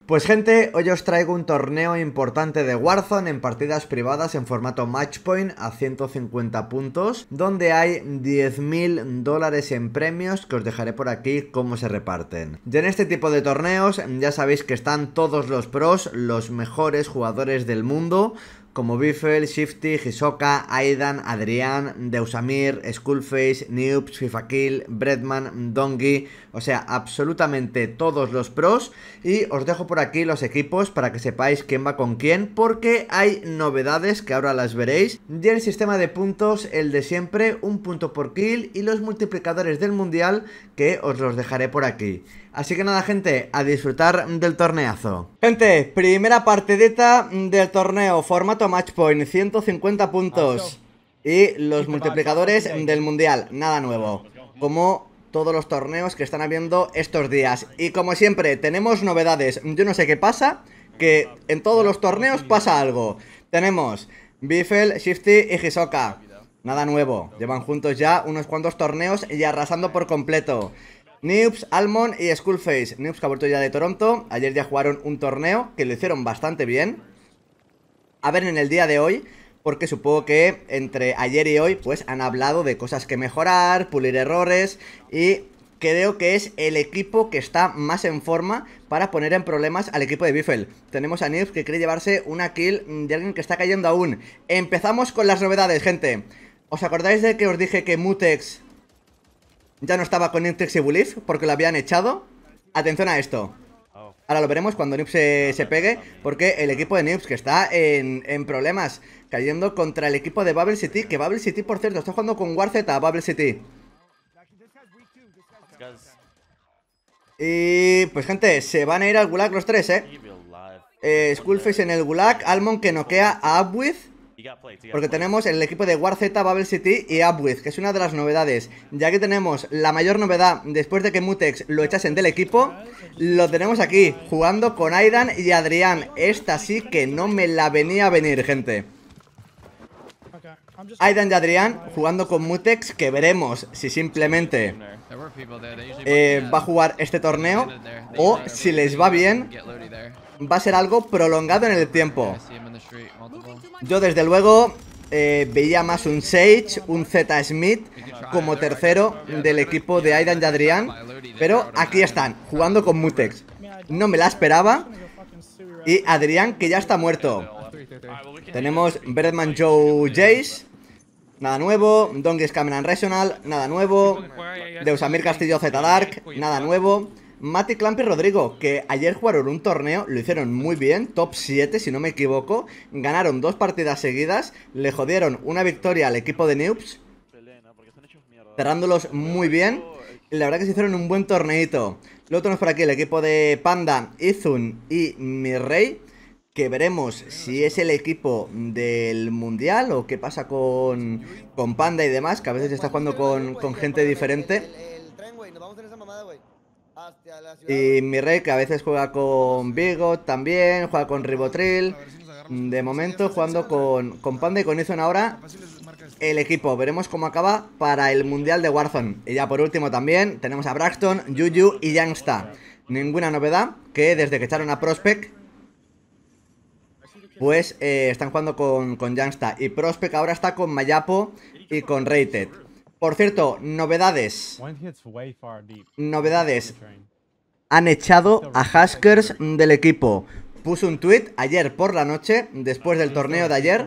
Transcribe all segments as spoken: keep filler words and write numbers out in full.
Pues gente, hoy os traigo un torneo importante de Warzone en partidas privadas en formato Matchpoint a ciento cincuenta puntos, donde hay diez mil dólares en premios que os dejaré por aquí cómo se reparten. Y en este tipo de torneos ya sabéis que están todos los pros, los mejores jugadores del mundo, como Biffle, Shifty, Hisoka, Aidan, Adrián, Deusamir, Skullface, Noobs, FIFAkill, Breadman, Dongi, o sea, absolutamente todos los pros. Y os dejo por aquí los equipos para que sepáis quién va con quién, porque hay novedades que ahora las veréis. Y el sistema de puntos, el de siempre, un punto por kill, y los multiplicadores del mundial que os los dejaré por aquí. Así que nada, gente, a disfrutar del torneazo. Gente, primera partidita del torneo, formato Matchpoint, ciento cincuenta puntos. Y los multiplicadores del mundial, nada nuevo, como todos los torneos que están habiendo estos días. Y como siempre, tenemos novedades. Yo no sé qué pasa, que en todos los torneos pasa algo. Tenemos Biffle, Shifty y Hisoka, nada nuevo, llevan juntos ya unos cuantos torneos y arrasando por completo. Noobs, Almond y Skullface. Noobs que ha vuelto ya de Toronto. Ayer ya jugaron un torneo que lo hicieron bastante bien. A ver en el día de hoy, porque supongo que entre ayer y hoy pues han hablado de cosas que mejorar, pulir errores, y creo que es el equipo que está más en forma para poner en problemas al equipo de Biffle. Tenemos a Noobs que quiere llevarse una kill de alguien que está cayendo aún. Empezamos con las novedades, gente. ¿Os acordáis de que os dije que Mutex ya no estaba con Intex y Bulif porque lo habían echado? Atención a esto. Ahora lo veremos cuando Noobs se, se pegue, porque el equipo de Noobs que está en, en problemas, cayendo contra el equipo de Bubble City, que Bubble City, por cierto, está jugando con WarZ, Bubble City. Y pues gente, se van a ir al Gulag los tres, eh, eh Skullface en el Gulag, Almond que noquea a Upwith, porque tenemos el equipo de WarZ, Bubble City y Upwith, que es una de las novedades. Ya que tenemos la mayor novedad después de que Mutex lo echasen del equipo, lo tenemos aquí, jugando con Aidan y Adrián. Esta sí que no me la venía a venir, gente. Aidan y Adrián jugando con Mutex, que veremos si simplemente eh, va a jugar este torneo o si les va bien va a ser algo prolongado en el tiempo. Yo desde luego eh, veía más un Sage, un Z Smith como tercero del equipo de Aidan y Adrián, pero aquí están, jugando con Mutex. No me la esperaba. Y Adrián que ya está muerto. Tenemos Breadman Joe Jace, nada nuevo. Dongi Cameron Rational, nada nuevo. Deusamir Castillo Z Dark, nada nuevo. Mati, Clamp y Rodrigo, que ayer jugaron un torneo, lo hicieron muy bien, top siete si no me equivoco. Ganaron dos partidas seguidas, le jodieron una victoria al equipo de Noobs, cerrándolos muy bien. Y la verdad que se hicieron un buen torneito. Luego tenemos por aquí el equipo de Panda, Izun y Mirrey, que veremos si es el equipo del mundial o qué pasa con, con Panda y demás, que a veces está jugando con, con gente diferente. Y Mirrey que a veces juega con Bigot también, juega con Ribotril. De momento jugando con, con Panda y con Izun ahora el equipo. Veremos cómo acaba para el mundial de Warzone. Y ya por último también tenemos a Braxton, Juju y Youngsta. Ninguna novedad, que desde que echaron a Prospect pues eh, están jugando con, con Youngsta. Y Prospect ahora está con Mayapo y con Rated. Por cierto, novedades. Novedades. Han echado a Huskers del equipo. Puso un tweet ayer por la noche, después del torneo de ayer,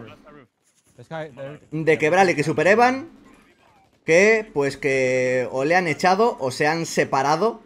de que Bralik y Super Evan, que pues que o le han echado o se han separado.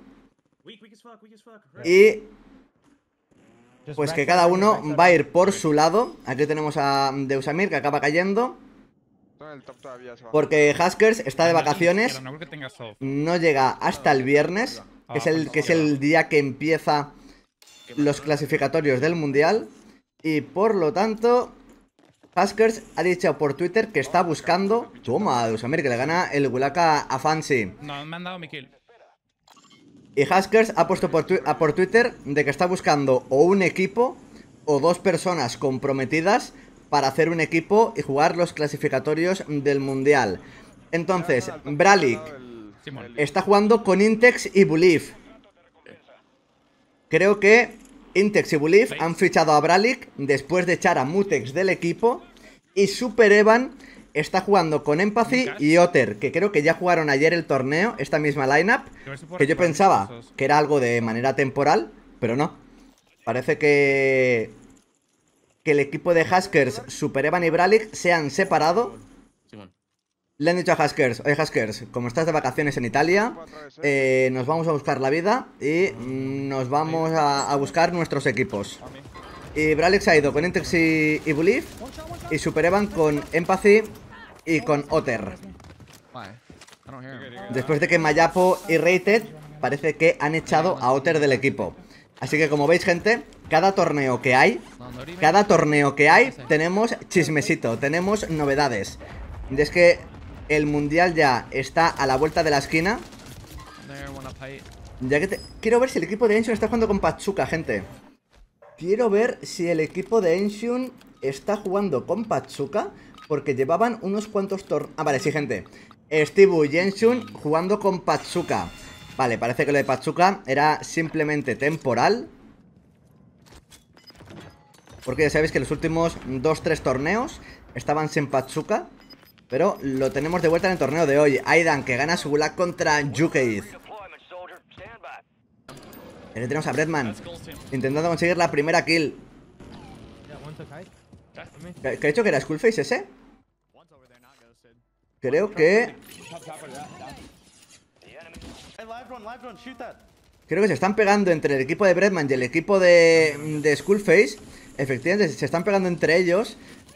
Y pues que cada uno va a ir por su lado. Aquí tenemos a Deusamir que acaba cayendo, porque Huskers está de vacaciones, no llega hasta el viernes, que es el, que es el día que empieza los clasificatorios del mundial. Y por lo tanto Huskers ha dicho por Twitter que está buscando... Toma, Deusamir que le gana el Gulag a Fancy. No, me han dado mi kill. Y Huskers ha puesto por, tu a por Twitter de que está buscando o un equipo o dos personas comprometidas para hacer un equipo y jugar los clasificatorios del mundial. Entonces, Bralik está jugando con Intex y Bulif. Creo que Intex y Bulif han fichado a Bralic después de echar a Mutex del equipo. Y Super Evan está jugando con Empathy y Otter, que creo que ya jugaron ayer el torneo, esta misma lineup, que yo pensaba que era algo de manera temporal, pero no. Parece que que el equipo de Huskers, Super Evan y Bralic se han separado. Le han dicho a Huskers: oye Huskers, como estás de vacaciones en Italia, eh, nos vamos a buscar la vida y nos vamos a, a buscar nuestros equipos. Y Bralic se ha ido con Intex y, y Bulif, y Super Evan con Empathy y con Otter. Después de que Mayapo y Rated parece que han echado a Otter del equipo. Así que como veis, gente, cada torneo que hay, cada torneo que hay, tenemos chismesito, tenemos novedades. Y es que el mundial ya está a la vuelta de la esquina. Ya que te... Quiero ver si el equipo de Enshun está jugando con Pachuca, gente. Quiero ver si el equipo de Enshun está jugando con Pachuca, porque llevaban unos cuantos torneos. Ah, vale, sí, gente. Steve y Enshun jugando con Pachuca. Vale, parece que lo de Pachuca era simplemente temporal, porque ya sabéis que los últimos dos tres torneos estaban sin Pachuca. Pero lo tenemos de vuelta en el torneo de hoy. Aidan, que gana su Gulag contra Yukeith. Ahí tenemos a Bredman intentando conseguir la primera kill. ¿Qué ha dicho que era Skullface ese? Creo que... Creo que se están pegando entre el equipo de Bredman y el equipo de, de Skullface. Efectivamente, se están pegando entre ellos.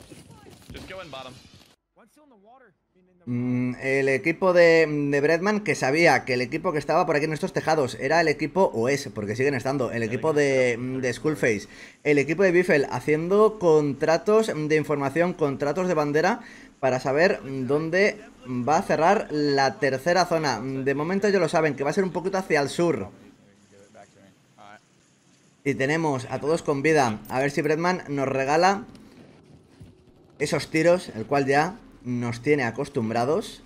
Mm, el equipo de, de Bredman, que sabía que el equipo que estaba por aquí en estos tejados era el equipo, o es, porque siguen estando, el equipo de, de Skullface. El equipo de Biffle haciendo contratos de información, contratos de bandera, para saber dónde va a cerrar la tercera zona. De momento ellos lo saben, que va a ser un poquito hacia el sur. Y tenemos a todos con vida. A ver si Bredman nos regala esos tiros, el cual ya nos tiene acostumbrados.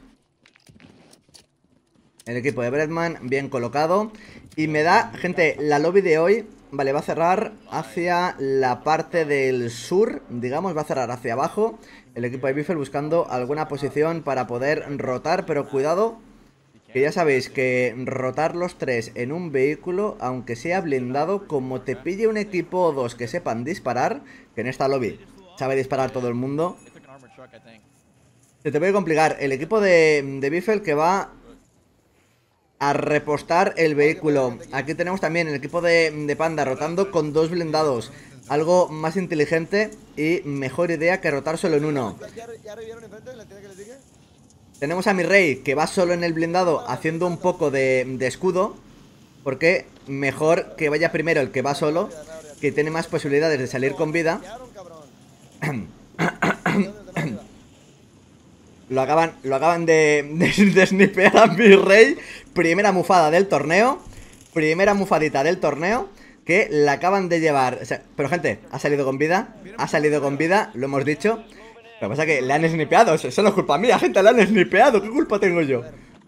El equipo de Bredman bien colocado. Y me da, gente, la lobby de hoy, vale, va a cerrar hacia la parte del sur, digamos, va a cerrar hacia abajo. El equipo de Biffle buscando alguna posición para poder rotar, pero cuidado, que ya sabéis que rotar los tres en un vehículo, aunque sea blindado, como te pille un equipo o dos que sepan disparar, que en esta lobby sabe disparar todo el mundo, se te puede complicar. El equipo de, de Biffle que va a repostar el vehículo. Aquí tenemos también el equipo de, de Panda rotando con dos blindados. Algo más inteligente y mejor idea que rotar solo en uno. Tenemos a mi rey que va solo en el blindado haciendo un poco de, de escudo, porque mejor que vaya primero el que va solo, que tiene más posibilidades de salir con vida. Lo acaban, lo acaban de, de, de snipear a mi rey. Primera mufada del torneo. Primera mufadita del torneo que la acaban de llevar. O sea, pero gente, ha salido con vida. Ha salido con vida, lo hemos dicho. Lo que pasa es que le han snipeado. Eso no es culpa mía, gente, le han snipeado. ¿Qué culpa tengo yo?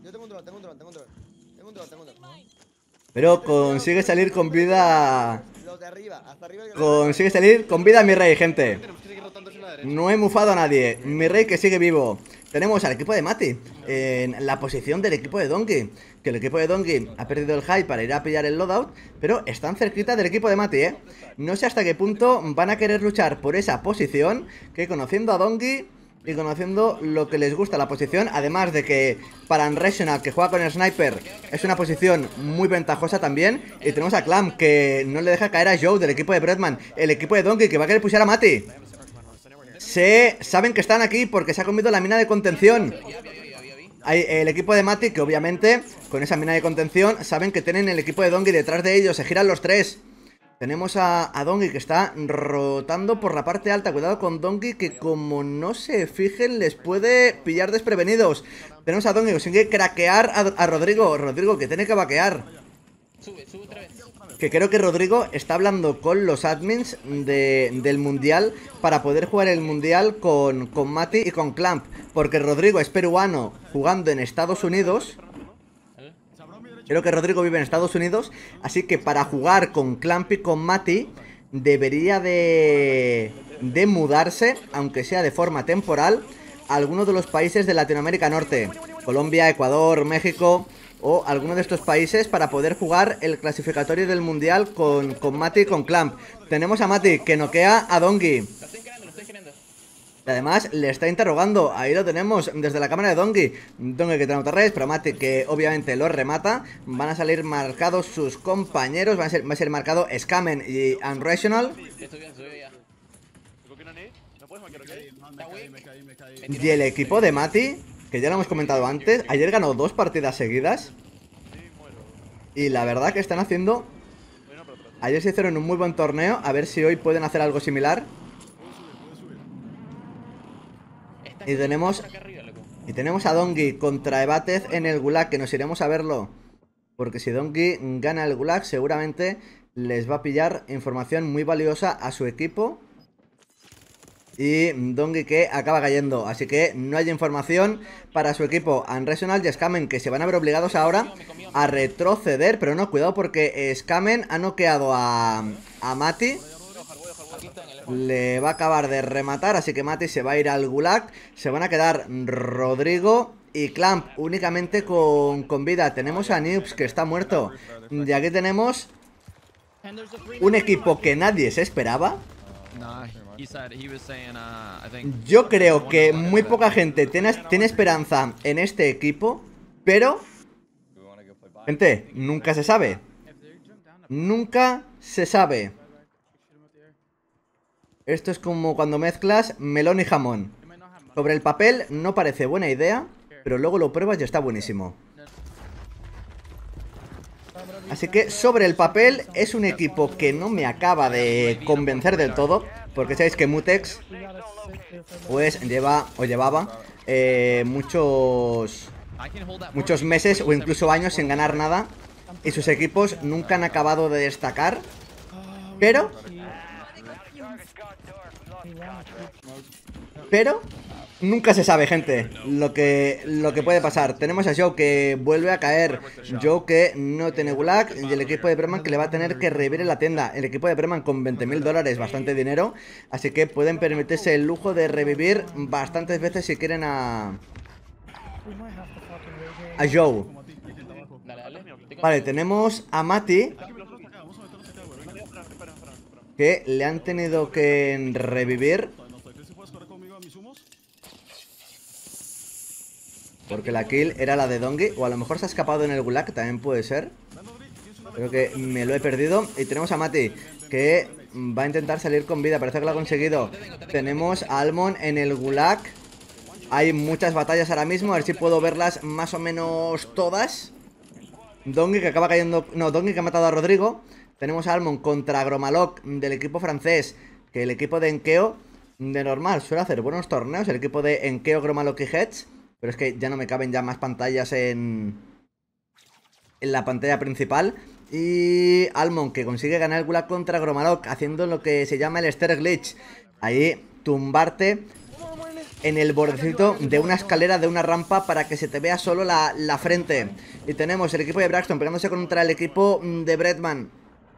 Pero consigue salir con vida. Consigue salir con vida mi rey, gente. No he mufado a nadie. Mi rey que sigue vivo. Tenemos al equipo de Mati en la posición del equipo de Donkey. Que el equipo de Donkey ha perdido el high para ir a pillar el loadout, pero están cerquita del equipo de Mati, ¿eh? No sé hasta qué punto van a querer luchar por esa posición, que conociendo a Donkey y conociendo lo que les gusta la posición, además de que para Unrational, que juega con el Sniper, es una posición muy ventajosa también. Y tenemos a Clam, que no le deja caer a Joe del equipo de Bredman. El equipo de Donkey, que va a querer pushar a Mati. Se saben que están aquí porque se ha comido la mina de contención. Hay el equipo de Mati, que obviamente con esa mina de contención saben que tienen el equipo de Donkey detrás de ellos. Se giran los tres. Tenemos a, a Donkey que está rotando por la parte alta. Cuidado con Donkey, que como no se fijen les puede pillar desprevenidos. Tenemos a Donkey que consigue craquear a, a Rodrigo. Rodrigo que tiene que vaquear. Sube, sube otra vez. Que creo que Rodrigo está hablando con los admins de, del mundial para poder jugar el mundial con, con Mati y con Clamp. Porque Rodrigo es peruano jugando en Estados Unidos. Creo que Rodrigo vive en Estados Unidos, así que para jugar con Clamp y con Mati debería de, de mudarse, aunque sea de forma temporal, a alguno de los países de Latinoamérica Norte, Colombia, Ecuador, México o alguno de estos países, para poder jugar el clasificatorio del Mundial con, con Mati y con Clamp. Tenemos a Mati que noquea a Dongi. Y además le está interrogando. Ahí lo tenemos desde la cámara de Dongi. Dongi que tiene autorres, pero Mati que obviamente lo remata. Van a salir marcados sus compañeros. Van a ser, va a ser marcado Scamen y Unrational. Y el equipo de Mati, que ya lo hemos comentado antes, ayer ganó dos partidas seguidas. Y la verdad que están haciendo... Ayer se hicieron un muy buen torneo. A ver si hoy pueden hacer algo similar. Y tenemos Y tenemos a Dongi contra Ebatez en el Gulag, que nos iremos a verlo, porque si Dongi gana el Gulag seguramente les va a pillar información muy valiosa a su equipo. Y Dongi que acaba cayendo, así que no hay información para su equipo. Unrational y Scamen, que se van a ver obligados ahora a retroceder. Pero no, cuidado, porque Scamen ha noqueado a, a Mati. Le va a acabar de rematar, así que Mati se va a ir al Gulag. Se van a quedar Rodrigo y Clamp únicamente con, con vida. Tenemos a Noobs, que está muerto. Y aquí tenemos un equipo que nadie se esperaba. Yo creo que muy poca gente tiene, tiene esperanza en este equipo, pero, gente, nunca se sabe. Nunca se sabe. Esto es como cuando mezclas melón y jamón. Sobre el papel no parece buena idea, pero luego lo pruebas y está buenísimo. Así que sobre el papel es un equipo que no me acaba de convencer del todo, porque sabéis que Mutex pues lleva o llevaba eh, muchos muchos meses o incluso años sin ganar nada, y sus equipos nunca han acabado de destacar. Pero Pero nunca se sabe, gente, lo que, lo que puede pasar. Tenemos a Joe que vuelve a caer. Joe que no tiene Gulag. Y el equipo de Breman que le va a tener que revivir en la tienda. El equipo de Breman con veinte mil dólares, bastante dinero. Así que pueden permitirse el lujo de revivir bastantes veces si quieren a... A Joe. Vale, tenemos a Mati, que le han tenido que revivir porque la kill era la de Dongi. O a lo mejor se ha escapado en el Gulag, que también puede ser. Creo que me lo he perdido. Y tenemos a Mati, que va a intentar salir con vida. Parece que lo ha conseguido. Tenemos a Almond en el Gulag. Hay muchas batallas ahora mismo. A ver si puedo verlas más o menos todas. Dongi que acaba cayendo... No, Dongi que ha matado a Rodrigo. Tenemos a Almond contra Gromalok del equipo francés, que el equipo de Enkeo de normal suele hacer buenos torneos. El equipo de Enkeo, Gromalok y Heads. Pero es que ya no me caben ya más pantallas en, en la pantalla principal. Y Almond que consigue ganar el Gulag contra Gromalok, haciendo lo que se llama el Stair Glitch. Ahí tumbarte en el bordecito de una escalera, de una rampa, para que se te vea solo la, la frente. Y tenemos el equipo de Braxton pegándose contra el equipo de Bretman.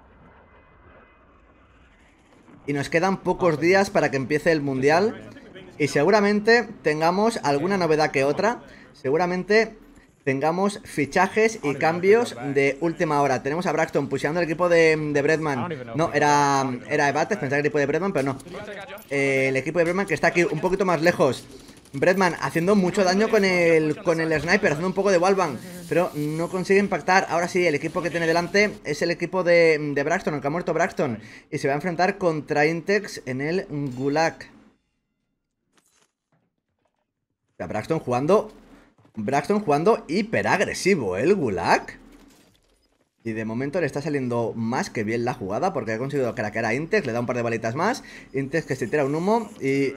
Y nos quedan pocos días para que empiece el Mundial. Y seguramente tengamos alguna novedad que otra. Seguramente tengamos fichajes y cambios de última hora. Tenemos a Braxton pusheando el equipo de, de Bretman. No, era, era Ebatez, pensaba que el equipo de Bretman, pero no. Eh, el equipo de Bretman que está aquí un poquito más lejos. Bretman haciendo mucho daño con el, con el sniper, haciendo un poco de wallbang, pero no consigue impactar. Ahora sí, el equipo que tiene delante es el equipo de, de Braxton, el que ha muerto Braxton. Y se va a enfrentar contra Intex en el Gulag. Braxton jugando Braxton jugando hiper agresivo, ¿eh? El Gulag. Y de momento le está saliendo más que bien la jugada, porque ha conseguido craquear a Intex. Le da un par de balitas más. Intex que se tira un humo y...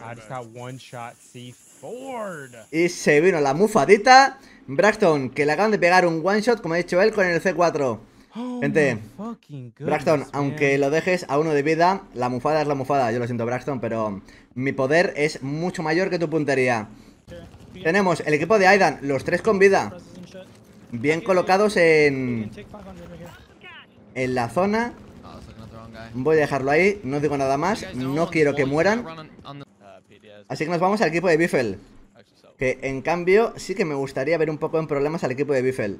Y se vino la mufadita. Braxton que le acaban de pegar un one shot, como ha dicho él, con el C cuatro. Gente, Braxton, aunque lo dejes a uno de vida, la mufada es la mufada. Yo lo siento, Braxton, pero mi poder es mucho mayor que tu puntería. Tenemos el equipo de Aidan, los tres con vida. bien colocados en, en la zona. Voy a dejarlo ahí, no digo nada más. No quiero que mueran. Así que nos vamos al equipo de Biffle, que en cambio sí que me gustaría ver un poco en problemas al equipo de Biffle.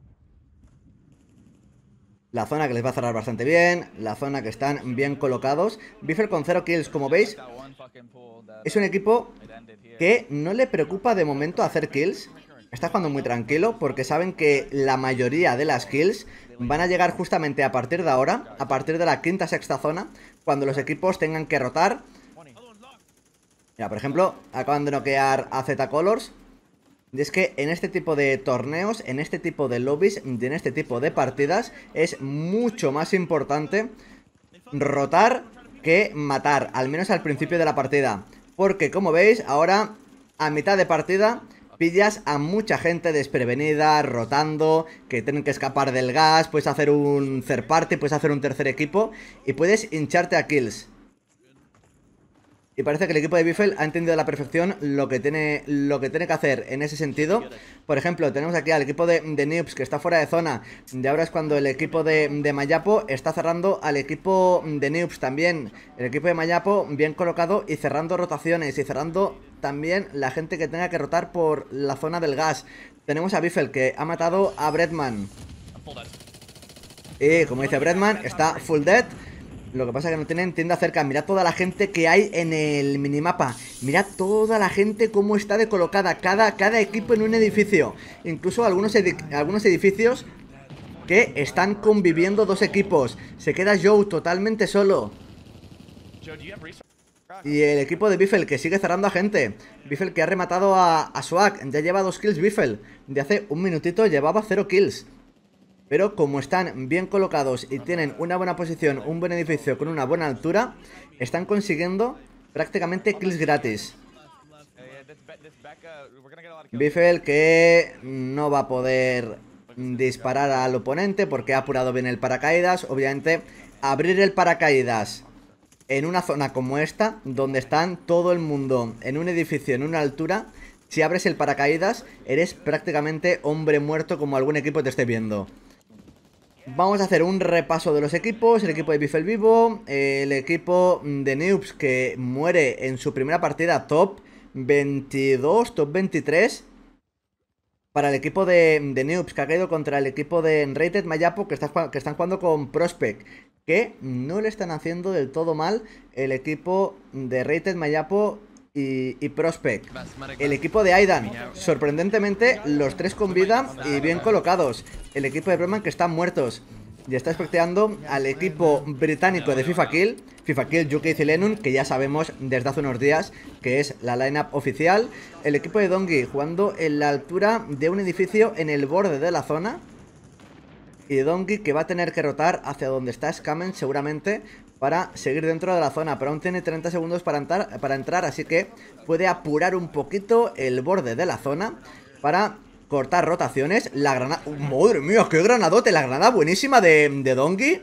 La zona que les va a cerrar bastante bien, la zona que están bien colocados. Biffle con cero kills, como veis. Es un equipo que no le preocupa de momento hacer kills. Está jugando muy tranquilo porque saben que la mayoría de las kills van a llegar justamente a partir de ahora, a partir de la quinta sexta zona, cuando los equipos tengan que rotar. Mira, por ejemplo, acaban de noquear a Z Colors. Y es que en este tipo de torneos, en este tipo de lobbies y en este tipo de partidas es mucho más importante rotar que matar, al menos al principio de la partida. Porque como veis, ahora a mitad de partida pillas a mucha gente desprevenida, rotando, que tienen que escapar del gas, puedes hacer un third party, puedes hacer un tercer equipo y puedes hincharte a kills. Y parece que el equipo de Biffle ha entendido a la perfección lo que tiene, lo que tiene que hacer en ese sentido. Por ejemplo, tenemos aquí al equipo de, de Noobs, que está fuera de zona. Y ahora es cuando el equipo de, de Mayapo está cerrando al equipo de Noobs también. El equipo de Mayapo bien colocado y cerrando rotaciones. Y cerrando también la gente que tenga que rotar por la zona del gas. Tenemos a Biffle, que ha matado a Breadman. Y como dice Breadman, está full dead. Lo que pasa es que no tienen tienda cerca. Mirad toda la gente que hay en el minimapa. Mirad toda la gente cómo está de colocada. Cada, cada equipo en un edificio. Incluso algunos, edi algunos edificios que están conviviendo dos equipos. Se queda Joe totalmente solo. Y el equipo de Biffle que sigue cerrando a gente. Biffle que ha rematado a, a Swag. Ya lleva dos kills Biffle. De hace un minutito llevaba cero kills. Pero como están bien colocados y tienen una buena posición, un buen edificio con una buena altura, están consiguiendo prácticamente kills gratis. Biffle que no va a poder disparar al oponente porque ha apurado bien el paracaídas. Obviamente, abrir el paracaídas en una zona como esta, donde están todo el mundo en un edificio en una altura, si abres el paracaídas, eres prácticamente hombre muerto como algún equipo te esté viendo. Vamos a hacer un repaso de los equipos. El equipo de Biffle vivo, el equipo de Noobs que muere en su primera partida top veintidós, top veintitrés. Para el equipo de, de Noobs que ha caído contra el equipo de Rated Mayapo que, está, que están jugando con Prospect, que no le están haciendo del todo mal el equipo de Rated Mayapo y, y Prospect. El equipo de Aidan, sorprendentemente, los tres con vida y bien colocados. El equipo de Breadman que están muertos. Y está especteando al equipo británico de FIFA Kill, FIFA Kill, U K y Lennon, que ya sabemos desde hace unos días que es la lineup oficial. El equipo de Dongi jugando en la altura de un edificio en el borde de la zona. Y Dongi que va a tener que rotar hacia donde está Scamen seguramente para seguir dentro de la zona, pero aún tiene treinta segundos para entrar, para entrar, así que puede apurar un poquito el borde de la zona para cortar rotaciones. La granada... ¡Oh, madre mía, qué granadote! La granada buenísima de, de Dongi,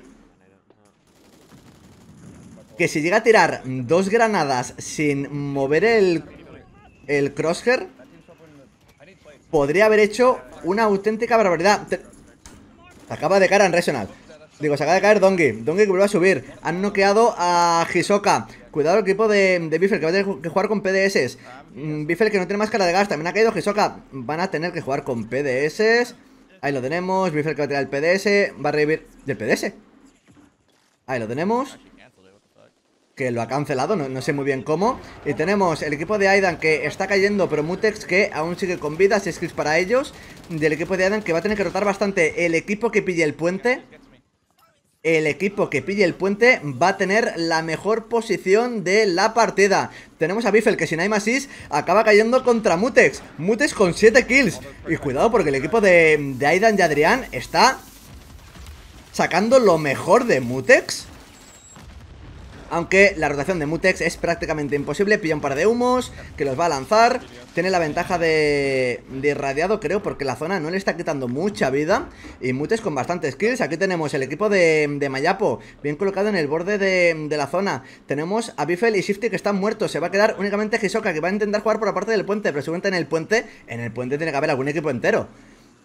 que si llega a tirar dos granadas sin mover el, el crosshair, podría haber hecho una auténtica barbaridad. Te... acaba de caer en Rational. Digo, se acaba de caer Dongi. Dongi que vuelve a subir. Han noqueado a Hisoka. Cuidado el equipo de, de Biffle, que va a tener que jugar con P D S. Mm, Biffle que no tiene máscara de gas. También ha caído Hisoka. Van a tener que jugar con P D S. Ahí lo tenemos. Biffle que va a tirar el P D S. Va a revivir... ¿Del P D S? Ahí lo tenemos. Que lo ha cancelado, no, no sé muy bien cómo. Y tenemos el equipo de Aidan que está cayendo, pero Mutex que aún sigue con vida. seis kills para ellos. Del equipo de Aidan que va a tener que rotar bastante. El equipo que pille el puente... El equipo que pille el puente va a tener la mejor posición de la partida. Tenemos a Biffle que sin aim assist acaba cayendo contra Mutex. Mutex con siete kills. Y cuidado porque el equipo de, de Aidan y Adrián está sacando lo mejor de Mutex. Aunque la rotación de Mutex es prácticamente imposible. Pilla un par de humos que los va a lanzar. Tiene la ventaja de, de irradiado, creo, porque la zona no le está quitando mucha vida. Y Mutex con bastantes kills. Aquí tenemos el equipo de, de Mayapo bien colocado en el borde de, de la zona. Tenemos a Biffle y Shifty que están muertos. Se va a quedar únicamente Hisoka, que va a intentar jugar por la parte del puente, pero seguramente en el puente En el puente tiene que haber algún equipo entero.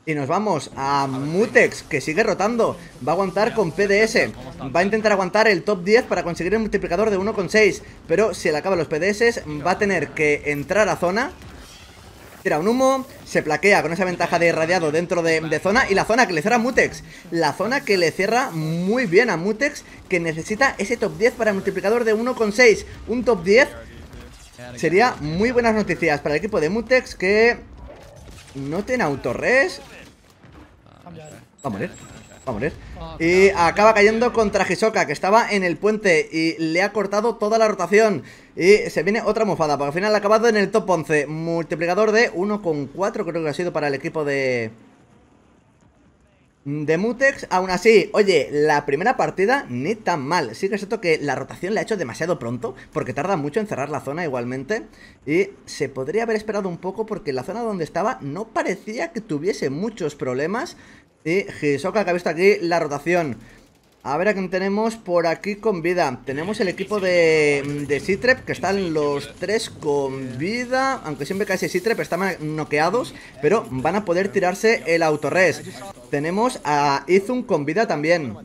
Y nos vamos a Mutex, que sigue rotando. Va a aguantar con P D S. Va a intentar aguantar el top diez para conseguir el multiplicador de uno coma seis. Pero si le acaban los P D S, va a tener que entrar a zona. Tira un humo, se plaquea con esa ventaja de irradiado dentro de, de zona. Y la zona que le cierra a Mutex. La zona que le cierra muy bien a Mutex, que necesita ese top diez para el multiplicador de uno coma seis. Un top diez sería muy buenas noticias para el equipo de Mutex, que no tiene autorres. Va a morir, va a morir. Y acaba cayendo contra Hisoka, que estaba en el puente y le ha cortado toda la rotación. Y se viene otra mofada, porque al final ha acabado en el top once. Multiplicador de uno coma cuatro, creo que ha sido para el equipo de... de Mutex. Aún así, oye, la primera partida ni tan mal. Sí que es cierto que la rotación la ha hecho demasiado pronto, porque tarda mucho en cerrar la zona igualmente. Y se podría haber esperado un poco, porque la zona donde estaba no parecía que tuviese muchos problemas. Y Hisoka, que ha visto aquí la rotación. A ver a quién tenemos por aquí con vida. Tenemos el equipo de, de Sitrep, que están los tres con vida. Aunque siempre cae ese Sitrep, están noqueados, pero van a poder tirarse el autorres. Tenemos a Izun con vida también.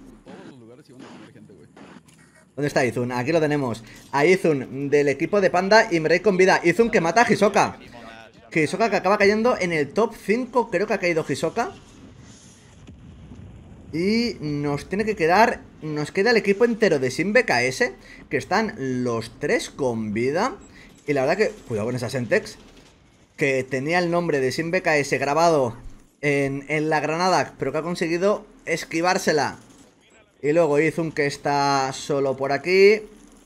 ¿Dónde está Izun? Aquí lo tenemos. A Izun del equipo de Panda y Mirai con vida. Izun que mata a Hisoka. Hisoka que acaba cayendo en el top cinco. Creo que ha caído Hisoka. Y nos tiene que quedar... Nos queda el equipo entero de Sin B K S, que están los tres con vida. Y la verdad que... Cuidado con esa Sentex, que tenía el nombre de Sin B K S grabado en, en la granada, pero que ha conseguido esquivársela. Y luego Izun, que está solo por aquí.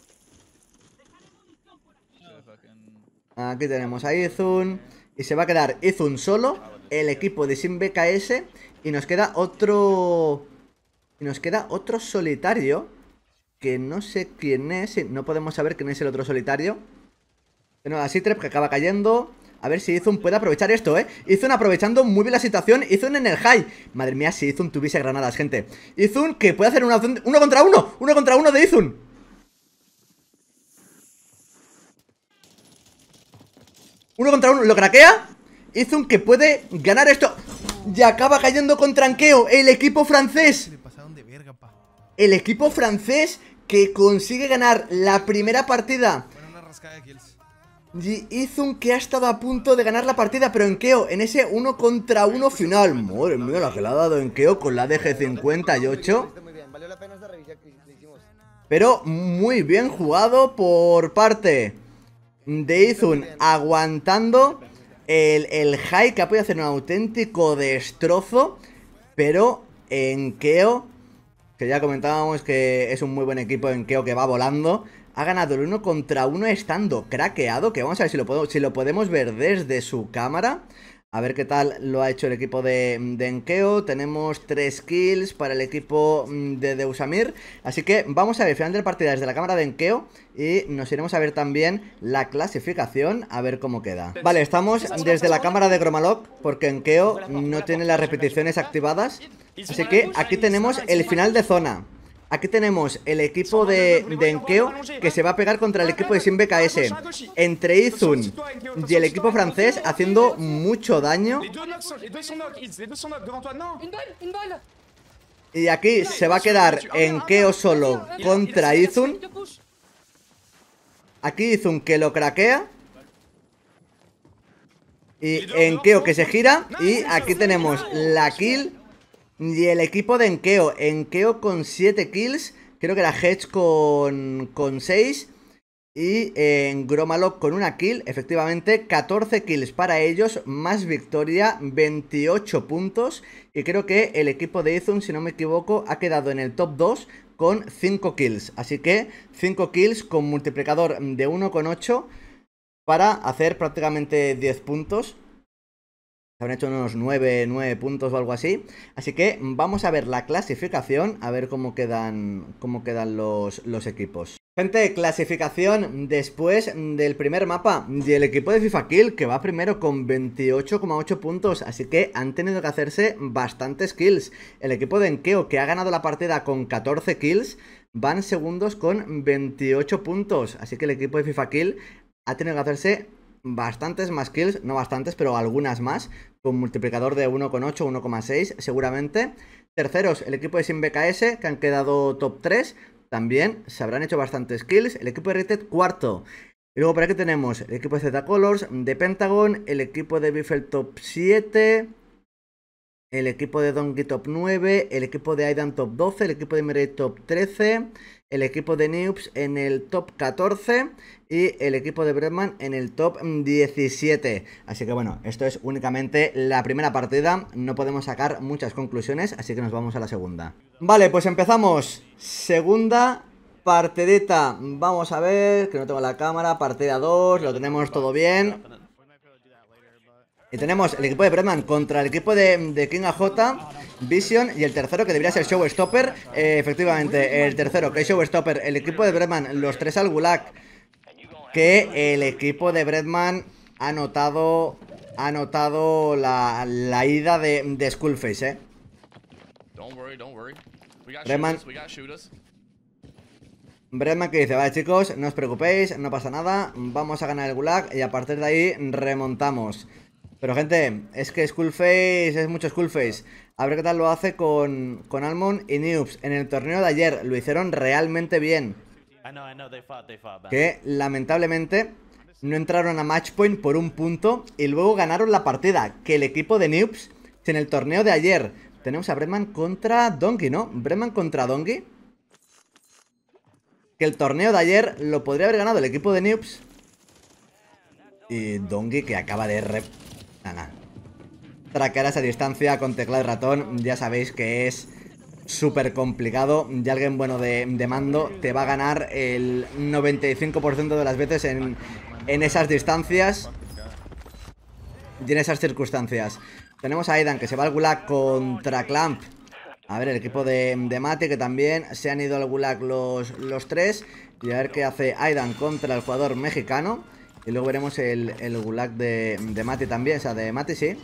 Aquí tenemos a Izun. Y se va a quedar Izun solo, el equipo de Sin B K S. Y nos queda otro... Y nos queda otro solitario, que no sé quién es. No podemos saber quién es el otro solitario. Tenemos a Sitrep, que acaba cayendo. A ver si Izun puede aprovechar esto, ¿eh? Izun aprovechando muy bien la situación. Izun en el high. Madre mía, si Izun tuviese granadas, gente. Izun que puede hacer una opción... ¡Uno contra uno! ¡Uno contra uno de Izun! Uno contra uno, lo craquea. Izun que puede ganar esto. Y acaba cayendo con tranqueo el equipo francés. El equipo francés que consigue ganar la primera partida. Y Izun que ha estado a punto de ganar la partida, pero Enkeo en ese uno contra uno final. Madre mía, la que le ha dado Enkeo con la D G cincuenta y ocho. Pero muy bien jugado por parte de Izun, aguantando el, el high, que ha podido hacer un auténtico destrozo. Pero Enkeo, que ya comentábamos que es un muy buen equipo, Enkeo que va volando, ha ganado el uno contra uno estando craqueado, que vamos a ver si lo, podemos, si lo podemos ver desde su cámara. A ver qué tal lo ha hecho el equipo de, de Enkeo. Tenemos tres kills para el equipo de Deusamir. Así que vamos a ver el final de la partida desde la cámara de Enkeo. Y nos iremos a ver también la clasificación, a ver cómo queda. Vale, estamos desde la cámara de Gromalok, porque Enkeo no tiene las repeticiones activadas. Así que aquí tenemos el final de zona. Aquí tenemos el equipo de, de Enkeo, que se va a pegar contra el equipo de Sin B K S. Entre Izun y el equipo francés, haciendo mucho daño. Y aquí se va a quedar Enkeo solo contra Izun. Aquí Izun que lo craquea. Y Enkeo que se gira. Y aquí tenemos la kill y el equipo de Enkeo. Enkeo con siete kills. Creo que era Hedge con, con seis. Y en Gromalok con una kill. Efectivamente, catorce kills para ellos. Más victoria, veintiocho puntos. Y creo que el equipo de Izun, si no me equivoco, ha quedado en el top dos con cinco kills. Así que cinco kills con multiplicador de uno coma ocho para hacer prácticamente diez puntos. Se habrán hecho unos nueve, nueve puntos o algo así. Así que vamos a ver la clasificación, a ver cómo quedan, cómo quedan los, los equipos. Gente, clasificación después del primer mapa. Y el equipo de FIFA Kill, que va primero con veintiocho coma ocho puntos. Así que han tenido que hacerse bastantes kills. El equipo de Enkeo, que ha ganado la partida con catorce kills, van segundos con veintiocho puntos. Así que el equipo de FIFA Kill ha tenido que hacerse bastantes más kills, no bastantes, pero algunas más, con multiplicador de uno coma ocho, uno coma seis seguramente. Terceros, el equipo de Sin B K S, que han quedado top tres, también se habrán hecho bastantes kills. El equipo de Rated, cuarto. Y luego por aquí tenemos el equipo de Z Colors, de Pentagon, el equipo de Biffle top siete, el equipo de Donkey top nueve, el equipo de Aidan top doce, el equipo de Mirai top trece, el equipo de Noobs en el top catorce y el equipo de Breadman en el top diecisiete. Así que bueno, esto es únicamente la primera partida, no podemos sacar muchas conclusiones, así que nos vamos a la segunda. Vale, pues empezamos. Segunda partidita. Vamos a ver, que no tengo la cámara, partida dos, lo tenemos todo bien. Y tenemos el equipo de Breadman contra el equipo de, de King A J, Vision y el tercero que debería ser Showstopper. Eh, efectivamente, el tercero que es Showstopper, el equipo de Breadman, los tres al Gulag. Que el equipo de Breadman ha notado, ha notado la, la ida de, de Skullface, eh. Breadman, Breadman que dice, vale chicos, no os preocupéis, no pasa nada, vamos a ganar el Gulag y a partir de ahí remontamos. Pero gente, es que Skullface es mucho Skullface. A ver qué tal lo hace con, con Almond y Noobs. En el torneo de ayer lo hicieron realmente bien. Que lamentablemente no entraron a match point por un punto y luego ganaron la partida. Que el equipo de Noobs, en el torneo de ayer, tenemos a Breadman contra Donkey, ¿no? Breadman contra Donkey. Que el torneo de ayer lo podría haber ganado el equipo de Noobs. Y Donkey que acaba de... Re... Nada. Traquear a esa distancia con teclado y ratón, ya sabéis que es súper complicado. Y alguien bueno de, de mando te va a ganar el noventa y cinco por ciento de las veces en, en esas distancias y en esas circunstancias. Tenemos a Aidan que se va al Gulag contra Clamp. A ver, el equipo de, de Mati que también se han ido al Gulag los, los tres. Y a ver qué hace Aidan contra el jugador mexicano. Y luego veremos el, el Gulag de, de Mati también, o sea, de Mati sí.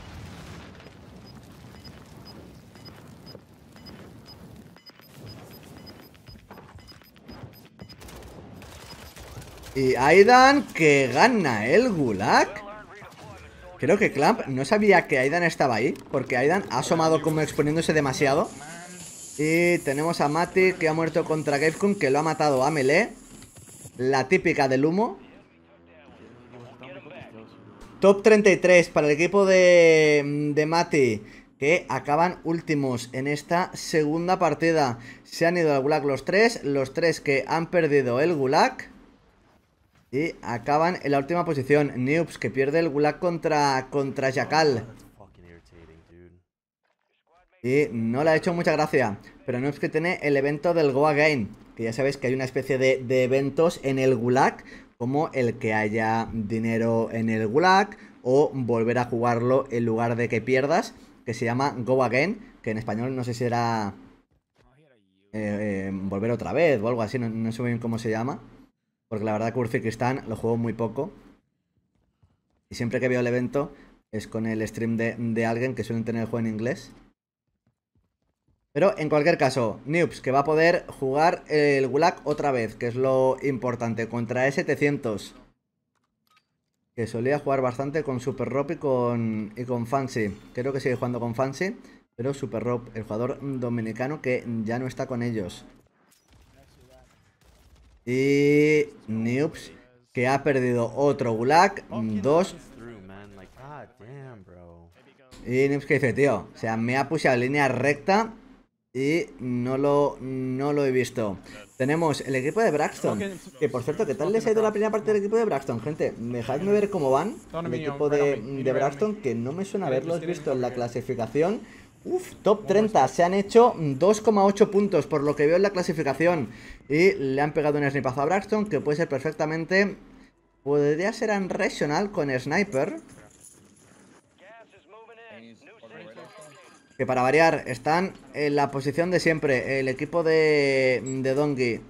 Y Aidan que gana el Gulag. Creo que Clamp no sabía que Aidan estaba ahí, porque Aidan ha asomado como exponiéndose demasiado. Y tenemos a Mati que ha muerto contra Gavekun, que lo ha matado a melee. La típica del humo. Top treinta y tres para el equipo de, de Mati, que acaban últimos en esta segunda partida. Se han ido al Gulag los tres, los tres que han perdido el Gulag. Y acaban en la última posición. Noobs que pierde el Gulag contra, contra Jackal. Y no le ha hecho mucha gracia. Pero Noobs que tiene el evento del Go Again, que ya sabéis que hay una especie de, de eventos en el Gulag, como el que haya dinero en el Gulag o volver a jugarlo en lugar de que pierdas, que se llama Go Again, que en español no sé si era eh, eh, volver otra vez o algo así, no, no sé muy bien cómo se llama, porque la verdad que Urfikistan lo juego muy poco y siempre que veo el evento es con el stream de, de alguien que suelen tener el juego en inglés. Pero en cualquier caso, Noobs que va a poder jugar el Gulag otra vez, que es lo importante, contra E setecientos, que solía jugar bastante con Super Rob y con, y con Fancy. Creo que sigue jugando con Fancy, pero Super Rob, el jugador dominicano que ya no está con ellos. Y Noobs que ha perdido otro Gulag, dos. Y Noobs que dice, tío, o sea, me ha puesto en línea recta y no lo, no lo he visto. Tenemos el equipo de Braxton, que por cierto, ¿qué tal les ha ido la primera parte del equipo de Braxton, gente? Dejadme ver cómo van el equipo de, de Braxton, que no me suena haberlos visto en la clasificación. Uf, top treinta, se han hecho dos coma ocho puntos por lo que veo en la clasificación. Y le han pegado un snipazo a Braxton, que puede ser perfectamente... Podría ser Unrational con Sniper, que para variar están en la posición de siempre. El equipo de, de Donkey,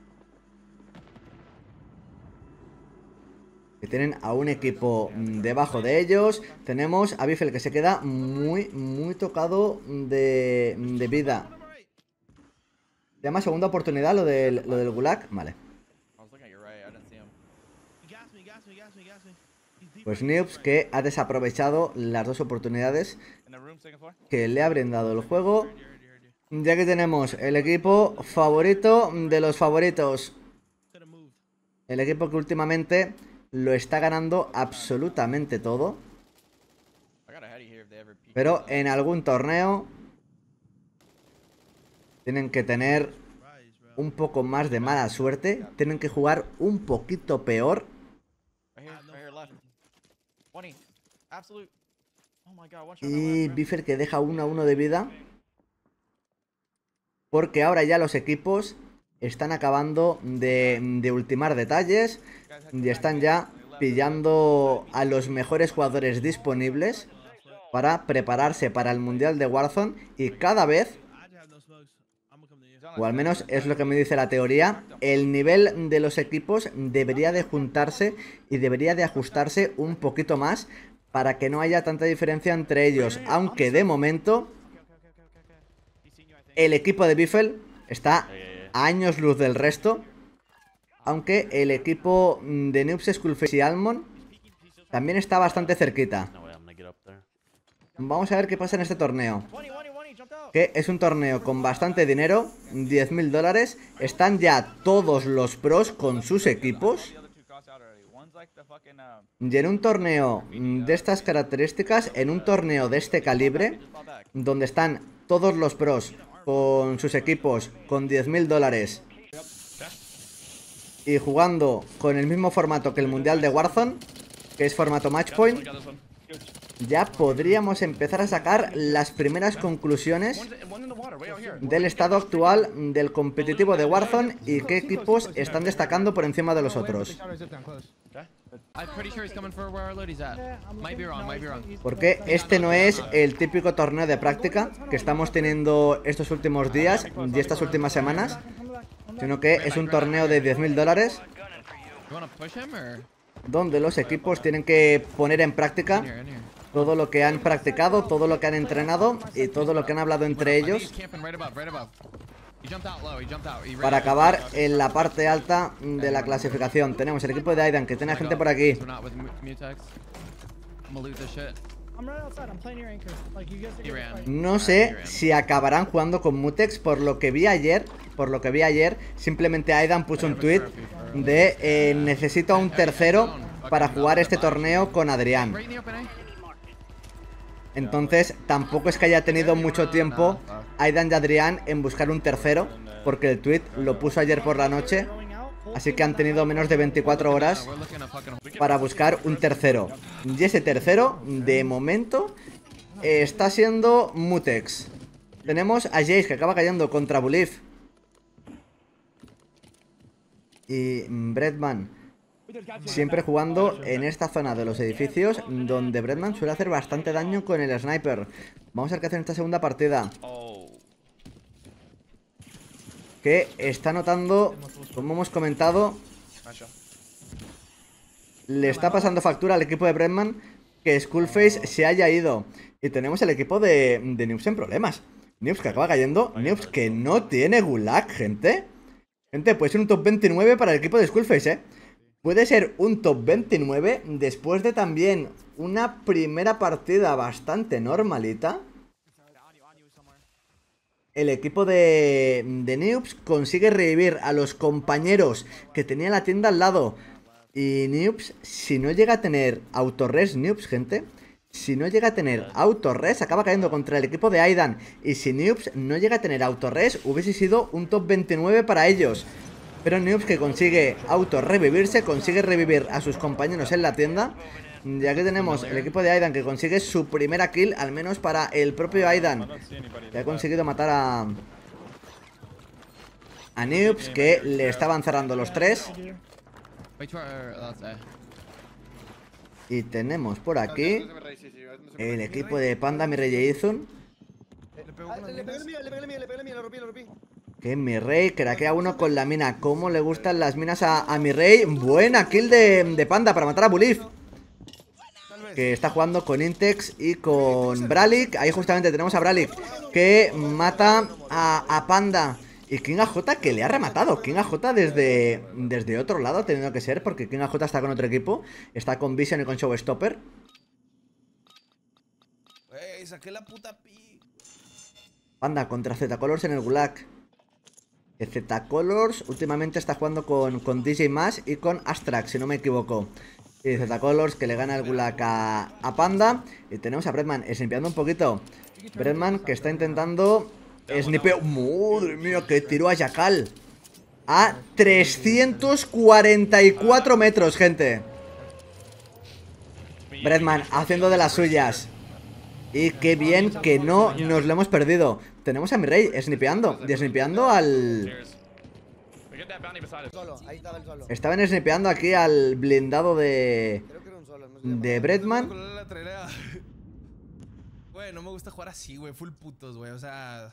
que tienen a un equipo debajo de ellos. Tenemos a Biffle que se queda muy, muy tocado de, de vida. Se llama segunda oportunidad lo del, lo del Gulag. Vale. Pues Neubs, que ha desaprovechado las dos oportunidades que le ha brindado el juego, ya que tenemos el equipo favorito de los favoritos. El equipo que últimamente lo está ganando absolutamente todo. Pero en algún torneo tienen que tener un poco más de mala suerte. Tienen que jugar un poquito peor. Y Biffer que deja uno a uno de vida. Porque ahora ya los equipos están acabando de, de ultimar detalles. Y están ya pillando a los mejores jugadores disponibles para prepararse para el Mundial de Warzone. Y cada vez, o al menos es lo que me dice la teoría, el nivel de los equipos debería de juntarse y debería de ajustarse un poquito más para que no haya tanta diferencia entre ellos. Aunque de momento el equipo de Biffle está a años luz del resto. Aunque el equipo de Noobs, Skullface y Almond también está bastante cerquita. Vamos a ver qué pasa en este torneo, que es un torneo con bastante dinero, diez mil dólares. Están ya todos los pros con sus equipos. Y en un torneo de estas características, en un torneo de este calibre, donde están todos los pros con sus equipos con diez mil dólares y jugando con el mismo formato que el Mundial de Warzone, que es formato Matchpoint, ya podríamos empezar a sacar las primeras conclusiones del estado actual del competitivo de Warzone y qué equipos están destacando por encima de los otros. Porque este no es el típico torneo de práctica que estamos teniendo estos últimos días y estas últimas semanas, sino que es un torneo de diez mil dólares donde los equipos tienen que poner en práctica todo lo que han practicado, todo lo que han entrenado y todo lo que han hablado entre ellos para acabar en la parte alta de la clasificación. Tenemos el equipo de Aidan, que tiene gente por aquí. No sé si acabarán jugando con Mutex. Por lo que vi ayer, por lo que vi ayer, simplemente Aidan puso un tweet de eh, necesito a un tercero para jugar este torneo con Adrián. Entonces tampoco es que haya tenido mucho tiempo Aidan y Adrián en buscar un tercero, porque el tweet lo puso ayer por la noche. Así que han tenido menos de veinticuatro horas para buscar un tercero. Y ese tercero, de momento, está siendo Mutex. Tenemos a Jace, que acaba cayendo contra Bulif. Y Breadman, siempre jugando en esta zona de los edificios, donde Breadman suele hacer bastante daño con el sniper. Vamos a ver qué hace en esta segunda partida. Que está notando, como hemos comentado, le está pasando factura al equipo de Breadman que Skullface se haya ido. Y tenemos el equipo de, de Noobs en problemas. Noobs que acaba cayendo. Noobs que no tiene gulag, gente. Gente, puede ser un top veintinueve para el equipo de Skullface, ¿eh? Puede ser un top veintinueve después de también una primera partida bastante normalita. El equipo de, de Noobs consigue revivir a los compañeros que tenía la tienda al lado. Y Noobs, si no llega a tener autorres, Noobs, gente, si no llega a tener autorres, acaba cayendo contra el equipo de Aidan. Y si Noobs no llega a tener autorres, hubiese sido un top veintinueve para ellos. Pero Noobs, que consigue autorrevivirse, consigue revivir a sus compañeros en la tienda. Y aquí tenemos el equipo de Aidan, que consigue su primera kill, al menos para el propio Aidan, que ha conseguido matar a a Noobs, que le estaban cerrando los tres. Y tenemos por aquí el equipo de Panda, mi rey Izun, que mi rey craquea uno con la mina. Cómo le gustan las minas a, a mi rey. Buena kill de, de Panda para matar a Bulif, que está jugando con Intex y con Bralik. Ahí justamente tenemos a Bralik, que mata a, a Panda. Y King A J que le ha rematado. King A J desde, desde otro lado ha tenido que ser, porque King A J está con otro equipo. Está con Vision y con Showstopper. Ey, saqué la puta pi. Panda contra Z Colors en el Gulag. Z Colors últimamente está jugando con, con D J Mash y con Astrax, si no me equivoco. Y Z Colors que le gana el Gulag a, a Panda. Y tenemos a Breadman snipeando un poquito. Breadman que está intentando snipeo. Madre mía, que tiró a Jackal. A trescientos cuarenta y cuatro metros, gente. Breadman haciendo de las suyas. Y qué bien que no nos lo hemos perdido. Tenemos a mi rey snipeando. Y snipeando al... Estaban snipeando aquí al blindado de... De Breadman. Güey, no me gusta jugar así, güey. Full putos, güey. O sea...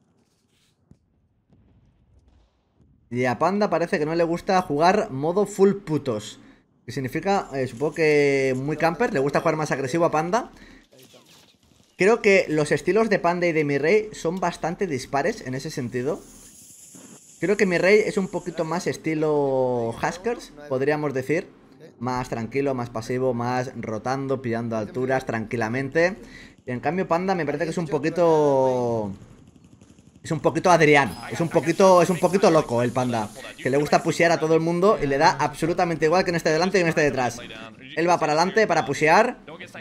Y a Panda parece que no le gusta jugar modo full putos. Que significa, eh, supongo que muy camper. Le gusta jugar más agresivo a Panda. Creo que los estilos de Panda y de mi rey son bastante dispares en ese sentido. Creo que mi rey es un poquito más estilo Huskers, podríamos decir. Más tranquilo, más pasivo, más rotando, pillando alturas tranquilamente. Y en cambio Panda me parece que es un poquito... Es un poquito Adrián, es un poquito, es un poquito loco el Panda. Que le gusta pushear a todo el mundo y le da absolutamente igual que en este delante y en este detrás. Él va para adelante para pushear.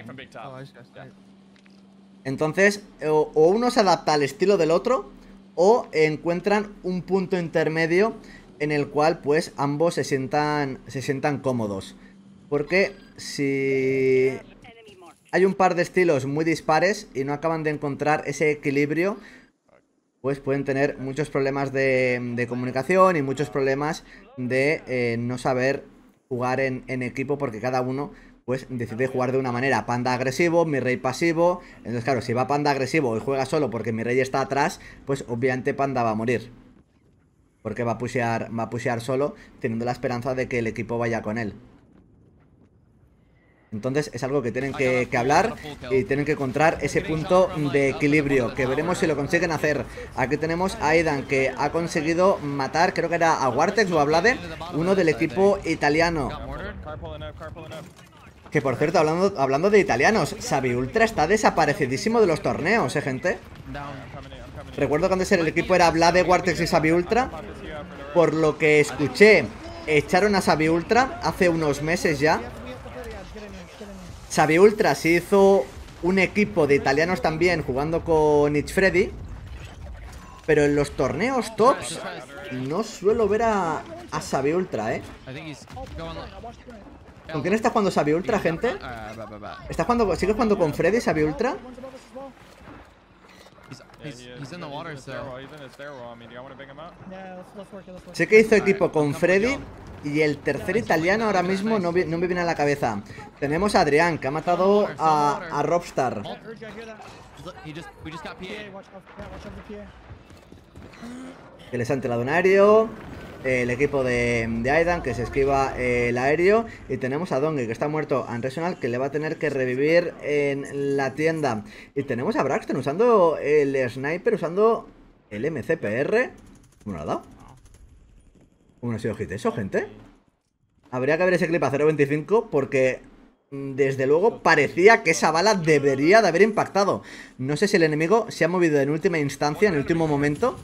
Entonces, o, o uno se adapta al estilo del otro, o encuentran un punto intermedio en el cual pues ambos se sientan, se sientan cómodos. Porque si hay un par de estilos muy dispares y no acaban de encontrar ese equilibrio, pues pueden tener muchos problemas de, de comunicación y muchos problemas de eh, no saber jugar en, en equipo, porque cada uno pues decide jugar de una manera. Panda agresivo, mi rey pasivo. Entonces claro, si va Panda agresivo y juega solo porque mi rey está atrás, pues obviamente Panda va a morir, porque va a pushear, va a pushear solo, teniendo la esperanza de que el equipo vaya con él. Entonces es algo que tienen que, que hablar y tienen que encontrar ese punto de equilibrio, que veremos si lo consiguen hacer. Aquí tenemos a Aidan, que ha conseguido matar, creo que era a Wartex o a Vlade, uno del equipo italiano. Que por cierto, hablando, hablando de italianos, Xaviultra está desaparecidísimo de los torneos, ¿eh, gente? Recuerdo que antes el equipo era Vlade, Wartex y Xaviultra. Por lo que escuché, echaron a Xaviultra hace unos meses ya. Xaviultra se hizo un equipo de italianos también jugando con It's Freddy. Pero en los torneos tops no suelo ver a, a Xaviultra, ¿eh? ¿Con quién está jugando Xaviultra, gente? ¿Está jugando, ¿Sigue jugando con Freddy, Xaviultra? Sé que hizo equipo con Freddy. Y el tercer italiano ahora mismo no, no me viene a la cabeza. Tenemos a Adrián, que ha matado a, a Robstar. Que les ha entrado un aéreo. El equipo de, de Aidan, que se esquiva eh, el aéreo. Y tenemos a Dongi, que está muerto. Unrational, que le va a tener que revivir en la tienda. Y tenemos a Braxton usando el sniper, usando el M C P R. ¿Cómo lo ha dado? ¿Cómo no ha sido hit eso, gente? Habría que ver ese clip a cero veinticinco, porque desde luego parecía que esa bala debería de haber impactado. No sé si el enemigo se ha movido en última instancia, en el último momento,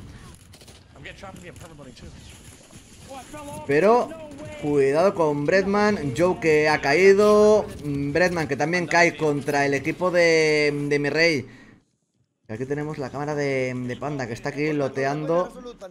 pero cuidado con Breadman. Joe, que ha caído. Breadman, que también cae contra el equipo de, de mi rey. Aquí tenemos la cámara de, de Panda, que está aquí loteando.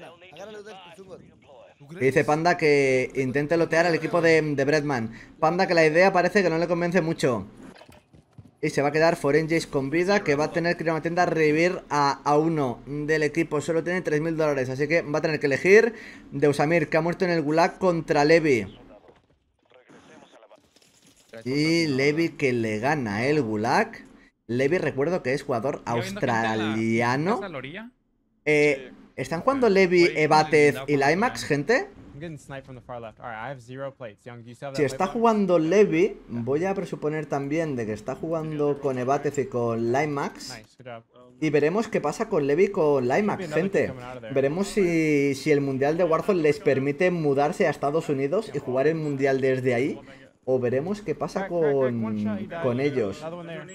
Y dice Panda que intente lotear al equipo de, de Breadman. Panda, que la idea parece que no le convence mucho. Y se va a quedar Forenjace con vida, que va a tener que ir a una tienda a revivir a, a uno del equipo. Solo tiene tres mil dólares, así que va a tener que elegir. Deusamir, que ha muerto en el Gulag contra Levi. Y Levi, que le gana el Gulag. Levi, recuerdo que es jugador australiano. Eh... ¿Están jugando Levi, Evatez y Limax, gente? Si está jugando Levi, voy a presuponer también de que está jugando con Evatez y con Limax. Y veremos qué pasa con Levi y con Limax, gente. Veremos si, si el Mundial de Warzone les permite mudarse a Estados Unidos y jugar el Mundial desde ahí. O veremos qué pasa con, con ellos.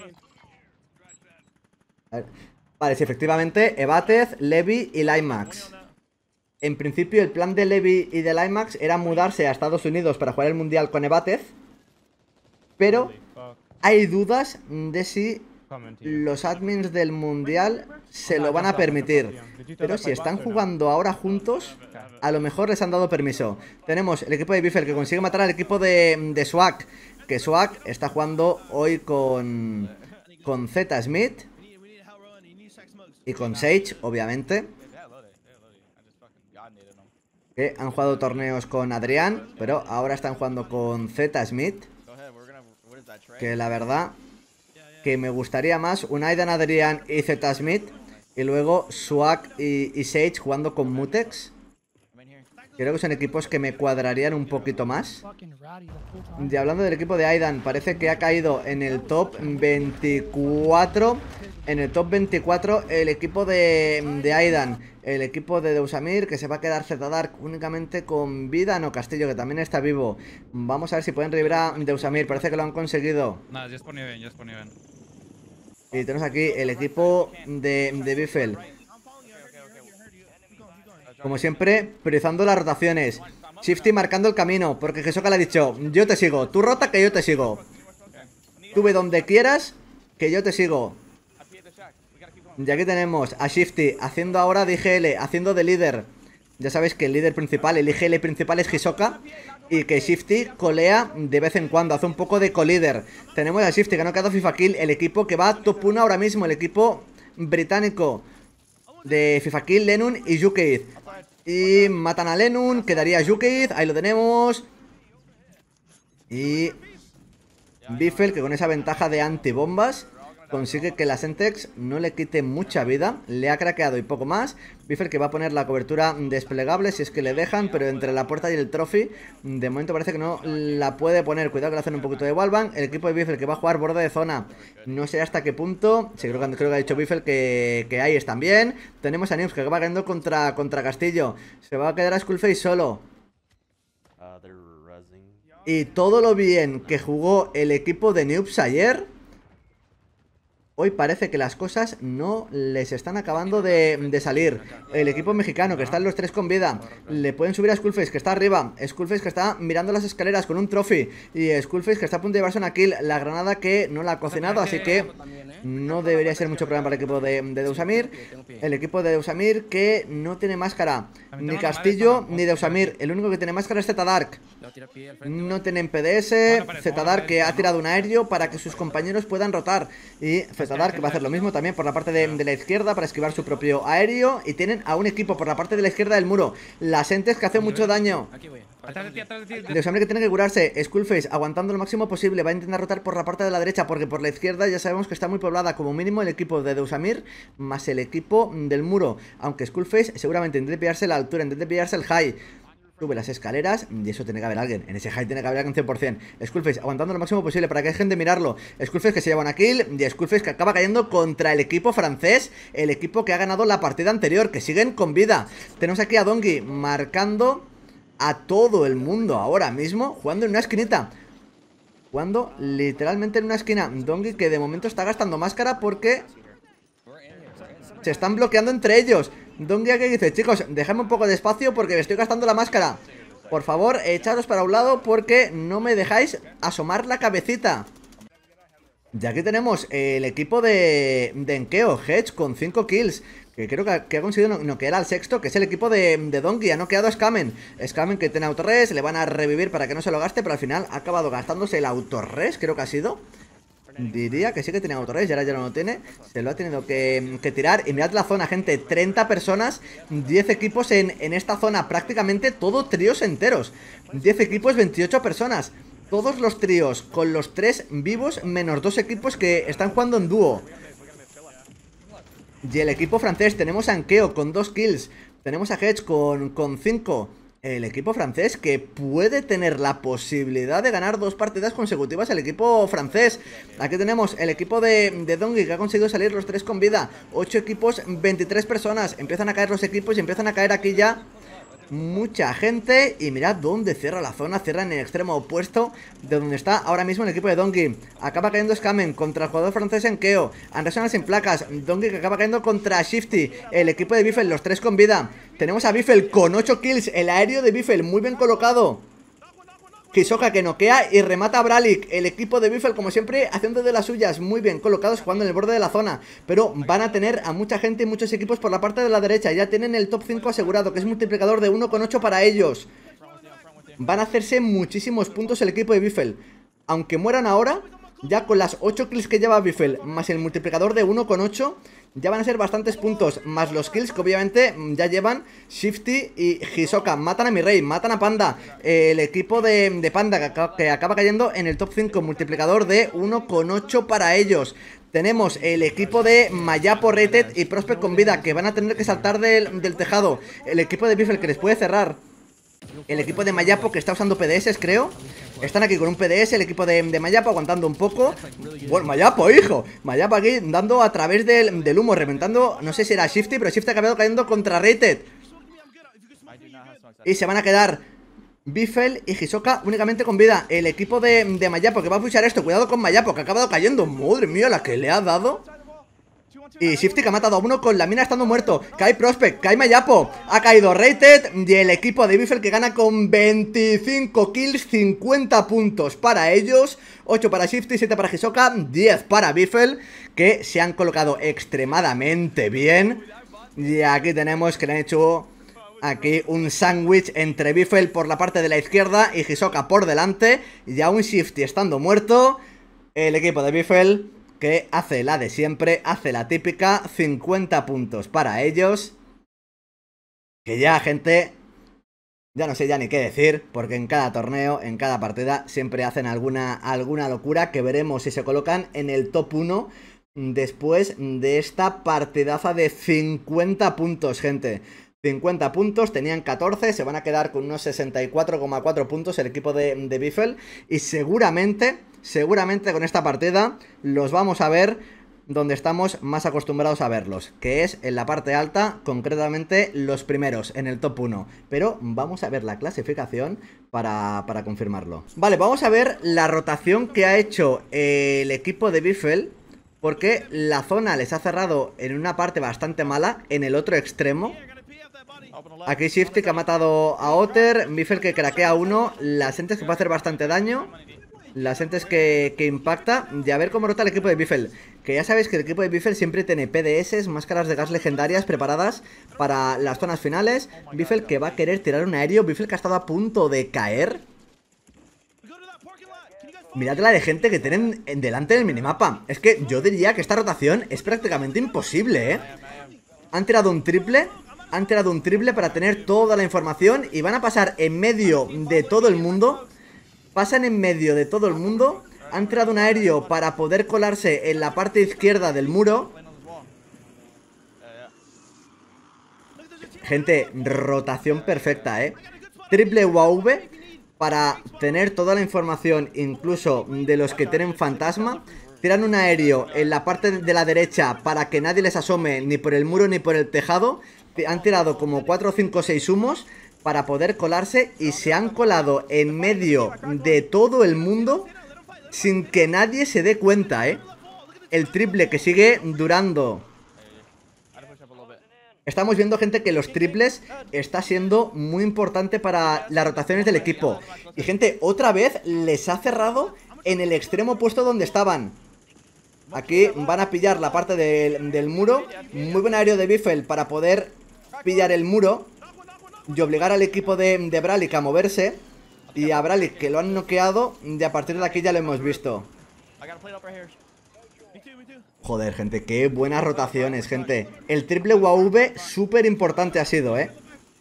A ver. Vale, sí, efectivamente, Evatez, Levi y Limax. En principio el plan de Levi y de Limax era mudarse a Estados Unidos para jugar el Mundial con Evatez. Pero hay dudas de si los admins del Mundial se lo van a permitir. Pero si están jugando ahora juntos, a lo mejor les han dado permiso. Tenemos el equipo de Biffle que consigue matar al equipo de, de Swag. Que Swag está jugando hoy con, con Z Smith. Y con Sage, obviamente. Que han jugado torneos con Adrián, pero ahora están jugando con Z Smith. Que la verdad que me gustaría más un Aidan, Adrián y Z Smith. Y luego Swag y, y Sage jugando con Mutex. Creo que son equipos que me cuadrarían un poquito más. Y hablando del equipo de Aidan, parece que ha caído en el top veinticuatro. En el top veinticuatro el equipo de, de Aidan. El equipo de Deusamir, que se va a quedar Zetadark únicamente con vida. No, Castillo, que también está vivo. Vamos a ver si pueden revivir a Deusamir. Parece que lo han conseguido. Nada, ya es ponido bien, ya es ponido bien. Y tenemos aquí el equipo de, de Biffle. Como siempre, priorizando las rotaciones. Shifty marcando el camino, porque Gesoka le ha dicho: yo te sigo, tú rota que yo te sigo. Tú ve donde quieras, que yo te sigo. Y aquí tenemos a Shifty haciendo ahora de I G L, haciendo de líder. Ya sabéis que el líder principal, el I G L principal es Hisoka. Y que Shifty colea de vez en cuando, hace un poco de colíder. Tenemos a Shifty que no ha quedado FIFA Kill, el equipo que va top uno ahora mismo, el equipo británico de FIFA Kill, Lenun y Yukeith. Y matan a Lenun, quedaría Yukeith, ahí lo tenemos. Y Biffle, que con esa ventaja de antibombas consigue que la Sentex no le quite mucha vida. Le ha craqueado y poco más. Biffle que va a poner la cobertura desplegable si es que le dejan, pero entre la puerta y el trophy de momento parece que no la puede poner. Cuidado que le hacen un poquito de wallbang. El equipo de Biffle que va a jugar borde de zona. No sé hasta qué punto. Sí, creo que, creo que ha dicho Biffle que, que ahí están bien. Tenemos a News que va cayendo contra, contra Castillo. Se va a quedar a Skullface solo. Y todo lo bien que jugó el equipo de Noobs ayer, hoy parece que las cosas no les están acabando de, de salir. El equipo mexicano, que están los tres con vida, le pueden subir a Skullface, que está arriba. Skullface que está mirando las escaleras con un trophy. Y Skullface que está a punto de llevarse una kill. La granada que no la ha cocinado, así que no debería ser mucho problema para el equipo de, de Deusamir. El equipo de Deusamir que no tiene máscara. Ni Castillo ni Deusamir. El único que tiene máscara es Zetadark. No tienen P D S. Zetadark que ha tirado un aéreo para que sus compañeros puedan rotar. Y Zetadark va a hacer lo mismo también por la parte de, de la izquierda para esquivar su propio aéreo. Y tienen a un equipo por la parte de la izquierda del muro. Las entes que hacen mucho daño. Deusamir que tiene que curarse. Skullface aguantando lo máximo posible. Va a intentar rotar por la parte de la derecha, porque por la izquierda ya sabemos que está muy poblada. Como mínimo el equipo de Deusamir más el equipo del muro. Aunque Skullface seguramente intente pillarse la altura, intente pillarse el high. Sube las escaleras y eso tiene que haber alguien. En ese high tiene que haber alguien cien por cien. Skullface aguantando lo máximo posible para que dejen de mirarlo. Skullface que se lleva una kill. Y Skullface que acaba cayendo contra el equipo francés. El equipo que ha ganado la partida anterior. Que siguen con vida. Tenemos aquí a Dongi marcando a todo el mundo ahora mismo. Jugando en una esquinita. Jugando literalmente en una esquina. Dongi que de momento está gastando máscara porque se están bloqueando entre ellos. Dongi que dice: chicos, dejadme un poco de espacio porque me estoy gastando la máscara. Por favor, echaros para un lado porque no me dejáis asomar la cabecita. Y aquí tenemos el equipo de, de Enkeo, Hedge con cinco kills. Que creo que, que ha conseguido noquear al sexto, que es el equipo de, de Dongi. Ha noqueado a Skamen. Skamen que tiene autorres, le van a revivir para que no se lo gaste, pero al final ha acabado gastándose el autorres, creo que ha sido. Diría que sí que tiene autorres y ahora ya no lo tiene. Se lo ha tenido que, que tirar. Y mirad la zona, gente, treinta personas, diez equipos en, en esta zona. Prácticamente todo tríos enteros. diez equipos, veintiocho personas. Todos los tríos con los tres vivos, menos dos equipos que están jugando en dúo. Y el equipo francés, tenemos a Enkeo con dos kills. Tenemos a Hedge con cinco. el equipo francés, que puede tener la posibilidad de ganar dos partidas consecutivas el equipo francés. Aquí tenemos el equipo de, de Dongui, que ha conseguido salir los tres con vida. ocho equipos, veintitrés personas. Empiezan a caer los equipos y empiezan a caer aquí ya mucha gente. Y mirad dónde cierra la zona. Cierra en el extremo opuesto de donde está ahora mismo el equipo de Dongui. Acaba cayendo Scamen contra el jugador francés en Keo. Anderson sin placas. Dongui que acaba cayendo contra Shifty. El equipo de Biffle, los tres con vida. Tenemos a Biffle con ocho kills. El aéreo de Biffle muy bien colocado. Hisoka que noquea y remata a Bralik. El equipo de Biffle, como siempre, haciendo de las suyas, muy bien colocados, jugando en el borde de la zona. Pero van a tener a mucha gente y muchos equipos por la parte de la derecha. Ya tienen el top cinco asegurado, que es multiplicador de uno coma ocho para ellos. Van a hacerse muchísimos puntos el equipo de Biffle. Aunque mueran ahora, ya con las ocho kills que lleva Biffle, más el multiplicador de uno coma ocho, ya van a ser bastantes puntos, más los kills que obviamente ya llevan Shifty y Hisoka. Matan a mi rey, matan a Panda. eh, El equipo de, de Panda que acaba, que acaba cayendo en el top cinco, multiplicador de uno coma ocho para ellos. Tenemos el equipo de Mayapo, Rated y Prospect con vida, que van a tener que saltar del, del tejado. El equipo de Biffle que les puede cerrar. El equipo de Mayapo que está usando P D S, creo. Están aquí con un P D S, el equipo de, de Mayapo aguantando un poco. Bueno, Mayapo, hijo. Mayapo aquí dando a través del, del humo, reventando. No sé si era Shifty, pero Shifty ha acabado cayendo contra Rated. Y se van a quedar Biffle y Hisoka únicamente con vida. El equipo de, de Mayapo que va a pushar esto. Cuidado con Mayapo que ha acabado cayendo. Madre mía, la que le ha dado. Y Shifty que ha matado a uno con la mina estando muerto. Cae Prospect, cae Mayapo. Ha caído Rated. Y el equipo de Biffle que gana con veinticinco kills, cincuenta puntos para ellos, ocho para Shifty, siete para Hisoka, diez para Biffle, que se han colocado extremadamente bien. Y aquí tenemos que le han hecho aquí un sándwich entre Biffle por la parte de la izquierda y Hisoka por delante. Y a un Shifty estando muerto, el equipo de Biffle que hace la de siempre, hace la típica, cincuenta puntos para ellos. Que ya, gente, ya no sé ya ni qué decir, porque en cada torneo, en cada partida, siempre hacen alguna, alguna locura, que veremos si se colocan en el top uno después de esta partidaza de cincuenta puntos, gente. cincuenta puntos, tenían catorce, se van a quedar con unos sesenta y cuatro coma cuatro puntos el equipo de, de Biffle. Y seguramente, seguramente con esta partida los vamos a ver donde estamos más acostumbrados a verlos, que es en la parte alta, concretamente los primeros, en el top uno. Pero vamos a ver la clasificación para, para confirmarlo. Vale, vamos a ver la rotación que ha hecho el equipo de Biffle, porque la zona les ha cerrado en una parte bastante mala, en el otro extremo. Aquí Shifty que ha matado a Otter, Biffle que craquea a uno, las entes que puede hacer bastante daño, las entes que, que impacta. Y a ver cómo rota el equipo de Biffle, que ya sabéis que el equipo de Biffle siempre tiene P D S, máscaras de gas legendarias preparadas para las zonas finales. Biffle que va a querer tirar un aéreo, Biffle que ha estado a punto de caer. Mirad la de gente que tienen delante del minimapa. Es que yo diría que esta rotación es prácticamente imposible, ¿eh? Han tirado un triple, han tirado un triple para tener toda la información y van a pasar en medio de todo el mundo. Pasan en medio de todo el mundo. Han tirado un aéreo para poder colarse en la parte izquierda del muro. Gente, rotación perfecta, ¿eh? Triple U A V para tener toda la información, incluso de los que tienen fantasma. Tiran un aéreo en la parte de la derecha para que nadie les asome ni por el muro ni por el tejado. Han tirado como cuatro, cinco, seis humos para poder colarse y se han colado en medio de todo el mundo sin que nadie se dé cuenta, ¿eh? El triple que sigue durando. Estamos viendo, gente, que los triples está siendo muy importante para las rotaciones del equipo. Y, gente, otra vez les ha cerrado en el extremo opuesto donde estaban. Aquí van a pillar la parte del, del muro. Muy buen aéreo de Biffle para poder pillar el muro y obligar al equipo de, de Bralik a moverse. Y a Bralik, que lo han noqueado, y a partir de aquí ya lo hemos visto. Joder, gente, qué buenas rotaciones, gente. El triple U A V súper importante ha sido, ¿eh?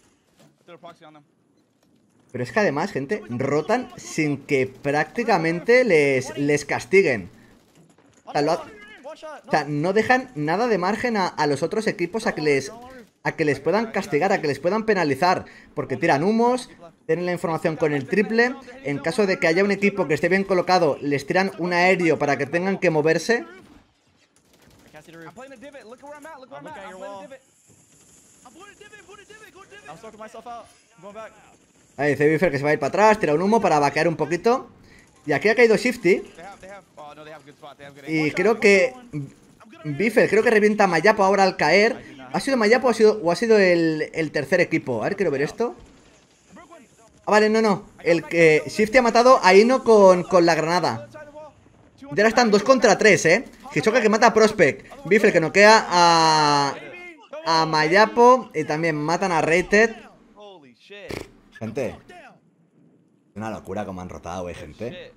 Pero es que además, gente, rotan sin que prácticamente les, les castiguen. O sea, lo, o sea, no dejan nada de margen a, a los otros equipos a que les a que les puedan castigar, a que les puedan penalizar, porque tiran humos, tienen la información con el triple. En caso de que haya un equipo que esté bien colocado, les tiran un aéreo para que tengan que moverse. Ahí dice Biffle que se va a ir para atrás, tira un humo para vaquear un poquito. Y aquí ha caído Shifty. Y creo que Biffle, creo que revienta a Mayapo ahora al caer. ¿Ha sido Mayapo o ha sido, o ha sido el, el tercer equipo? A ver, quiero ver esto. Ah, vale, no, no. El que Shifty ha matado a Ino con, con la granada. Y ahora están dos contra tres, eh. Hisoka que mata a Prospect. Biffle que noquea a, a Mayapo. Y también matan a Rated. Gente, una locura como han rotado, eh, gente.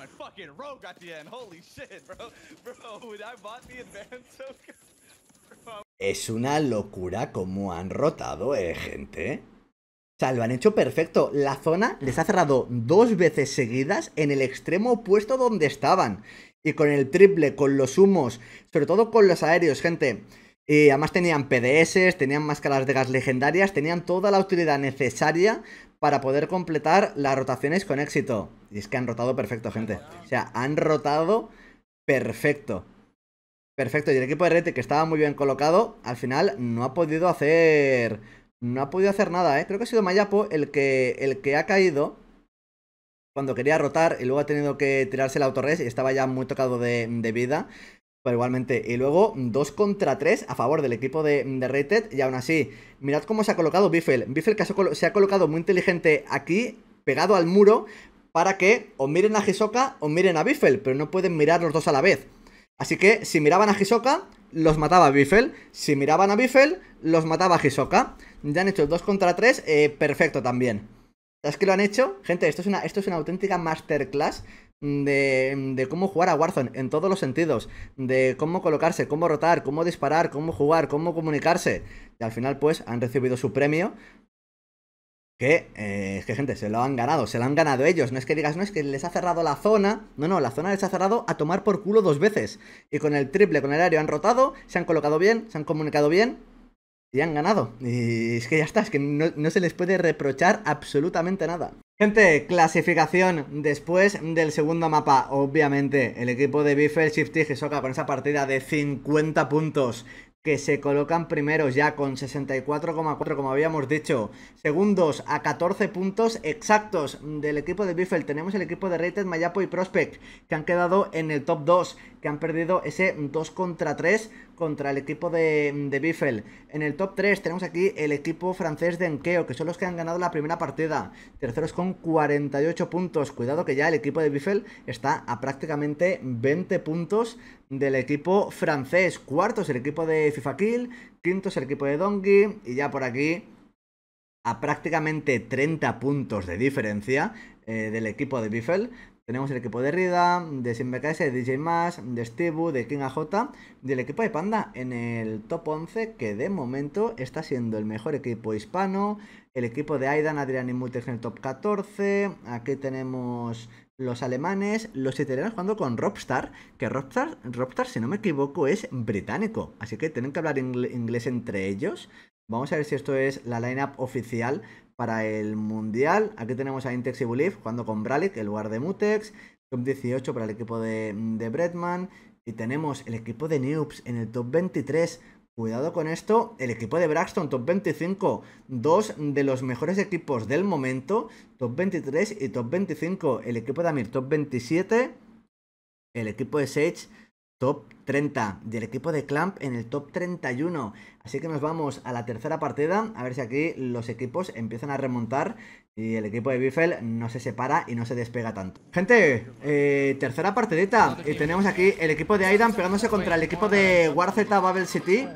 Es una locura como han rotado, eh, gente. O sea, lo han hecho perfecto. La zona les ha cerrado dos veces seguidas en el extremo opuesto donde estaban. Y con el triple, con los humos, sobre todo con los aéreos, gente. Y además tenían P D S, tenían máscaras de gas legendarias, tenían toda la utilidad necesaria para poder completar las rotaciones con éxito. Y es que han rotado perfecto, gente. O sea, han rotado perfecto. Perfecto. Y el equipo de Rete, que estaba muy bien colocado, al final no ha podido hacer... No ha podido hacer nada, ¿eh? Creo que ha sido Mayapo el que, el que ha caído cuando quería rotar y luego ha tenido que tirarse el autorres y estaba ya muy tocado de, de vida. Pero igualmente, y luego dos contra tres a favor del equipo de, de Rated. Y aún así, mirad cómo se ha colocado Biffle. Biffle que se ha colocado muy inteligente aquí, pegado al muro, para que o miren a Hisoka o miren a Biffle, pero no pueden mirar los dos a la vez. Así que si miraban a Hisoka, los mataba Biffle. Si miraban a Biffle, los mataba Hisoka. Ya han hecho dos contra tres, eh, perfecto también. ¿Sabes qué lo han hecho? Gente, esto es una, esto es una auténtica masterclass de, de cómo jugar a Warzone en todos los sentidos. De cómo colocarse, cómo rotar, cómo disparar, cómo jugar, cómo comunicarse. Y al final pues han recibido su premio. Que, eh, que gente, se lo han ganado, se lo han ganado ellos. No es que digas, no, es que les ha cerrado la zona. No, no, la zona les ha cerrado a tomar por culo dos veces. Y con el triple, con el aéreo han rotado, se han colocado bien, se han comunicado bien y han ganado. Y es que ya está, es que no, no se les puede reprochar absolutamente nada. Gente, clasificación después del segundo mapa. Obviamente, el equipo de Biffle, Shifty y Hisoka con esa partida de cincuenta puntos, que se colocan primeros ya con sesenta y cuatro coma cuatro, como habíamos dicho. Segundos a catorce puntos exactos del equipo de Biffle. Tenemos el equipo de Rated, Mayapo y Prospect, que han quedado en el top dos, que han perdido ese dos contra tres contra el equipo de, de Biffle. En el top tres tenemos aquí el equipo francés de Enkeo, que son los que han ganado la primera partida. Terceros con cuarenta y ocho puntos. Cuidado que ya el equipo de Biffle está a prácticamente veinte puntos del equipo francés. Cuartos el equipo de FIFA Kill, quintos el equipo de Dongi, y ya por aquí a prácticamente treinta puntos de diferencia eh, del equipo de Biffle. Tenemos el equipo de Rida, de SimBKS, de D J Mas, de Stevu, de King A J, del equipo de Panda en el top once, que de momento está siendo el mejor equipo hispano. El equipo de Aidan, Adrian y Mutex en el top catorce. Aquí tenemos los alemanes, los italianos jugando con Rockstar, que Rockstar, Rockstar, si no me equivoco, es británico, así que tienen que hablar ingl- inglés entre ellos. Vamos a ver si esto es la lineup oficial para el mundial. Aquí tenemos a Intex y Bulif jugando con Bralic en lugar de Mutex. Top dieciocho para el equipo de, de Bretman. Y tenemos el equipo de Noobs en el top veintitrés. Cuidado con esto, el equipo de Braxton, top veinticinco. Dos de los mejores equipos del momento, top veintitrés y top veinticinco. El equipo de Amir, top veintisiete. El equipo de Sage, top treinta. Y el equipo de Clamp en el top treinta y uno. Así que nos vamos a la tercera partida. A ver si aquí los equipos empiezan a remontar y el equipo de Biffle no se separa y no se despega tanto. Gente, eh, tercera partidita. Y tenemos aquí el equipo de Aidan pegándose contra el equipo de WarZ Bubble City.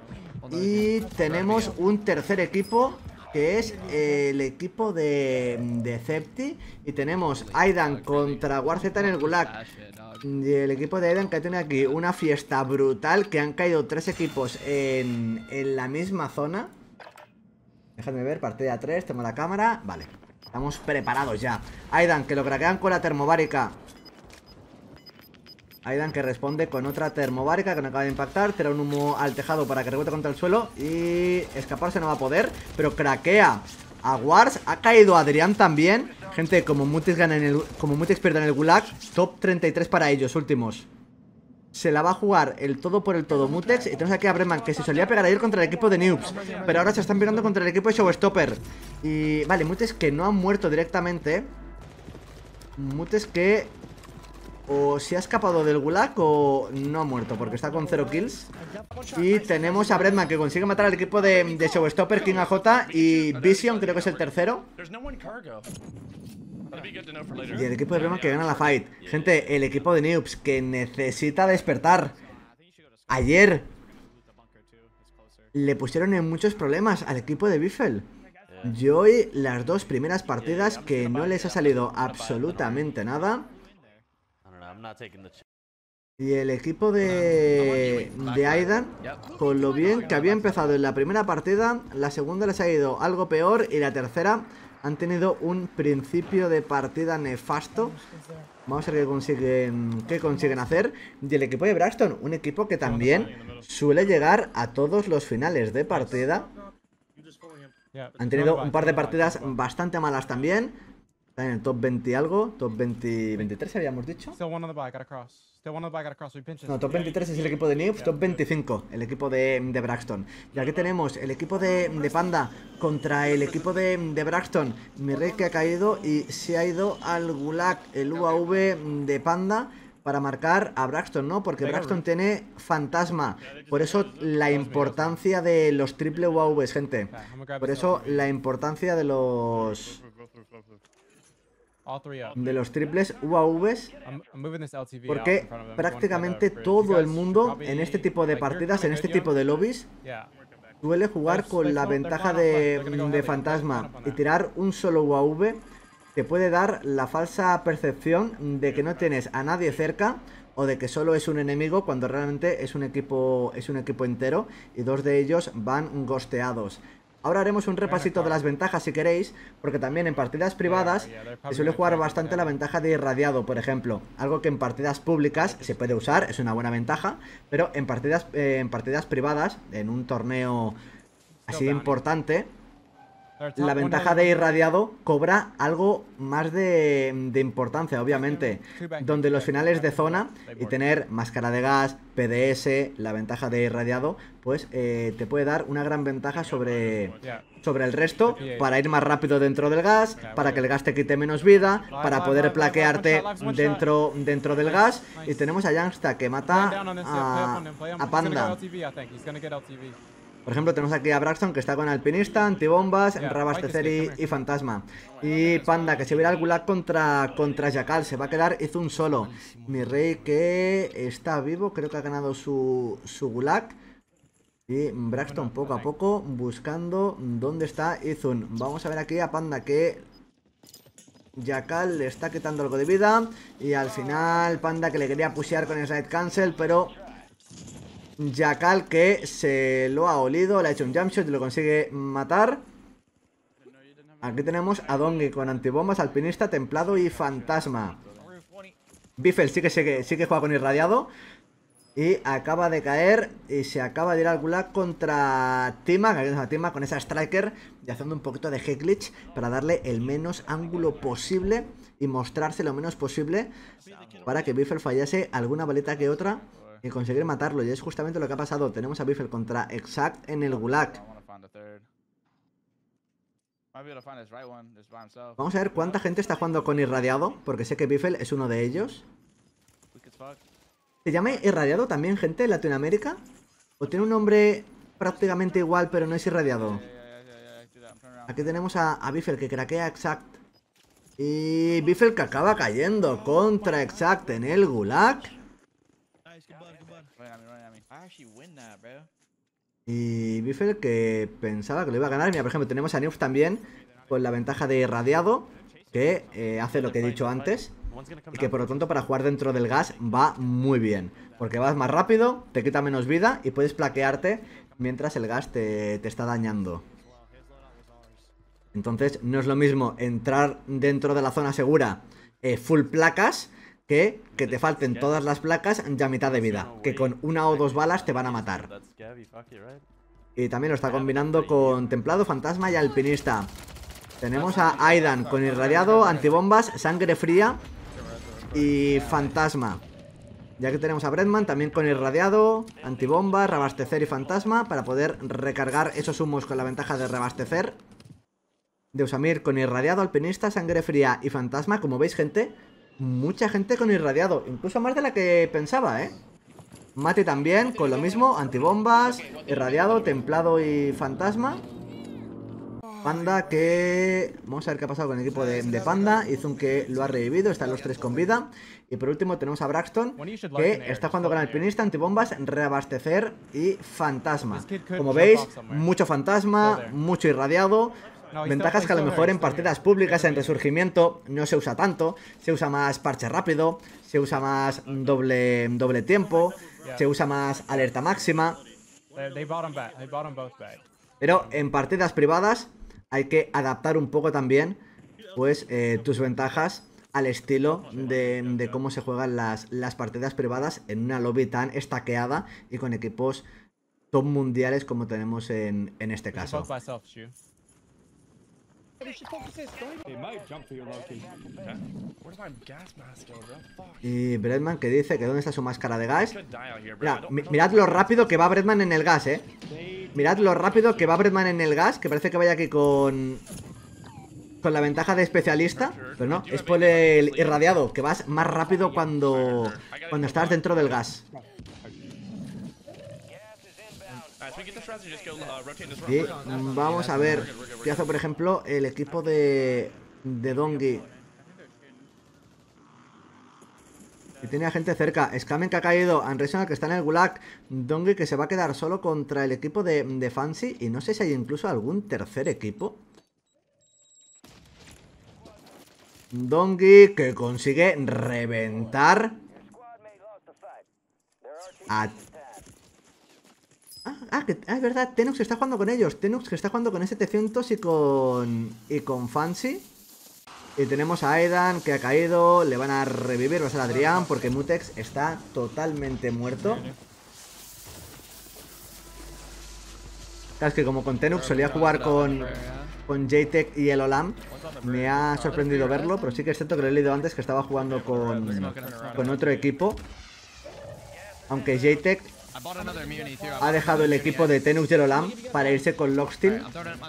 Y tenemos un tercer equipo, que es el equipo de, de Cepti. Y tenemos Aidan contra WarZ en el Gulag. Y el equipo de Aidan, que tiene aquí una fiesta brutal, que han caído tres equipos en, en la misma zona. Déjame ver, partida tres, tengo la cámara. Vale, estamos preparados ya. Aidan, que lo craquean con la termobárica. Aidan que responde con otra termobárica que no acaba de impactar. Tira un humo al tejado para que rebote contra el suelo. Y escaparse no va a poder, pero craquea a Wars. Ha caído Adrián también. Gente, como Mutix gana en el, como Mutix pierde en el Gulag, top treinta y tres para ellos, últimos. Se la va a jugar el todo por el todo Mutex. Y tenemos aquí a Breman, que se solía pegar ayer contra el equipo de Noobs, pero ahora se están pegando contra el equipo de Showstopper. Y vale, Mutex que no ha muerto directamente. Mutex que o se ha escapado del Gulag o no ha muerto, porque está con cero kills. Y tenemos a Breman, que consigue matar al equipo de, de Showstopper, King A J y Vision, creo que es el tercero. Y el equipo de Breman que gana la fight. Gente, el equipo de Noobs que necesita despertar. Ayer le pusieron en muchos problemas al equipo de Biffle. Y hoy las dos primeras partidas que no les ha salido absolutamente nada. Y el equipo de, de Aidan, con lo bien que había empezado en la primera partida, la segunda les ha ido algo peor y la tercera han tenido un principio de partida nefasto. Vamos a ver qué consiguen, qué consiguen hacer. Y el equipo de Braxton, un equipo que también suele llegar a todos los finales de partida. Han tenido un par de partidas bastante malas también. Están en el top veinte y algo. Top veinte, veintitrés habíamos dicho. No, top veintitrés es el equipo de Noobs, top veinticinco el equipo de, de Braxton. Y aquí tenemos el equipo de, de Panda contra el equipo de, de Braxton. Mi rey que ha caído y se ha ido al Gulag, el U A V de Panda, para marcar a Braxton, ¿no? Porque Braxton tiene fantasma. Por eso la importancia de los triple U A Vs, gente. Por eso la importancia de los... de los triples U A Vs, porque prácticamente todo el mundo en este tipo de partidas, en este tipo de lobbies, suele jugar con la ventaja de, de fantasma, y tirar un solo U A V te puede dar la falsa percepción de que no tienes a nadie cerca o de que solo es un enemigo, cuando realmente es un equipo, es un equipo entero y dos de ellos van ghosteados. Ahora haremos un repasito de las ventajas si queréis, porque también en partidas privadas se suele jugar bastante la ventaja de irradiado, por ejemplo. Algo que en partidas públicas se puede usar, es una buena ventaja, pero en partidas, eh, en partidas privadas, en un torneo así importante, la ventaja de irradiado cobra algo más de, de importancia, obviamente. Donde los finales de zona y tener máscara de gas, P D S, la ventaja de irradiado, pues eh, te puede dar una gran ventaja sobre, sobre el resto, para ir más rápido dentro del gas, para que el gas te quite menos vida, para poder plaquearte dentro, dentro del gas. Y tenemos a Youngsta que mata a, a Panda. Por ejemplo, tenemos aquí a Braxton que está con Alpinista, Antibombas, Rabastecer y, y Fantasma. Y Panda que se va a ir al Gulag contra, contra Jackal. Se va a quedar Izun solo. Mi rey que está vivo, creo que ha ganado su, su Gulag. Y Braxton poco a poco buscando dónde está Izun. Vamos a ver aquí a Panda que Jackal le está quitando algo de vida. Y al final Panda que le quería pushear con el side cancel, pero Jackal que se lo ha olido, le ha hecho un jumpshot y lo consigue matar. Aquí tenemos a Dongi con antibombas, alpinista, templado y fantasma. Biffle sí que, sí que, sí que juega con irradiado. Y acaba de caer y se acaba de ir al Gulag contra Tima, que a Tima con esa striker y haciendo un poquito de head glitch para darle el menos ángulo posible y mostrarse lo menos posible para que Biffle fallase alguna baleta que otra y conseguir matarlo. Y es justamente lo que ha pasado. Tenemos a Biffle contra Exact en el Gulag. Vamos a ver cuánta gente está jugando con irradiado, porque sé que Biffle es uno de ellos. ¿Se llama irradiado también, gente, en Latinoamérica? ¿O tiene un nombre prácticamente igual, pero no es irradiado? Aquí tenemos a, a Biffle que craquea Exact. Y Biffle que acaba cayendo contra Exact en el Gulag. Y Biffle que pensaba que lo iba a ganar. Mira, por ejemplo, tenemos a Neuf también con la ventaja de irradiado, que eh, hace lo que he dicho antes. Y que por lo tanto para jugar dentro del gas va muy bien, porque vas más rápido, te quita menos vida y puedes plaquearte mientras el gas te, te está dañando. Entonces no es lo mismo entrar dentro de la zona segura eh, full placas, que que te falten todas las placas ya a mitad de vida, que con una o dos balas te van a matar. Y también lo está combinando con Templado, Fantasma y Alpinista. Tenemos a Aidan con Irradiado, Antibombas, Sangre Fría y Fantasma. Ya que tenemos a Breadman también con Irradiado, Antibombas, Reabastecer y Fantasma para poder recargar esos humos con la ventaja de reabastecer. De Usamir con Irradiado, Alpinista, Sangre Fría y Fantasma. Como veis, gente, mucha gente con Irradiado, incluso más de la que pensaba, ¿eh? Mati también con lo mismo, Antibombas, Irradiado, Templado y Fantasma. Panda que... Vamos a ver qué ha pasado con el equipo de, de Panda. Izun que lo ha revivido, están los tres con vida. Y por último tenemos a Braxton, que está jugando con Alpinista, Antibombas, Reabastecer y Fantasma. Como veis, mucho Fantasma, mucho Irradiado. Ventajas que a lo mejor en partidas públicas, en Resurgimiento, no se usa tanto. Se usa más parche rápido, se usa más doble, doble tiempo, se usa más alerta máxima. Pero en partidas privadas hay que adaptar un poco también, pues, eh, tus ventajas al estilo de, de cómo se juegan las, las partidas privadas en una lobby tan estaqueada y con equipos top mundiales como tenemos en, en este caso. Y Breadman que dice que dónde está su máscara de gas. Mira, mi, mirad lo rápido que va Breadman en el gas, eh. Mirad lo rápido que va Breadman en el gas, que parece que vaya aquí con... Con la ventaja de especialista. Pero no, es por el irradiado, que vas más rápido cuando... Cuando estás dentro del gas. Y vamos a ver qué hace, por ejemplo, el equipo de... De Dongi. Y tiene a gente cerca. Skamen que ha caído. Unreasonable que está en el Gulag. Dongi que se va a quedar solo contra el equipo de, de Fancy. Y no sé si hay incluso algún tercer equipo. Dongi que consigue reventar a... Ah, ah, que, ah, es verdad, Tenux está jugando con ellos. Tenux que está jugando con setecientos y con... Y con Fancy. Y tenemos a Aidan que ha caído. Le van a revivir, va a ser Adrián, porque Mutex está totalmente muerto. Claro, es que como con Tenux solía jugar con... Con J-Tech y el Olam. Me ha sorprendido verlo, pero sí que es cierto que lo he leído antes, que estaba jugando con... Con otro equipo. Aunque J-Tech ha dejado el equipo de Tenux y el Olam para irse con Locksteel.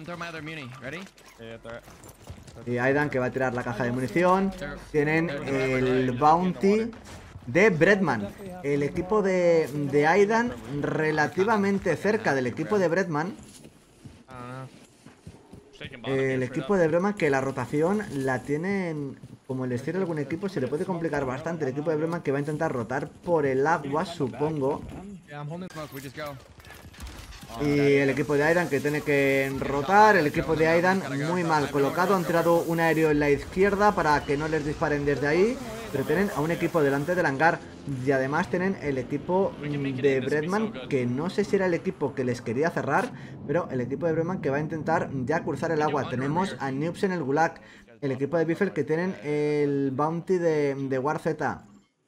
Y Aidan que va a tirar la caja de munición. Tienen el bounty de Breadman. El equipo de, de Aidan relativamente cerca del equipo de Breadman. El equipo de Breadman que la rotación la tienen... Como les cierre algún equipo se le puede complicar bastante. El equipo de Breadman que va a intentar rotar por el agua, supongo. Y el equipo de Aidan que tiene que rotar. El equipo de Aidan muy mal colocado. Han tirado un aéreo en la izquierda para que no les disparen desde ahí. Pero tienen a un equipo delante del hangar. Y además tienen el equipo de Breadman, que no sé si era el equipo que les quería cerrar, pero el equipo de Breadman que va a intentar ya cruzar el agua. Tenemos a Noobs en el Gulag. El equipo de Biffle que tienen el bounty de, de War Z.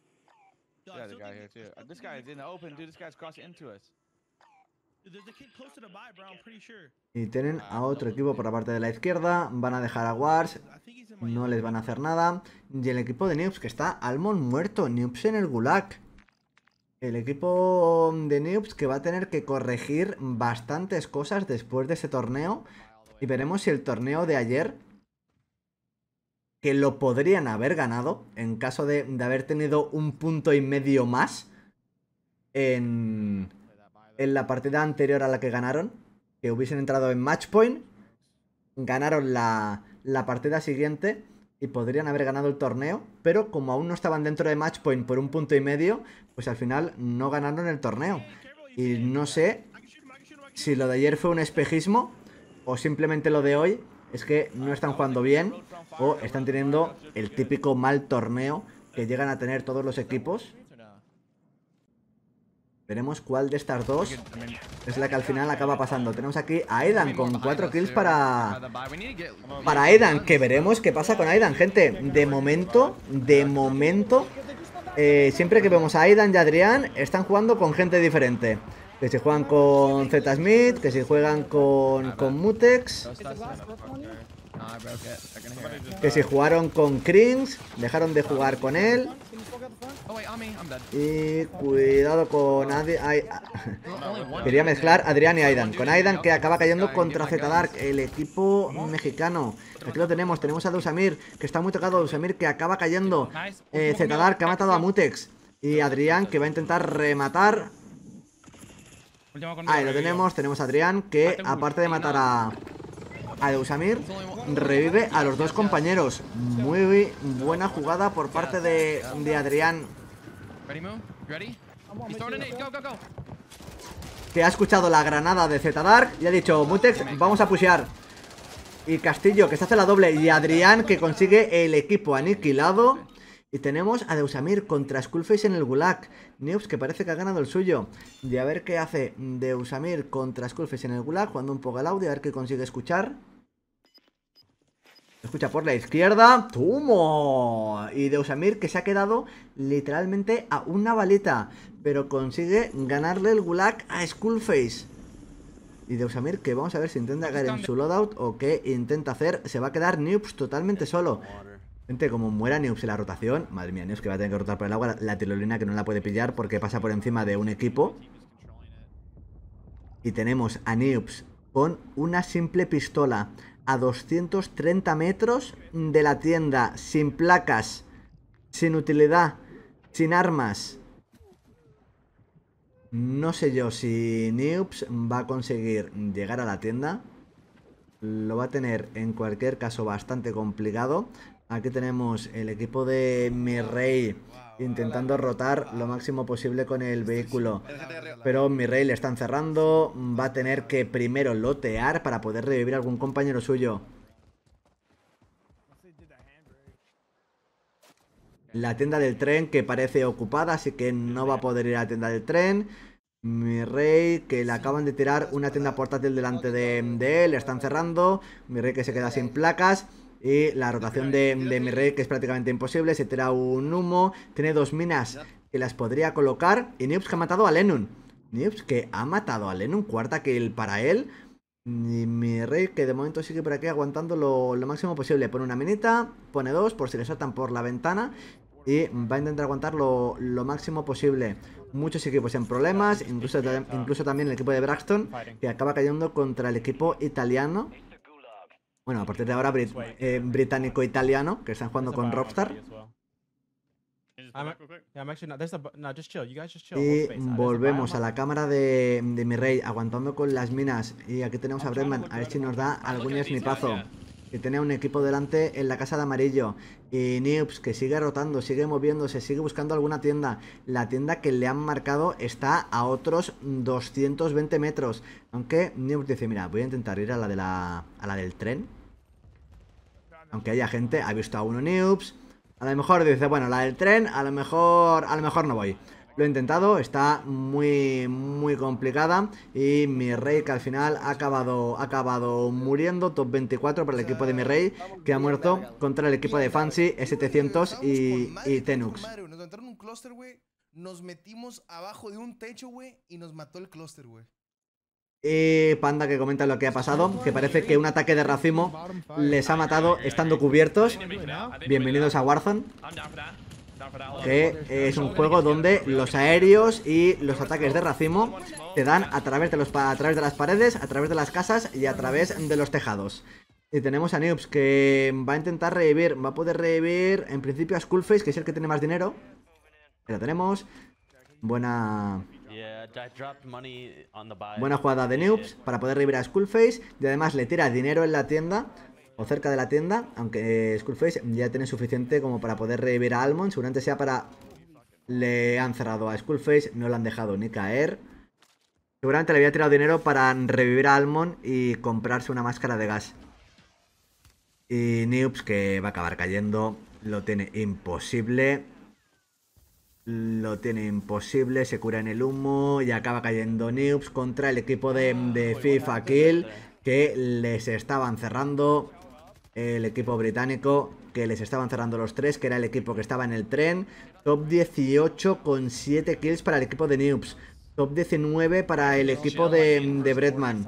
Y tienen a otro equipo por la parte de la izquierda. Van a dejar a Wars. No les van a hacer nada. Y el equipo de Noobs que está Almond muerto. Noobs en el Gulag. El equipo de Noobs que va a tener que corregir bastantes cosas después de ese torneo. Y veremos si el torneo de ayer, que lo podrían haber ganado en caso de, de haber tenido un punto y medio más en, en la partida anterior a la que ganaron, que hubiesen entrado en match point, ganaron la, la partida siguiente y podrían haber ganado el torneo, pero como aún no estaban dentro de match point por un punto y medio, pues al final no ganaron el torneo. Y no sé si lo de ayer fue un espejismo o simplemente lo de hoy es que no están jugando bien o están teniendo el típico mal torneo que llegan a tener todos los equipos. Veremos cuál de estas dos es la que al final acaba pasando. Tenemos aquí a Aidan con cuatro kills para... Para Aidan, que veremos qué pasa con Aidan, gente. De momento, de momento, eh, siempre que vemos a Aidan y a Adrián, están jugando con gente diferente. Que si juegan con Z Smith, que si juegan con, con Mutex, que si jugaron con Krings, dejaron de jugar con él. Y cuidado con Adi Ay... Quería mezclar Adrián y Aidan. Con Aidan, que acaba cayendo contra Z-Dark, el equipo mexicano. Aquí lo tenemos, tenemos a Deusamir, que está muy tocado. Deusamir, que acaba cayendo. eh, Z-Dark, que ha matado a Mutex. Y Adrián, que va a intentar rematar. Ahí lo tenemos, tenemos a Adrián, que aparte de matar a, a Deusamir, revive a los dos compañeros. Muy buena jugada por parte de, de Adrián, que ha escuchado la granada de Z-Dark y ha dicho: Mutex, vamos a pushear. Y Castillo, que se hace la doble, y Adrián, que consigue el equipo aniquilado. Y tenemos a Deusamir contra Skullface en el Gulag. Neops, que parece que ha ganado el suyo. Y a ver qué hace Deusamir contra Skullface en el Gulag, jugando un poco el audio, a ver qué consigue escuchar. Escucha por la izquierda. ¡Tumo! Y Deusamir, que se ha quedado literalmente a una balita, pero consigue ganarle el Gulag a Skullface. Y Deusamir, que vamos a ver si intenta caer en su loadout o qué intenta hacer. Se va a quedar Neops totalmente solo. Gente, como muera Neops en la rotación, madre mía, Neops que va a tener que rotar por el agua. La, la tirolina que no la puede pillar porque pasa por encima de un equipo. Y tenemos a Neops con una simple pistola a doscientos treinta metros de la tienda, sin placas, sin utilidad, sin armas. No sé yo si Neops va a conseguir llegar a la tienda. Lo va a tener en cualquier caso bastante complicado. Aquí tenemos el equipo de Mirrey intentando rotar lo máximo posible con el vehículo, pero Mirrey le están cerrando. Va a tener que primero lotear para poder revivir a algún compañero suyo. La tienda del tren, que parece ocupada, así que no va a poder ir a la tienda del tren. Mirrey, que le acaban de tirar una tienda portátil delante de, de él, le están cerrando. Mirrey, que se queda sin placas. Y la rotación de, de Mirrey, que es prácticamente imposible. Se tira un humo. Tiene dos minas que las podría colocar. Y Neops, que ha matado a Lennon. Neops, que ha matado a Lennon. Cuarta kill para él. Y Mirrey, que de momento sigue por aquí aguantando lo, lo máximo posible. Pone una minita, pone dos por si le saltan por la ventana. Y va a intentar aguantar lo, lo máximo posible. Muchos equipos en problemas. Incluso, incluso también el equipo de Braxton, que acaba cayendo contra el equipo italiano. Bueno, a partir de ahora brit eh, británico-italiano, que están jugando con Rockstar. Y volvemos a la cámara de, de Mirrey, aguantando con las minas. Y aquí tenemos a Bretman, a ver si nos da algún snipazo. Que tiene un equipo delante en la casa de amarillo. Y Neops, que sigue rotando, sigue moviéndose, sigue buscando alguna tienda. La tienda que le han marcado está a otros doscientos veinte metros. Aunque Neops dice: mira, voy a intentar ir a la, de la, a la del tren. Aunque haya gente, ha visto a uno Neops. A lo mejor dice: bueno, la del tren, a lo mejor, a lo mejor no voy. Lo he intentado, está muy, muy complicada. Y Mirrey, que al final ha acabado, ha acabado muriendo. Top veinticuatro para el equipo de Mirrey, que ha muerto contra el equipo de Fancy, E setecientos y, y Tenux. Nos entraron un clúster, güey. Nos metimos abajo de un techo, güey, y nos mató el clúster, güey. Y Panda, que comenta lo que ha pasado, que parece que un ataque de racimo les ha matado estando cubiertos. Bienvenidos a Warzone, que es un juego donde los aéreos y los ataques de racimo te dan a través de, los, a través de las paredes, a través de las casas y a través de los tejados. Y tenemos a Neops, que va a intentar revivir, va a poder revivir en principio a Skullface, que es el que tiene más dinero. Lo tenemos. Buena... Buena jugada de Neops para poder revivir a Skullface. Y además le tira dinero en la tienda, o cerca de la tienda, aunque Skullface ya tiene suficiente como para poder revivir a Almond. Seguramente sea para... Le han cerrado a Skullface, no le han dejado ni caer. Seguramente le había tirado dinero para revivir a Almond y comprarse una máscara de gas. Y Neops, que va a acabar cayendo, lo tiene imposible. Lo tiene imposible, se cura en el humo y acaba cayendo Neops contra el equipo de, de FIFA Kill, que les estaban cerrando. el equipo británico, que les estaban cerrando los tres, que era el equipo que estaba en el tren. Top dieciocho con siete kills para el equipo de Noobs. Top diecinueve para el equipo de, de Breadman.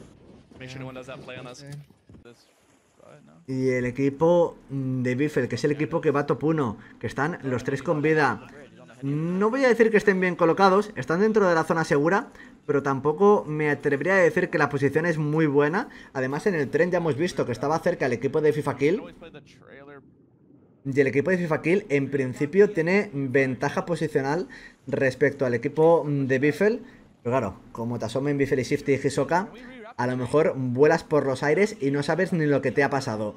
Y el equipo de Biffle, que es el equipo que va top uno, que están los tres con vida. No voy a decir que estén bien colocados, están dentro de la zona segura, pero tampoco me atrevería a decir que la posición es muy buena. Además, en el tren ya hemos visto que estaba cerca el equipo de FIFA Kill. Y el equipo de FIFA Kill en principio tiene ventaja posicional respecto al equipo de Biffle. Pero claro, como te asomen Biffle y Shifty y Hisoka, a lo mejor vuelas por los aires y no sabes ni lo que te ha pasado.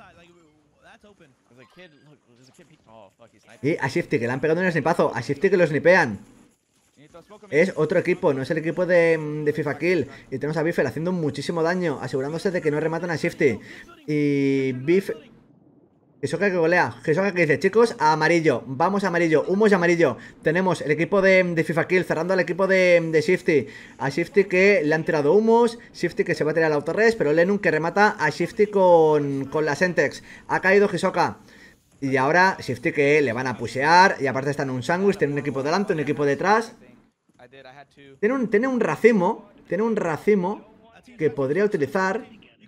Y a Shifty, que le han pegado un snipazo. A Shifty que lo snipean. Es otro equipo, no es el equipo de, de FIFA Kill. Y tenemos a Biffle haciendo muchísimo daño, asegurándose de que no rematan a Shifty. Y Biffle... Hisoka que golea, Hisoka que dice, chicos, a amarillo, vamos a amarillo, humos y amarillo. Tenemos el equipo de, de FIFA Kill cerrando al equipo de, de Shifty. A Shifty que le han tirado humos, Shifty que se va a tirar al autorres, pero Lenun que remata a Shifty con, con la Sentex. Ha caído Hisoka. Y ahora Shifty que le van a pushear. Y aparte está en un sándwich, tiene un equipo delante, un equipo detrás. Tiene un, tiene un racimo, tiene un racimo que podría utilizar.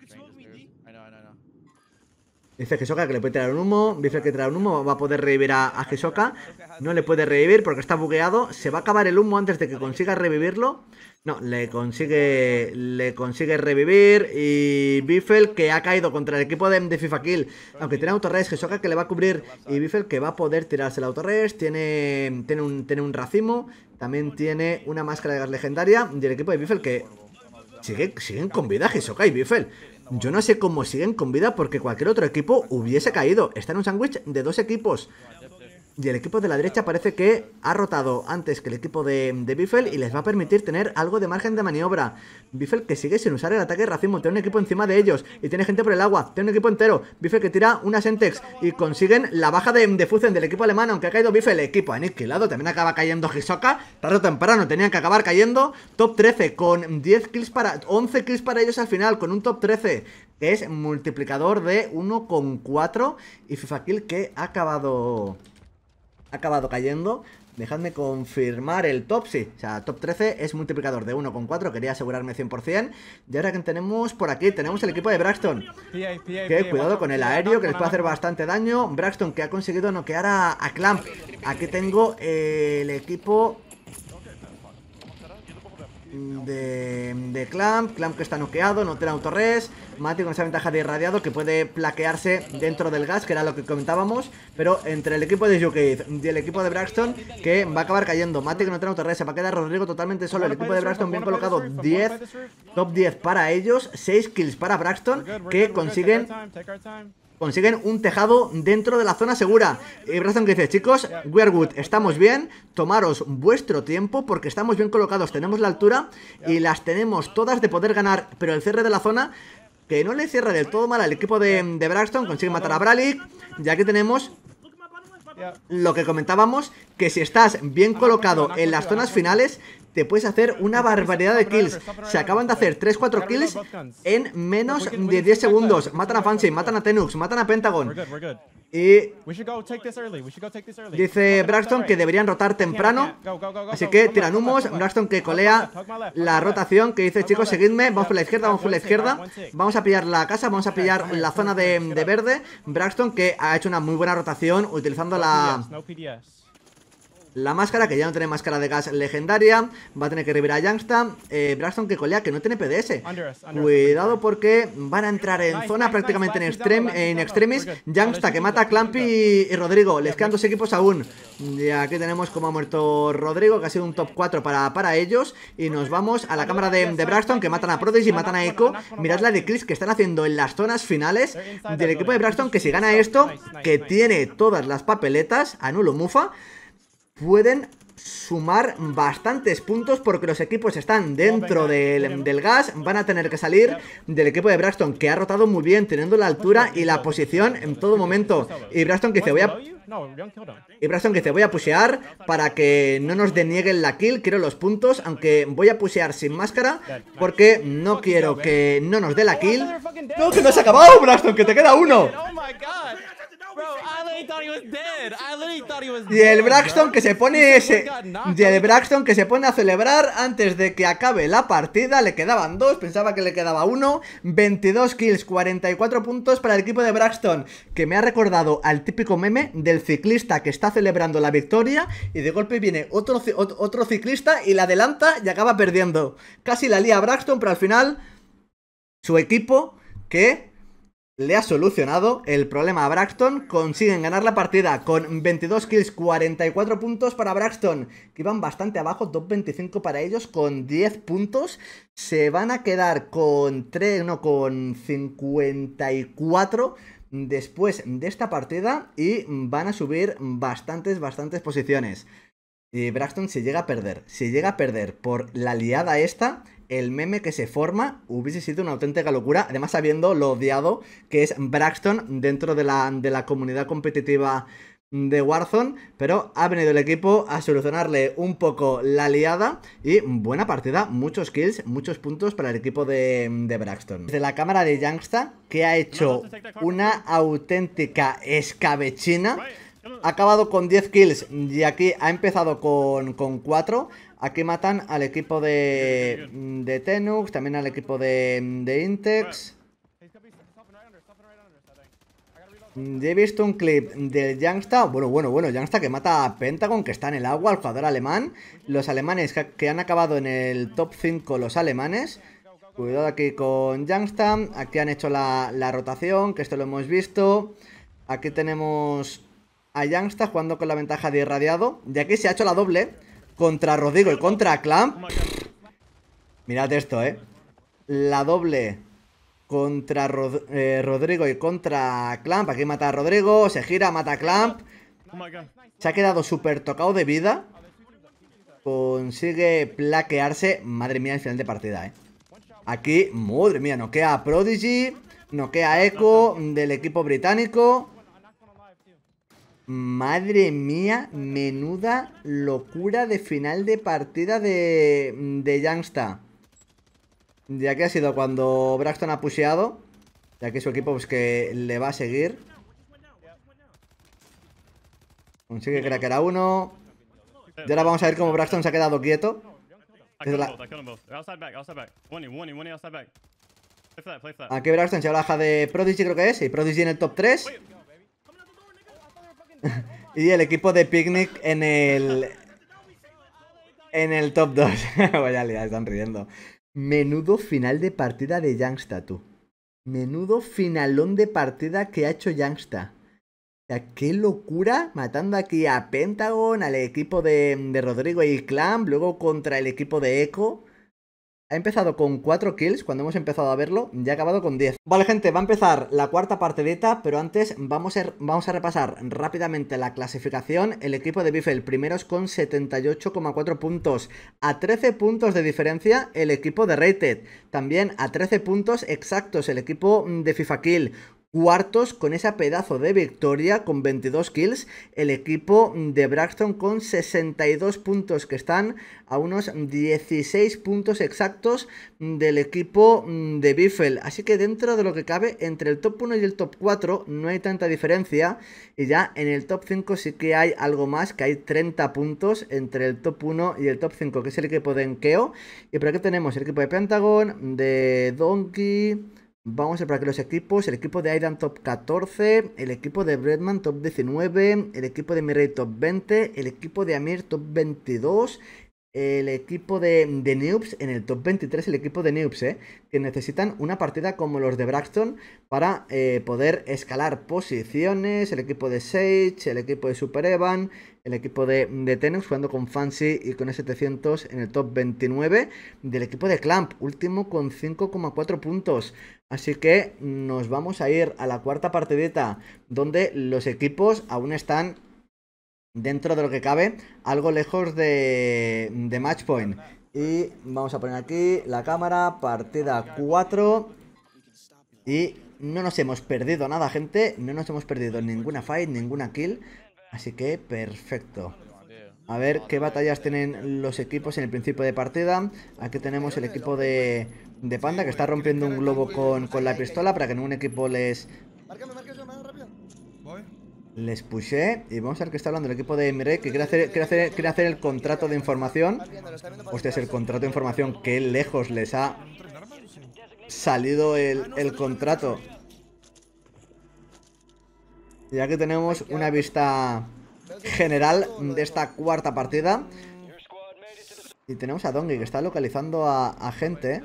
Dice Hisoka que le puede tirar un humo. Biffle que tirar un humo. Va a poder revivir a, a Hisoka. No le puede revivir porque está bugueado. Se va a acabar el humo antes de que consiga revivirlo. No, le consigue Le consigue revivir. Y Biffle que ha caído contra el equipo de, de FIFA Kill. Aunque tiene autorres, Hisoka que le va a cubrir. Y Biffle que va a poder tirarse el autorres. Tiene, tiene, un, tiene un racimo. También tiene una máscara de gas legendaria. Y el equipo de Biffle que sigue, siguen con vida Hisoka y Biffle. Yo no sé cómo siguen con vida porque cualquier otro equipo hubiese caído. Está en un sándwich de dos equipos. Y el equipo de la derecha parece que ha rotado antes que el equipo de, de Biffle y les va a permitir tener algo de margen de maniobra. Biffle que sigue sin usar el ataque de racimo. Tiene un equipo encima de ellos y tiene gente por el agua. Tiene un equipo entero. Biffle que tira una Sentex y consiguen la baja de, de Fuzen del equipo alemán. Aunque ha caído Biffle, el equipo aniquilado. También acaba cayendo Hisoka. Tarde o temprano tenían que acabar cayendo. Top trece con diez kills para... once kills para ellos al final con un top trece. Que es multiplicador de uno coma cuatro. Y FIFA Kill que ha acabado... Ha acabado cayendo. Dejadme confirmar el top, sí. O sea, top trece es multiplicador de uno coma cuatro. Quería asegurarme cien por cien. Y ahora que tenemos por aquí, tenemos el equipo de Braxton. Que cuidado con el aéreo, que les puede hacer bastante daño. Braxton que ha conseguido noquear a, a Clamp. Aquí tengo eh, el equipo de, de Clamp. Clamp que está noqueado, no tiene autorres. Mati con esa ventaja de irradiado que puede plaquearse dentro del gas, que era lo que comentábamos. Pero entre el equipo de Yukeid y el equipo de Braxton, que va a acabar cayendo. Mati que no tiene autorres, se va a quedar Rodrigo totalmente solo. El equipo de Braxton bien colocado, diez, top diez para ellos, seis kills para Braxton, que consiguen... Consiguen un tejado dentro de la zona segura. Y Braxton que dice, chicos, we are good, estamos bien. Tomaros vuestro tiempo porque estamos bien colocados. Tenemos la altura y las tenemos todas de poder ganar. Pero el cierre de la zona, que no le cierra del todo mal al equipo de, de Braxton. Consigue matar a Bralik. Y aquí tenemos lo que comentábamos, que si estás bien colocado en las zonas finales, te puedes hacer una barbaridad de kills. Se acaban de hacer tres cuatro kills en menos de diez segundos. Matan a Fancy, matan a Tenux, matan a Pentagon. Y dice Braxton que deberían rotar temprano. Así que tiran humos. Braxton que colea la rotación, que dice, chicos, seguidme, vamos por la izquierda, vamos por la izquierda. Vamos a pillar la casa, vamos a pillar la zona de, de verde. Braxton que ha hecho una muy buena rotación utilizando la... La máscara, que ya no tiene máscara de gas legendaria. Va a tener que revivir a Youngsta. eh, Braxton que colea, que no tiene P D S. Cuidado porque van a entrar en zona prácticamente en, extrem en extremis. Youngsta que mata a Clampy y, y Rodrigo. Les quedan dos equipos aún. Y aquí tenemos como ha muerto Rodrigo, que ha sido un top cuatro para, para ellos. Y nos vamos a la cámara de, de Braxton, que matan a Prodigy y matan a Echo. Mirad la de kills que están haciendo en las zonas finales del equipo de Braxton, que si gana esto, que tiene todas las papeletas, anulo Mufa, pueden sumar bastantes puntos porque los equipos están dentro del, del gas. Van a tener que salir del equipo de Braxton, que ha rotado muy bien, teniendo la altura y la posición en todo momento. Y Braxton que dice, voy a... Y Braxton que dice, voy a pushear para que no nos denieguen la kill. Quiero los puntos, aunque voy a pushear sin máscara porque no quiero que no nos dé la kill. ¡No, que no se ha acabado, Braxton! ¡Que te queda uno! Y el Braxton que se pone ese Y el Braxton que se pone a celebrar antes de que acabe la partida. Le quedaban dos, pensaba que le quedaba uno. Veintidós kills, cuarenta y cuatro puntos para el equipo de Braxton, que me ha recordado al típico meme del ciclista que está celebrando la victoria y de golpe viene otro, otro ciclista y la adelanta y acaba perdiendo. Casi la lía Braxton, pero al final su equipo, que le ha solucionado el problema a Braxton, consiguen ganar la partida con veintidós kills, cuarenta y cuatro puntos para Braxton, que iban bastante abajo, top veinticinco para ellos con diez puntos. Se van a quedar con tres, no, con cincuenta y cuatro después de esta partida y van a subir bastantes, bastantes posiciones. Y Braxton, si llega a perder, si llega a perder por la liada esta, el meme que se forma hubiese sido una auténtica locura. Además, sabiendo lo odiado que es Braxton dentro de la, de la comunidad competitiva de Warzone. Pero ha venido el equipo a solucionarle un poco la liada. Y buena partida, muchos kills, muchos puntos para el equipo de, de Braxton. Desde la cámara de Youngsta, que ha hecho una auténtica escabechina. Ha acabado con diez kills y aquí ha empezado con, con cuatro. Aquí matan al equipo de, de Tenux, también al equipo de, de Intex. He visto un clip del Youngsta. Bueno, bueno, bueno, Youngsta que mata a Pentagon, que está en el agua, al jugador alemán. Los alemanes que, que han acabado en el top cinco, los alemanes. Cuidado aquí con Youngsta. Aquí han hecho la, la rotación, que esto lo hemos visto. Aquí tenemos a Youngsta jugando con la ventaja de irradiado. Y aquí se ha hecho la doble contra Rodrigo y contra Clamp. Mirad esto, eh. La doble contra Rod eh, Rodrigo y contra Clamp. Aquí mata a Rodrigo, se gira, mata a Clamp. Se ha quedado súper tocado de vida. Consigue plaquearse. Madre mía, el final de partida, eh. Aquí, madre mía, noquea a Prodigy, noquea a Echo del equipo británico. Madre mía, menuda locura de final de partida de, de Youngsta. Ya que ha sido cuando Braxton ha pusheado. Ya que su equipo pues que le va a seguir. Consigue cracker a uno. Y ahora vamos a ver cómo Braxton se ha quedado quieto. La... Aquí Braxton se baja de Prodigy, creo que es. Y Prodigy en el top tres. Y el equipo de Picnic en el En el top dos. Vaya liada, están riendo. Menudo final de partida de Youngsta, tú. Menudo finalón de partida que ha hecho Youngsta. O sea, qué locura. Matando aquí a Pentagon, al equipo de, de Rodrigo y Clamp. Luego contra el equipo de Echo. Ha empezado con cuatro kills cuando hemos empezado a verlo, ya ha acabado con diez. Vale, gente, va a empezar la cuarta partidita, pero antes vamos a, vamos a repasar rápidamente la clasificación. El equipo de Biffle primeros con setenta y ocho coma cuatro puntos, a trece puntos de diferencia el equipo de Rated. También a trece puntos exactos el equipo de FIFA Kill. Cuartos con esa pedazo de victoria con veintidós kills el equipo de Braxton con sesenta y dos puntos, que están a unos dieciséis puntos exactos del equipo de Biffle. Así que dentro de lo que cabe, entre el top uno y el top cuatro no hay tanta diferencia. Y ya en el top cinco sí que hay algo más, que hay treinta puntos entre el top uno y el top cinco, que es el equipo de Enkeo. Y por aquí tenemos el equipo de Pentagon, de Donkey. Vamos a ver por aquí los equipos. El equipo de Aidan top catorce, el equipo de Bredman top diecinueve, el equipo de Mirai top veinte, el equipo de Amir top veintidós, el equipo de, de Noobs en el top veintitrés, el equipo de Noobs, eh, que necesitan una partida como los de Braxton para eh, poder escalar posiciones. El equipo de Sage, el equipo de Super Evan, el equipo de, de Tenux jugando con Fancy y con E setecientos en el top veintinueve, del equipo de Clamp, último con cinco coma cuatro puntos. Así que nos vamos a ir a la cuarta partidita, donde los equipos aún están dentro de lo que cabe, algo lejos de, de match point. Y vamos a poner aquí la cámara, partida cuatro. Y no nos hemos perdido nada, gente. No nos hemos perdido ninguna fight, ninguna kill. Así que perfecto. A ver qué batallas tienen los equipos en el principio de partida. Aquí tenemos el equipo de, de Panda, que está rompiendo un globo con, con la pistola para que ningún equipo les... Márcame, márcame, más rápido. Voy. Les pushé. Y vamos a ver qué está hablando el equipo de Mirek, que quiere hacer, quiere, hacer, quiere hacer el contrato de información. Hostia, es el contrato de información. Qué lejos les ha salido el, el contrato. Y aquí tenemos una vista general de esta cuarta partida. Y tenemos a Dongi, que está localizando a, a gente.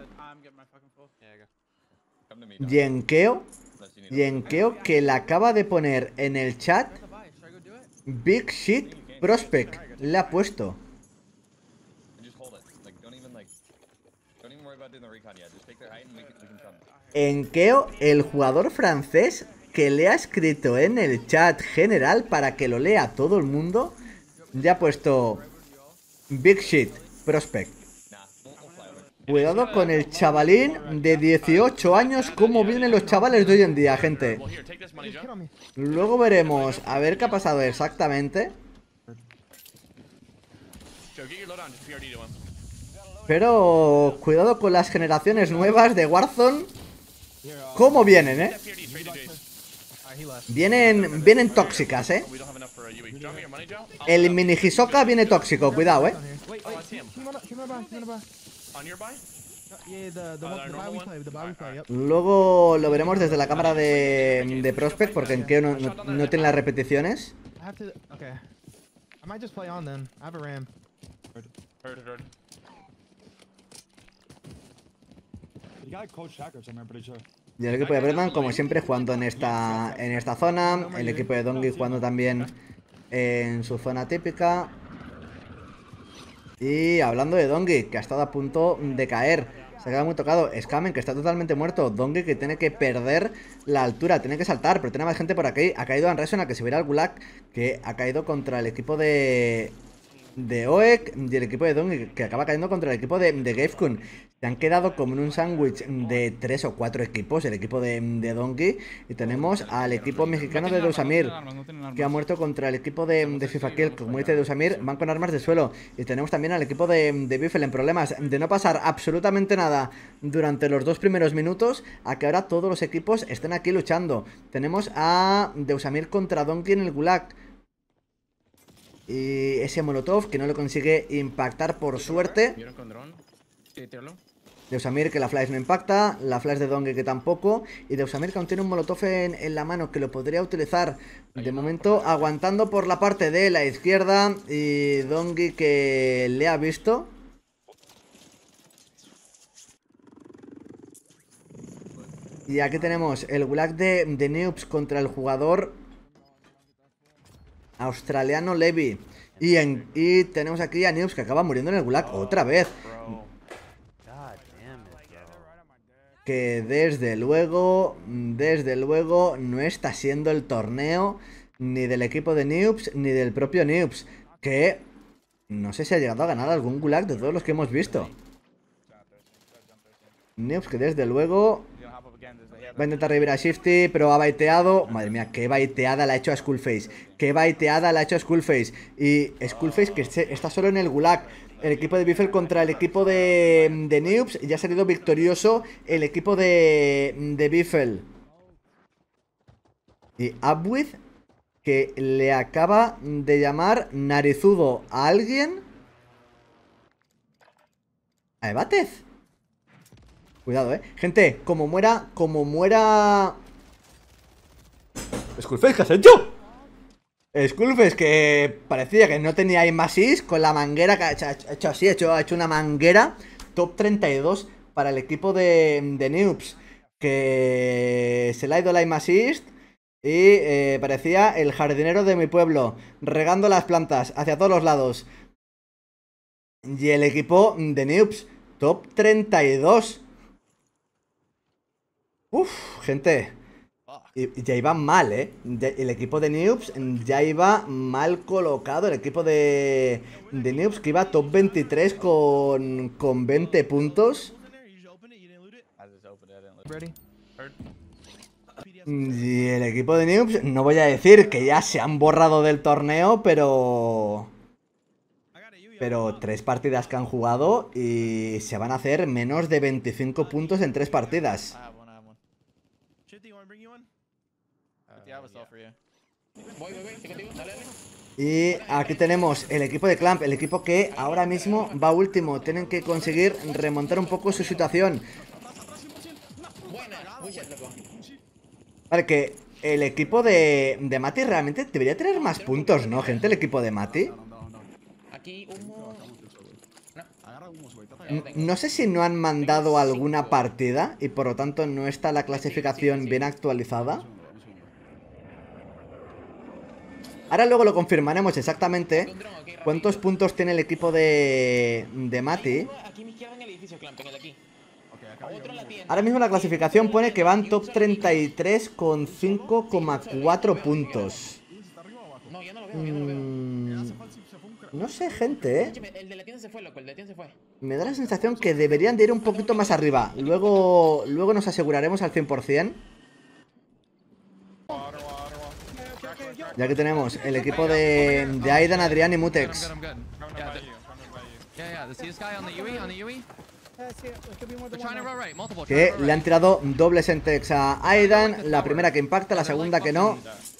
Yenkeo. Yenkeo, que le acaba de poner en el chat Big Shit Prospect. Le ha puesto. Enkeo, el jugador francés, que le ha escrito en el chat general para que lo lea todo el mundo, ya ha puesto Big Shit Prospect. Cuidado con el chavalín de dieciocho años, cómo vienen los chavales de hoy en día, gente. Luego veremos a ver qué ha pasado exactamente. Pero cuidado con las generaciones nuevas de Warzone. ¿Cómo vienen, eh? Vienen, vienen tóxicas, eh. El mini Hisoka viene tóxico, cuidado, eh. Luego lo veremos desde la cámara de, de Prospect, porque en que no, no, no tiene las repeticiones. Y el equipo de Bretman, como siempre, jugando en esta, en esta zona. El equipo de Dongi jugando también en su zona típica. Y hablando de Dongi, que ha estado a punto de caer. Se ha quedado muy tocado. Skamen, que está totalmente muerto. Dongi, que tiene que perder la altura. Tiene que saltar, pero tiene más gente por aquí. Ha caído Anreson, a que se verá el Gulag, que ha caído contra el equipo de... de Oek y el equipo de Dongi, que acaba cayendo contra el equipo de, de Gavekun. Se han quedado como en un sándwich de tres o cuatro equipos, el equipo de, de Dongi. Y tenemos al equipo mexicano de Deusamir, que ha muerto contra el equipo de, de FIFA Kill. Como dice Deusamir, van con armas de suelo. Y tenemos también al equipo de, de Biffle en problemas de no pasar absolutamente nada durante los dos primeros minutos, a que ahora todos los equipos estén aquí luchando. Tenemos a Deusamir contra Dongi en el Gulag. Y ese molotov que no lo consigue impactar por suerte. Deusamir, que la flash no impacta. La flash de Dongi, que tampoco. Y Deusamir, que aún tiene un molotov en, en la mano, que lo podría utilizar. De momento aguantando por la parte de la izquierda. Y Dongi, que le ha visto. Y aquí tenemos el Gulag de, de Noobs contra el jugador australiano Levi. Y, en, y tenemos aquí a Noobs, que acaba muriendo en el Gulag otra vez. Que desde luego, desde luego no está siendo el torneo ni del equipo de Noobs ni del propio Noobs, que no sé si ha llegado a ganar algún Gulag de todos los que hemos visto. Noobs, que desde luego va a intentar revivir a Shifty, pero ha baiteado. Madre mía, qué baiteada le ha hecho a Skullface. Qué baiteada le ha hecho a Skullface. Y Skullface, que está solo en el Gulag. El equipo de Biffle contra el equipo de, de Noobs. Y ya ha salido victorioso el equipo de, de Biffle. Y Abwith, que le acaba de llamar narizudo a alguien. A Ebatez. Cuidado, eh. Gente, como muera, como muera... Skullface, ¿qué has hecho? Skullface, que parecía que no tenía aim assist, con la manguera que ha hecho, ha hecho así, ha hecho, ha hecho una manguera. Top treinta y dos para el equipo de, de Noobs, que se le ha ido el aim assist. Y eh, parecía el jardinero de mi pueblo, regando las plantas hacia todos los lados. Y el equipo de Noobs, top treinta y dos. Uf, gente. Y ya iba mal, ¿eh? Ya- el equipo de Noobs ya iba mal colocado. El equipo de, de Noobs que iba top veintitrés con, con veinte puntos. Y el equipo de Noobs, no voy a decir que ya se han borrado del torneo, pero... Pero tres partidas que han jugado y se van a hacer menos de veinticinco puntos en tres partidas. Y aquí tenemos el equipo de Clamp, el equipo que ahora mismo va último. Tienen que conseguir remontar un poco su situación. Vale, que el equipo de, de Mati realmente debería tener más puntos, ¿no, gente? El equipo de Mati. N- No sé si no han mandado alguna partida y por lo tanto no está la clasificación bien actualizada. Ahora luego lo confirmaremos exactamente cuántos puntos tiene el equipo de, de Mati. Ahora mismo la clasificación pone que van top treinta y tres con cinco coma cuatro puntos. Mm, no sé, gente, ¿eh? Me da la sensación que deberían de ir un poquito más arriba. Luego, luego nos aseguraremos al cien por cien. Ya que tenemos el equipo de, de Aidan, Adrián y Mutex. Que le han tirado dobles en Tex a Aidan. La primera que impacta, la segunda que no.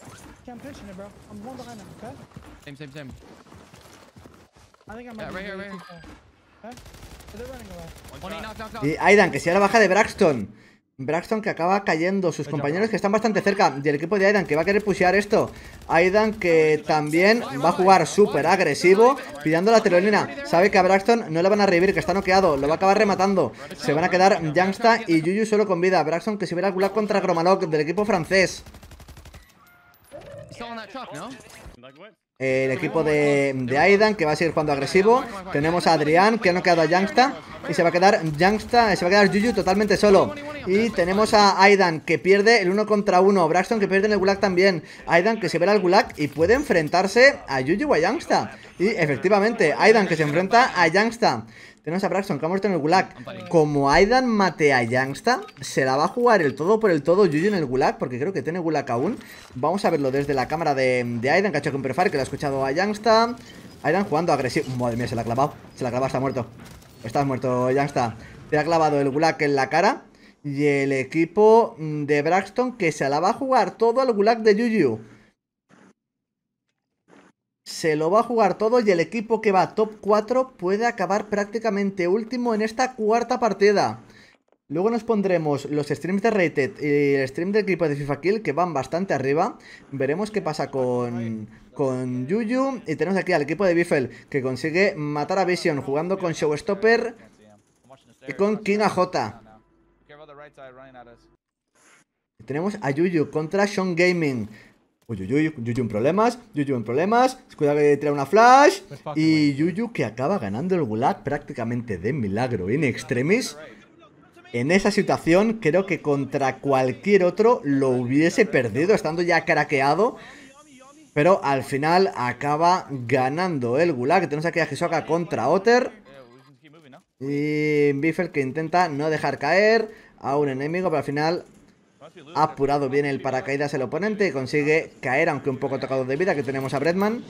Y Aidan, que se da la baja de Braxton. Braxton que acaba cayendo. Sus compañeros que están bastante cerca. Y el equipo de Aidan que va a querer pushear esto. Aidan que también va a jugar súper agresivo, pidiendo la telonina. Sabe que a Braxton no le van a revivir, que está noqueado. Lo va a acabar rematando. Se van a quedar Youngsta y Yuyu solo con vida. Braxton que se verá al gulag contra Gromalok del equipo francés. El equipo de, de Aidan que va a seguir jugando agresivo. Tenemos a Adrián que ha noqueado a Youngsta. Y se va a quedar Youngsta, se va a quedar Yuyu totalmente solo. Y tenemos a Aidan que pierde el uno contra uno. Braxton que pierde en el gulag también. Aidan que se verá al gulag y puede enfrentarse a Yuyu o a Youngsta. Y efectivamente, Aidan que se enfrenta a Youngsta. Tenemos a Braxton que ha muerto en el gulag. Como Aidan mate a Youngsta, se la va a jugar el todo por el todo Yuyu en el gulag, porque creo que tiene gulag aún. Vamos a verlo desde la cámara de, de Aidan, que ha hecho con Prefire, que lo ha escuchado a Youngsta. Aidan jugando agresivo. Madre mía, se la ha clavado. Se la ha clavado, está muerto. Estás muerto, Youngsta. Te ha clavado el gulag en la cara. Y el equipo de Braxton que se la va a jugar todo al gulag de Yuyu. Se lo va a jugar todo y el equipo que va top cuatro puede acabar prácticamente último en esta cuarta partida. Luego nos pondremos los streams de Rated y el stream del equipo de FIFA Kill que van bastante arriba. Veremos qué pasa con, con Yuyu. Y tenemos aquí al equipo de Biffle que consigue matar a Vision jugando con Showstopper y con King A J. Y tenemos a Yuyu contra Sean Gaming. Uy, uy, uy, Yuyu en problemas, Yuyu en problemas. Cuidado que tira una flash. Y Yuyu que acaba ganando el gulag prácticamente de milagro in extremis. En esa situación creo que contra cualquier otro lo hubiese perdido, estando ya craqueado. Pero al final acaba ganando el gulag. Tenemos aquí a Hisoka contra Otter. Y Biffle que intenta no dejar caer a un enemigo, pero al final ha apurado bien el paracaídas el oponente y consigue caer, aunque un poco tocado de vida, que tenemos a Breadman.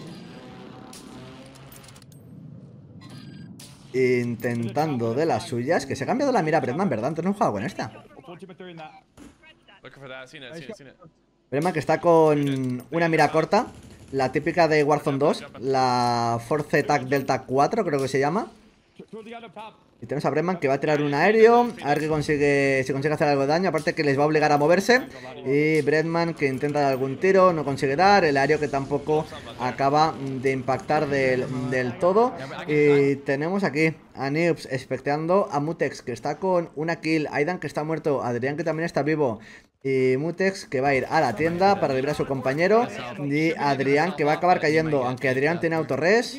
Intentando de las suyas, que se ha cambiado la mira a Breadman, ¿verdad? Antes no jugaba con esta. Breadman que está con una mira corta, la típica de Warzone dos, la Force Attack Delta cuatro creo que se llama. Y tenemos a Breadman que va a tirar un aéreo. A ver que consigue, si consigue hacer algo de daño. Aparte que les va a obligar a moverse. Y Breadman que intenta dar algún tiro, no consigue dar. El aéreo que tampoco acaba de impactar del, del todo. Y tenemos aquí a Noobs expectando a Mutex que está con una kill. Aidan que está muerto. Adrián que también está vivo. Y Mutex que va a ir a la tienda para librar a su compañero. Y Adrián que va a acabar cayendo. Aunque Adrián tiene autorres.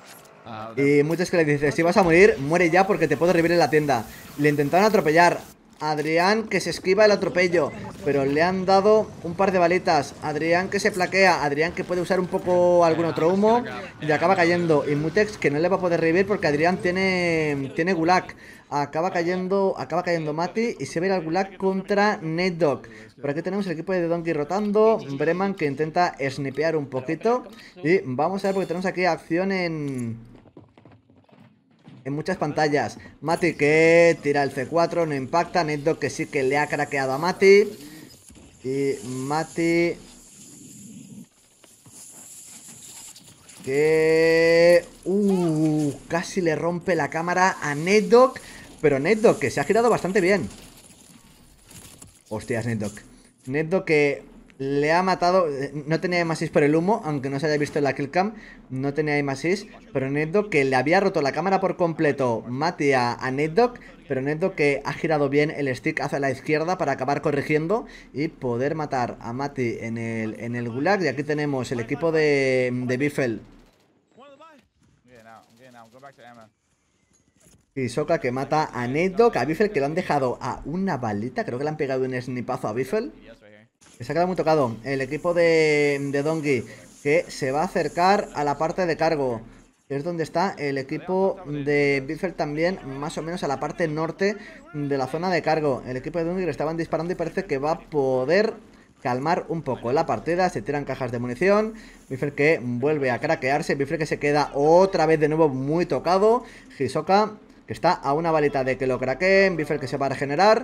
Y Mutex que le dice, si vas a morir, muere ya porque te puedo revivir en la tienda. Le intentaron atropellar. Adrián que se esquiva el atropello, pero le han dado un par de balitas. Adrián que se plaquea, Adrián que puede usar un poco algún otro humo y acaba cayendo. Y Mutex que no le va a poder revivir porque Adrián tiene, tiene gulag. Acaba cayendo, acaba cayendo Mati y se ve el gulag contra NetDog. Por aquí tenemos el equipo de Donkey rotando. Breman que intenta snipear un poquito. Y vamos a ver porque tenemos aquí acción en... en muchas pantallas. Mati que tira el C cuatro, no impacta. NetDog que sí que le ha craqueado a Mati. Y Mati que... Uh, casi le rompe la cámara a NetDog. Pero NetDog que se ha girado bastante bien. Hostias, NetDog. NetDog que le ha matado. No tenía aim assist por el humo, aunque no se haya visto en la killcam. No tenía aim assist. Pero NetDog que le había roto la cámara por completo Mati a, a NetDog. Pero NetDog que ha girado bien el stick hacia la izquierda para acabar corrigiendo y poder matar a Mati en el, en el gulag. Y aquí tenemos el equipo de, de Biffle. Y Soka que mata a NetDog, a Biffle que lo han dejado a una balita. Creo que le han pegado un snipazo a Biffle. Que se ha quedado muy tocado. El equipo de, de Donkey que se va a acercar a la parte de cargo. Es donde está el equipo de Biffle también, más o menos a la parte norte de la zona de cargo. El equipo de Donkey le estaban disparando y parece que va a poder calmar un poco la partida. Se tiran cajas de munición. Biffle que vuelve a craquearse. Biffle que se queda otra vez de nuevo muy tocado. Hisoka que está a una balita de que lo craqueen. Biffle que se va a regenerar.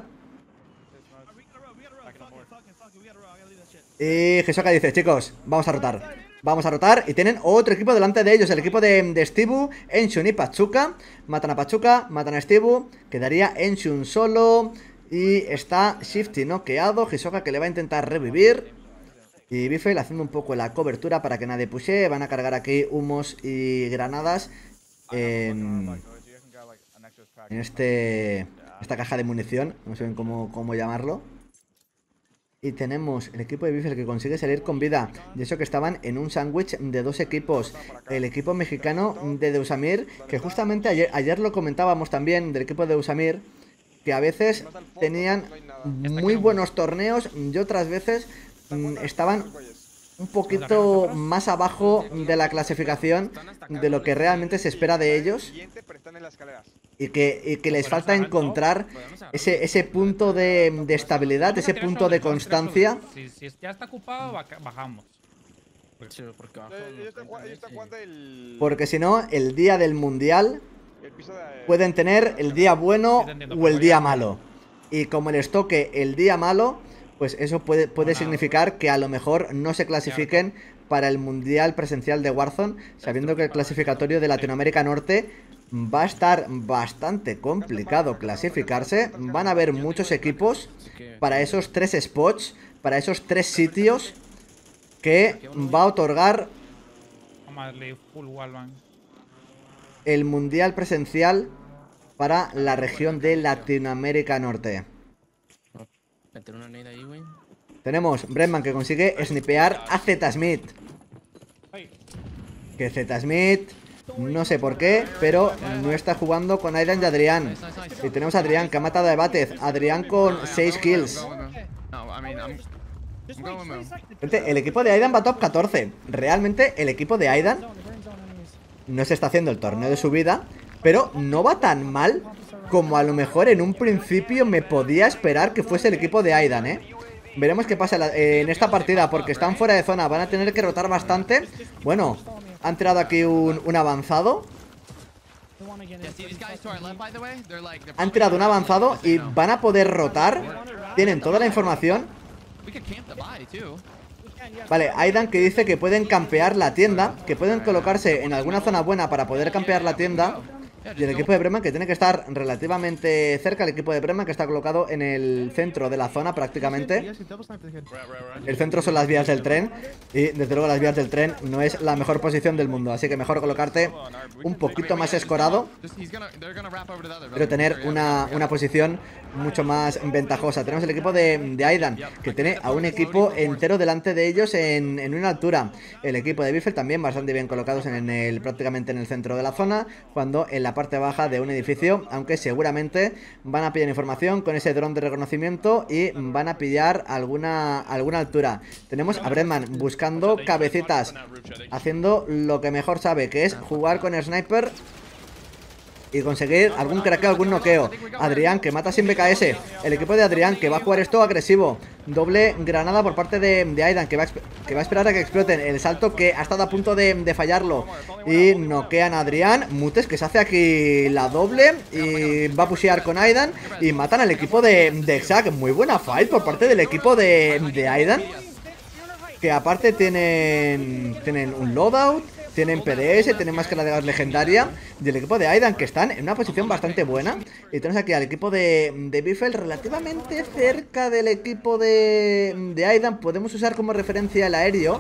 Y Hisoka dice, chicos, vamos a rotar. Vamos a rotar. Y tienen otro equipo delante de ellos. El equipo de, de Stibu, Enshun y Pachuca. Matan a Pachuca, matan a Stibu. Quedaría Enshun solo. Y está Shifty noqueado. Hisoka que le va a intentar revivir. Y Biffle haciendo un poco la cobertura para que nadie pushe. Van a cargar aquí humos y granadas en, en este esta caja de munición. No sé bien cómo, cómo llamarlo. Y tenemos el equipo de Biffle que consigue salir con vida. Y eso que estaban en un sándwich de dos equipos. El equipo mexicano de Deusamir, que justamente ayer, ayer lo comentábamos también del equipo de Deusamir, que a veces tenían muy buenos torneos y otras veces mm, estaban un poquito más abajo de la clasificación de lo que realmente se espera de ellos. Y que, y que les falta encontrar ese, ese punto de, de estabilidad, ese punto de constancia. Si, si ya está ocupado, bajamos. Porque si no, el día del mundial pueden tener el día bueno o el día malo. Y como les toque el día malo, pues eso puede, puede significar que a lo mejor no se clasifiquen para el mundial presencial de Warzone, sabiendo que el clasificatorio de Latinoamérica Norte va a estar bastante complicado clasificarse. Van a haber muchos equipos para esos tres spots, para esos tres sitios que va a otorgar el mundial presencial para la región de Latinoamérica Norte. Tenemos Brenman que consigue snipear a Z-Smith. Que Z-Smith, no sé por qué, pero no está jugando con Aidan y Adrián. Y tenemos a Adrián que ha matado a Batez. Adrián con seis kills. Gente, el equipo de Aidan va top catorce. Realmente el equipo de Aidan no se está haciendo el torneo de su vida, pero no va tan mal como a lo mejor en un principio me podía esperar que fuese el equipo de Aidan, ¿eh? Veremos qué pasa en esta partida, porque están fuera de zona. Van a tener que rotar bastante. Bueno, han tirado aquí un, un avanzado. Han tirado un avanzado y van a poder rotar. Tienen toda la información. Vale, Aidan que dice que pueden campear la tienda, que pueden colocarse en alguna zona buena para poder campear la tienda. Y el equipo de Breman que tiene que estar relativamente cerca. El equipo de Breman que está colocado en el centro de la zona prácticamente. El centro son las vías del tren. Y desde luego las vías del tren no es la mejor posición del mundo. Así que mejor colocarte un poquito más escorado, pero tener una, una posición mucho más ventajosa. Tenemos el equipo de, de Aidan que tiene a un equipo entero delante de ellos en, en una altura. El equipo de Biffle también bastante bien colocados en el, prácticamente en el centro de la zona, cuando en la la parte baja de un edificio, aunque seguramente van a pillar información con ese dron de reconocimiento y van a pillar alguna, alguna altura. Tenemos a Bredman buscando cabecitas, haciendo lo que mejor sabe, que es jugar con sniper y conseguir algún craqueo, algún noqueo. Adrián que mata sin B K S. El equipo de Adrián que va a jugar esto agresivo. Doble granada por parte de, de Aidan, que va, a, que va a esperar a que exploten. El salto que ha estado a punto de, de fallarlo. Y noquean a Adrián. Mutes que se hace aquí la doble. Y va a pushear con Aidan. Y matan al equipo de, de Exac. Muy buena fight por parte del equipo de, de Aidan. Que aparte tienen, tienen un loadout. Tienen P D S, tienen máscara de gas legendaria. Y el equipo de Aidan, que están en una posición bastante buena. Y tenemos aquí al equipo de, de Biffle relativamente cerca del equipo de, de Aidan. Podemos usar como referencia el aéreo.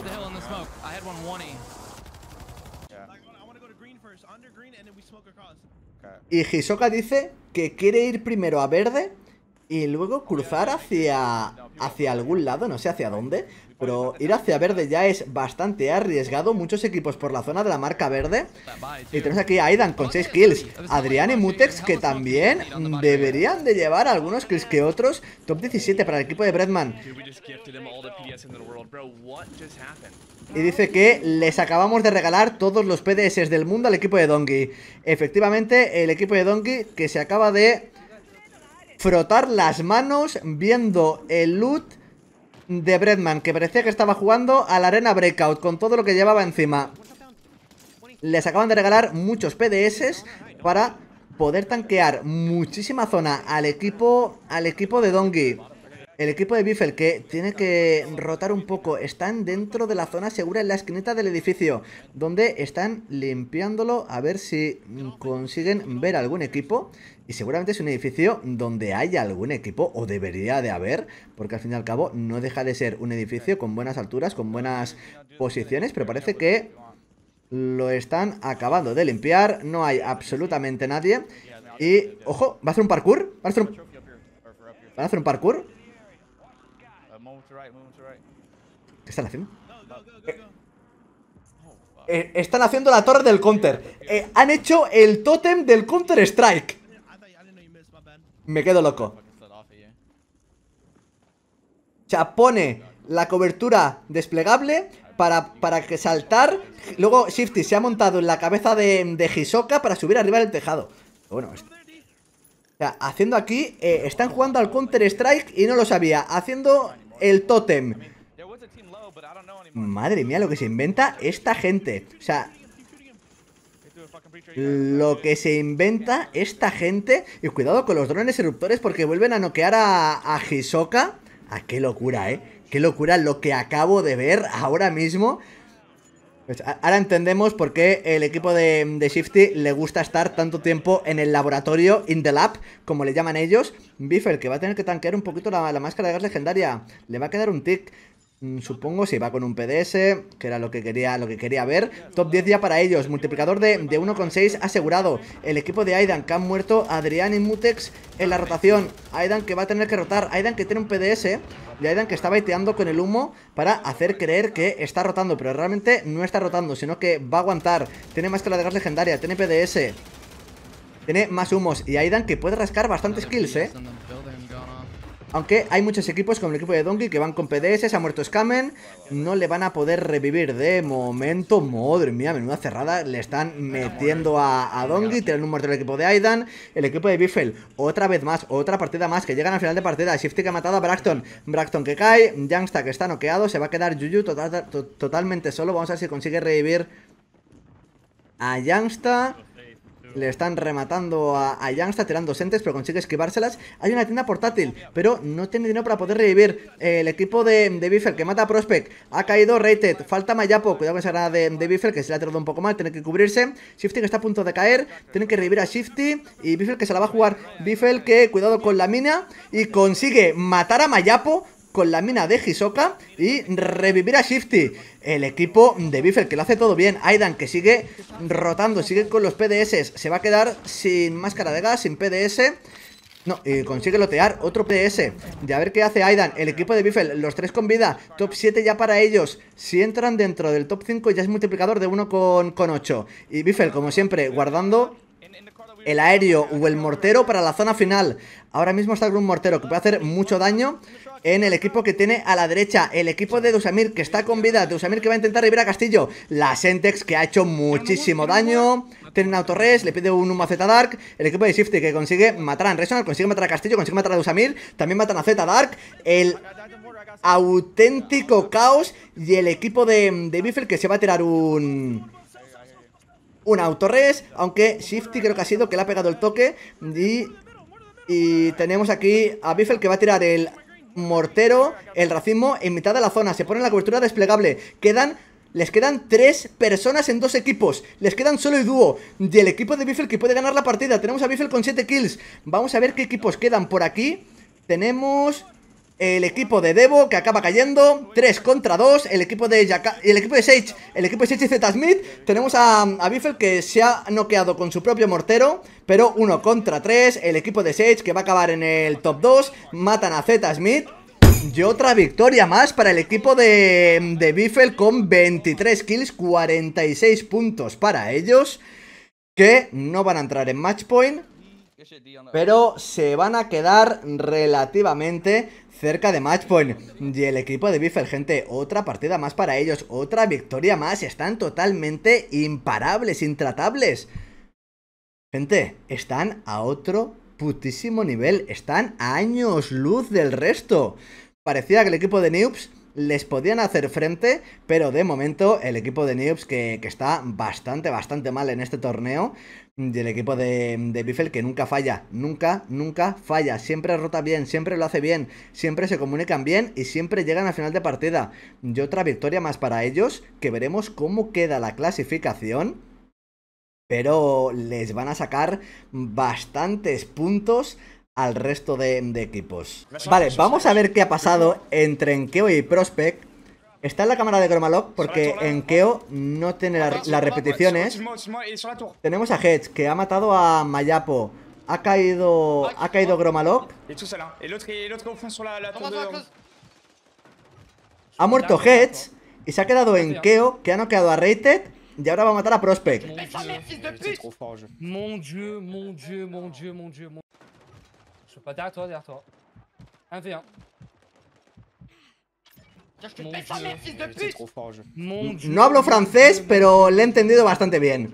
Y Hisoka dice que quiere ir primero a verde y luego cruzar hacia, hacia algún lado, no sé hacia dónde. Pero ir hacia verde ya es bastante arriesgado. Muchos equipos por la zona de la marca verde. Y tenemos aquí a Aidan con seis kills. Adrián y Mutex que también deberían de llevar algunos kills que otros. Top diecisiete para el equipo de Bredman. Y dice que les acabamos de regalar todos los P D S del mundo al equipo de Dongi. Efectivamente, el equipo de Dongi que se acaba de frotar las manos viendo el loot de Bredman, que parecía que estaba jugando a la arena Breakout con todo lo que llevaba encima. Les acaban de regalar muchos P D S para poder tanquear muchísima zona al equipo al equipo de Dongi. El equipo de Biffle que tiene que rotar un poco. Están dentro de la zona segura en la esquinita del edificio, donde están limpiándolo a ver si consiguen ver algún equipo. Y seguramente es un edificio donde haya algún equipo, o debería de haber, porque al fin y al cabo no deja de ser un edificio con buenas alturas, con buenas posiciones, pero parece que lo están acabando de limpiar. No hay absolutamente nadie. Y, ojo, ¿va a hacer un parkour? ¿Va a hacer un, ¿Va a hacer un parkour? ¿Qué están haciendo? Eh, eh, están haciendo la torre del counter. Eh, han hecho el tótem del Counter Strike. Me quedo loco. O sea, pone la cobertura desplegable para, para que saltar. Luego Shifty se ha montado en la cabeza de, de Hisoka para subir arriba del tejado. Bueno, esto. O sea, haciendo aquí, eh, están jugando al Counter Strike y no lo sabía. Haciendo el tótem. Madre mía, lo que se inventa esta gente. O sea, lo que se inventa esta gente. Y cuidado con los drones eruptores, porque vuelven a noquear a, a Hisoka. Ah, qué locura, eh. Qué locura lo que acabo de ver ahora mismo. Pues ahora entendemos por qué el equipo de, de Shifty le gusta estar tanto tiempo en el laboratorio, in the lab, como le llaman ellos. Biffle, que va a tener que tanquear un poquito la, la máscara de gas legendaria. Le va a quedar un tick. Supongo si va con un P D S, que era lo que quería lo que quería ver. Top diez ya para ellos, multiplicador de, de uno coma seis asegurado. El equipo de Aidan, que han muerto Adrián y Mutex en la rotación. Aidan que va a tener que rotar, Aidan que tiene un P D S y Aidan que está baiteando con el humo para hacer creer que está rotando, pero realmente no está rotando, sino que va a aguantar. Tiene máscara de gas legendaria, tiene P D S, tiene más humos. Y Aidan que puede rascar bastantes kills, eh. Aunque hay muchos equipos como el equipo de Donkey que van con P D S, se ha muerto Scamen, no le van a poder revivir de momento. Madre mía, menuda cerrada le están metiendo a, a Donkey. Tienen un muerto el equipo de Aidan. El equipo de Biffle, otra vez más, otra partida más, que llegan al final de partida. Shifty que ha matado a Braxton, Braxton que cae, Youngsta que está noqueado, se va a quedar Yuyu total, to, totalmente solo. Vamos a ver si consigue revivir a Youngsta. Le están rematando a, a Youngsta, tirando sentes, pero consigue esquivárselas. Hay una tienda portátil, pero no tiene dinero para poder revivir. eh, El equipo de, de Biffle que mata a Prospect. Ha caído Rated, falta Mayapo. Cuidado con esa granada de, de Biffle, que se le ha tirado un poco mal, tiene que cubrirse. Shifty que está a punto de caer, tiene que revivir a Shifty. Y Biffle que se la va a jugar. Biffle que, cuidado con la mina, y consigue matar a Mayapo con la mina de Hisoka y revivir a Shifty. El equipo de Biffle que lo hace todo bien. Aidan que sigue rotando, sigue con los P D S. Se va a quedar sin máscara de gas, sin P D S. No, y consigue lotear otro P D S. Y a ver qué hace Aidan. El equipo de Biffle, los tres con vida. Top siete ya para ellos. Si entran dentro del top cinco ya es multiplicador de uno con ocho. Y Biffle, como siempre, guardando el aéreo o el mortero para la zona final. Ahora mismo está con un mortero que puede hacer mucho daño en el equipo que tiene a la derecha. El equipo de Dusamir que está con vida. Dusamir que va a intentar revivir a Castillo. La Sentex que ha hecho muchísimo daño. Tienen autorres, le pide un humo a Z Dark. El equipo de Shifty que consigue matar a Resonal, consigue matar a Castillo, consigue matar a Dusamir. También matan a Z Dark. El auténtico caos. Y el equipo de, de Biffle que se va a tirar un... un autorres, aunque Shifty creo que ha sido que le ha pegado el toque. Y, y tenemos aquí a Biffle que va a tirar el mortero, el racismo en mitad de la zona. Se pone la cobertura desplegable. Quedan... Les quedan tres personas en dos equipos. Les quedan solo y dúo. Y el equipo de Biffle que puede ganar la partida. Tenemos a Biffle con siete kills. Vamos a ver qué equipos quedan por aquí. Tenemos el equipo de Devo que acaba cayendo. tres contra dos. El equipo de Yaka, el equipo de Sage. El equipo de Sage y Z Smith. Tenemos a, a Biffle que se ha noqueado con su propio mortero. Pero uno contra tres. El equipo de Sage que va a acabar en el top dos. Matan a Z Smith. Y otra victoria más para el equipo de, de Biffle con veintitrés kills, cuarenta y seis puntos para ellos, que no van a entrar en match point, pero se van a quedar relativamente cerca de match point. Y el equipo de Biffle, gente, otra partida más para ellos, otra victoria más, están totalmente imparables, intratables. Gente, están a otro putísimo nivel, están a años luz del resto. Parecía que el equipo de Noobs les podían hacer frente, pero de momento el equipo de Noobs que, que está bastante, bastante mal en este torneo. Y el equipo de, de Biffle que nunca falla, nunca, nunca falla. Siempre rota bien, siempre lo hace bien, siempre se comunican bien y siempre llegan al final de partida. Y otra victoria más para ellos, que veremos cómo queda la clasificación. Pero les van a sacar bastantes puntos al resto de, de equipos. Vale, vamos a ver qué ha pasado entre Enkeo y Prospect. Está en la cámara de Gromalock porque Enkeo no tiene la, las repeticiones. Tenemos a Hedge que ha matado a Mayapo. Ha caído, ha caído Gromalock. Ha muerto Hedge y se ha quedado Enkeo que ha noqueado a Rated. Y ahora va a matar a Prospect. Mon dieu, mon dieu, mon dieu, mon dieu, mon... Je peux pas derrière toi, derrière toi. un v un. No hablo francés, pero le he entendido bastante bien.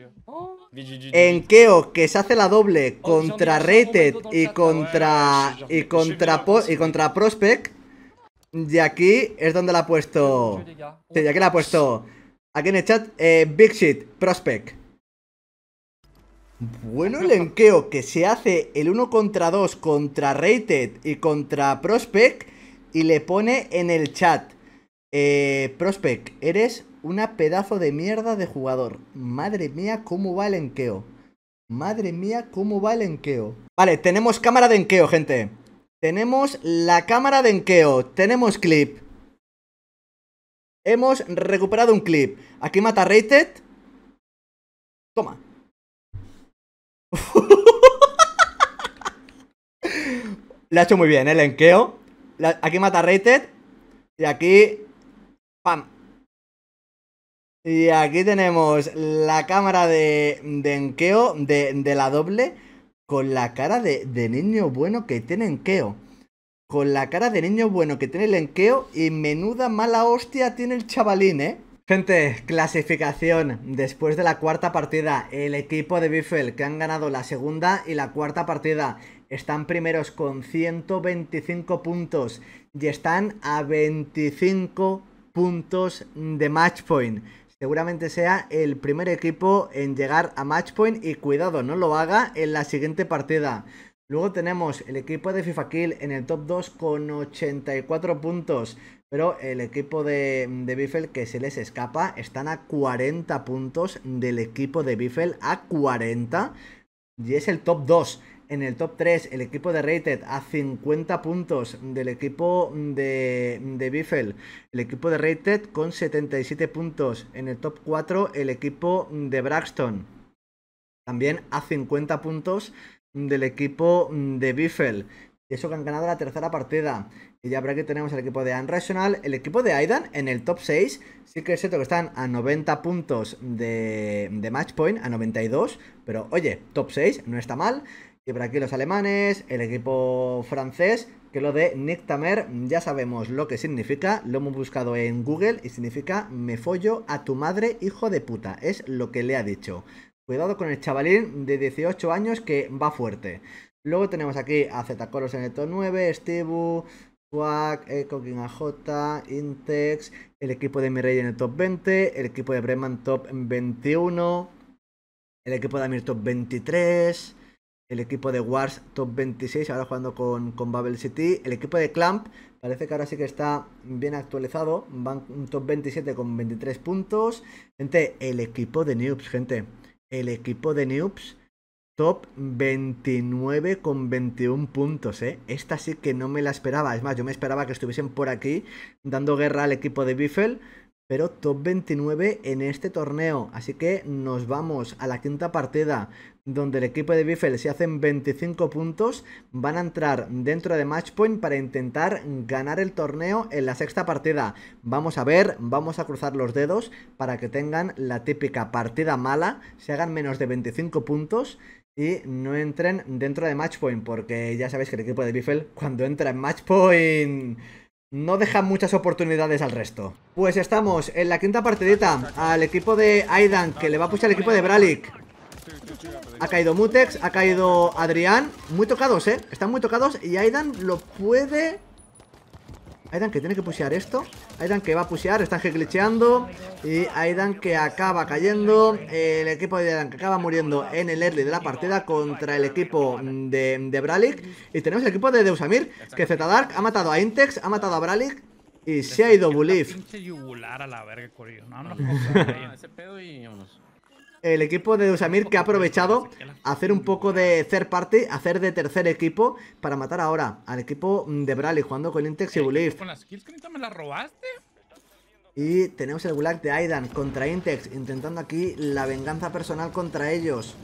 Enkeo que se hace la doble contra Rated y contra y contra y contra Prospect. Y aquí es donde la ha puesto. Sí, y aquí la ha puesto. Aquí en el chat, eh, Big Shit, Prospect. Bueno, el Enkeo que se hace el uno contra dos contra Rated y contra Prospect. Y le pone en el chat, eh, Prospect, eres una pedazo de mierda de jugador. Madre mía, cómo va el Enkeo. Madre mía, cómo va el Enkeo. Vale, tenemos cámara de Enkeo, gente. Tenemos la cámara de Enkeo. Tenemos clip. Hemos recuperado un clip. Aquí mata a Rated. Toma. Le ha hecho muy bien, ¿eh? El Enkeo. Aquí mata a Rated. Y aquí... ¡Pam! Y aquí tenemos la cámara de, de Enkeo, de, de la doble. Con la cara de, de niño bueno que tiene Enkeo. Con la cara de niño bueno que tiene el Enkeo. Y menuda mala hostia tiene el chavalín, ¿eh? Gente, clasificación. Después de la cuarta partida, el equipo de Biffle que han ganado la segunda y la cuarta partida están primeros con ciento veinticinco puntos y están a veinticinco puntos de match point. Seguramente sea el primer equipo en llegar a match point y cuidado, no lo haga en la siguiente partida. Luego tenemos el equipo de FIFA Kill en el top dos con ochenta y cuatro puntos. Pero el equipo de, de Biffle que se les escapa. Están a cuarenta puntos del equipo de Biffle. A cuarenta. Y es el top dos. En el top tres el equipo de Rated a cincuenta puntos del equipo de, de Biffle. El equipo de Rated con setenta y siete puntos. En el top cuatro el equipo de Braxton. También a cincuenta puntos del equipo de Biffle. Y eso que han ganado la tercera partida. Y ya por aquí tenemos el equipo de Unrational. El equipo de Aidan en el top seis. Sí que es cierto que están a noventa puntos de, de match point, a noventa y dos. Pero oye, top seis, no está mal. Y por aquí los alemanes, el equipo francés, que lo de Nick Tamer ya sabemos lo que significa. Lo hemos buscado en Google y significa me follo a tu madre, hijo de puta. Es lo que le ha dicho. Cuidado con el chavalín de dieciocho años que va fuerte. Luego tenemos aquí a Z-Coros en el top nueve, Stevu, Swag, Eco, King A J, Intex, el equipo de Mireille en el top veinte, el equipo de Bremen top veintiuno, el equipo de Amir top veintitrés, el equipo de Wars top veintiséis, ahora jugando con, con Bubble City, el equipo de Clamp, parece que ahora sí que está bien actualizado, van top veintisiete con veintitrés puntos. Gente, el equipo de Noobs, gente, el equipo de Noobs top veintinueve con veintiún puntos, ¿eh? Esta sí que no me la esperaba. Es más, yo me esperaba que estuviesen por aquí dando guerra al equipo de Biffle, pero top veintinueve en este torneo. Así que nos vamos a la quinta partida, donde el equipo de Biffle, si hacen veinticinco puntos, van a entrar dentro de Match Point para intentar ganar el torneo en la sexta partida. Vamos a ver, vamos a cruzar los dedos para que tengan la típica partida mala, se hagan menos de veinticinco puntos y no entren dentro de Match Point, porque ya sabéis que el equipo de Biffle, cuando entra en Match Point, no deja muchas oportunidades al resto. Pues estamos en la quinta partidita al equipo de Aidan, que le va a pushar al equipo de Bralik. Ha caído Mutex, ha caído Adrián. Muy tocados, eh, están muy tocados. Y Aidan lo puede... Aidan que tiene que pushear esto. Aidan que va a pushear, están glitcheando. Y Aidan que acaba cayendo. El equipo de Aidan que acaba muriendo en el early de la partida contra el equipo de, de Bralik. Y tenemos el equipo de Deusamir, que Z-Dark ha matado a Intex, ha matado a Bralik y se ha ido Bulif. El equipo de Deusamir que ha aprovechado a hacer un poco de third party, hacer de tercer equipo para matar ahora al equipo de Bralik jugando con Intex y Bulif. ¿Con las kills que ahorita me las robaste? Y tenemos el gulag de Aidan contra Intex, intentando aquí la venganza personal contra ellos.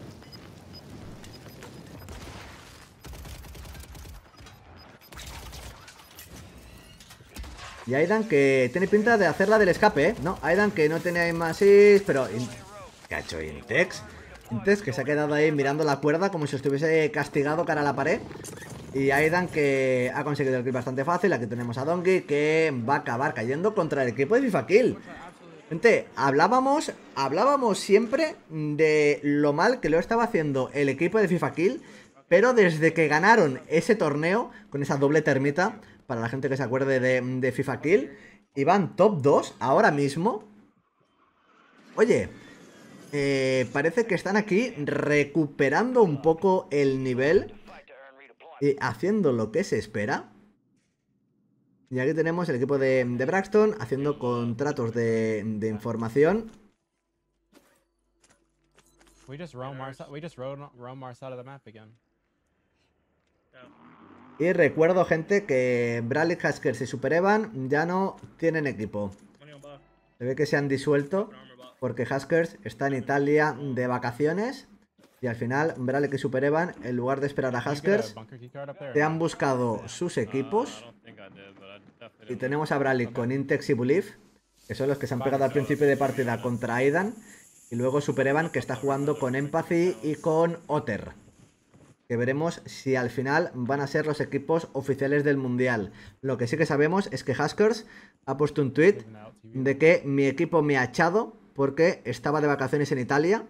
Y Aidan que tiene pinta de hacerla del escape, ¿eh? No, Aidan que no tiene aim assist, pero... ¿Qué ha hecho Intex? Intex que se ha quedado ahí mirando la cuerda como si estuviese castigado cara a la pared. Y Aidan que ha conseguido el kill bastante fácil. Aquí tenemos a Donkey que va a acabar cayendo contra el equipo de FIFA Kill. Gente, hablábamos, hablábamos siempre de lo mal que lo estaba haciendo el equipo de FIFA Kill, pero desde que ganaron ese torneo, con esa doble termita, para la gente que se acuerde de, de FIFA Kill, iban top dos ahora mismo. Oye, eh, parece que están aquí recuperando un poco el nivel y haciendo lo que se espera. Y aquí tenemos el equipo de, de Braxton haciendo contratos de, de información. We just roam Mars, we just roam, roam Mars out of the map again. Y recuerdo, gente, que Bralik, Huskers y Super Evan ya no tienen equipo. Se ve que se han disuelto porque Huskers está en Italia de vacaciones. Y al final, Bralik y Super Evan, en lugar de esperar a Huskers, se han buscado sus equipos. Y tenemos a Bralik con Intex y Bulif, que son los que se han pegado al principio de partida contra Aidan. Y luego Super Evan, que está jugando con Empathy y con Otter. Que veremos si al final van a ser los equipos oficiales del mundial. Lo que sí que sabemos es que Huskers ha puesto un tweet de que mi equipo me ha echado porque estaba de vacaciones en Italia.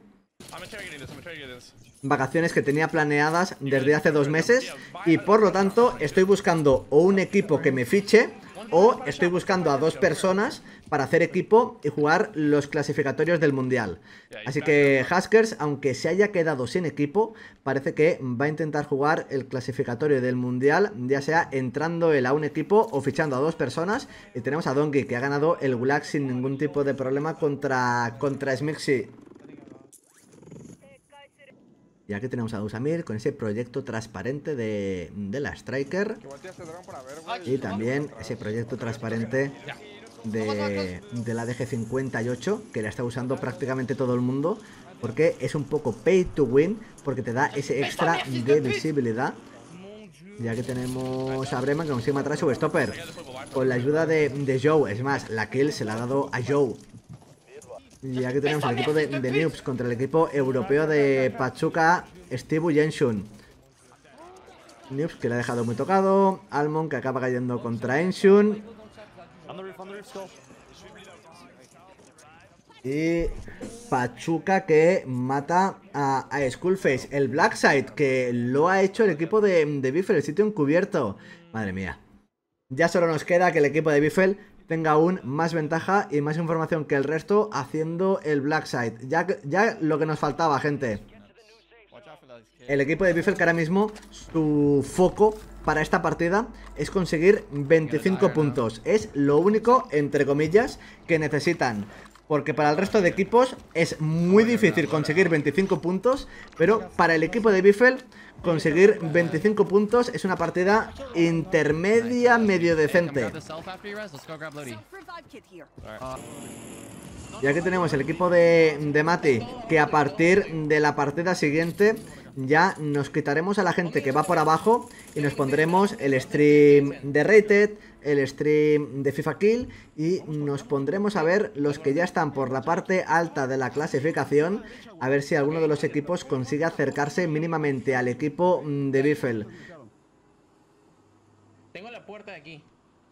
Vacaciones que tenía planeadas desde hace dos meses y por lo tanto estoy buscando o un equipo que me fiche o estoy buscando a dos personas para hacer equipo y jugar los clasificatorios del mundial. Así que Huskers, aunque se haya quedado sin equipo, parece que va a intentar jugar el clasificatorio del mundial, ya sea entrando él a un equipo o fichando a dos personas. Y tenemos a Donkey, que ha ganado el Gulag sin ningún tipo de problema contra, contra Smixy. Y aquí tenemos a Deusamir con ese proyecto transparente de, de la Striker. Y también ese proyecto transparente de, de la D G cincuenta y ocho, que la está usando prácticamente todo el mundo, porque es un poco pay to win, porque te da ese extra de visibilidad. Ya que tenemos a Breman que consigue matar a su stopper con la ayuda de, de Joe. Es más, la kill se la ha dado a Joe. Ya que tenemos el equipo de, de Noobs contra el equipo europeo de Pachuca, Steve Jenshun. Noobs que le ha dejado muy tocado. Almond que acaba cayendo contra Enshun. Y Pachuca que mata a, a Skullface. El Blackside que lo ha hecho el equipo de, de Biffle, el sitio encubierto. Madre mía. Ya solo nos queda que el equipo de Biffle tenga aún más ventaja y más información que el resto haciendo el Blackside. Ya, ya lo que nos faltaba, gente. El equipo de Biffle que ahora mismo su foco para esta partida es conseguir veinticinco puntos. Es lo único, entre comillas, que necesitan. Porque para el resto de equipos es muy difícil conseguir veinticinco puntos, pero para el equipo de Biffle conseguir veinticinco puntos es una partida intermedia, medio decente. Y aquí tenemos el equipo de, de Mati, que a partir de la partida siguiente ya nos quitaremos a la gente que va por abajo y nos pondremos el stream de Rated, el stream de FIFA Kill y nos pondremos a ver los que ya están por la parte alta de la clasificación, a ver si alguno de los equipos consigue acercarse mínimamente al equipo de Biffle. Tengo la puerta de aquí.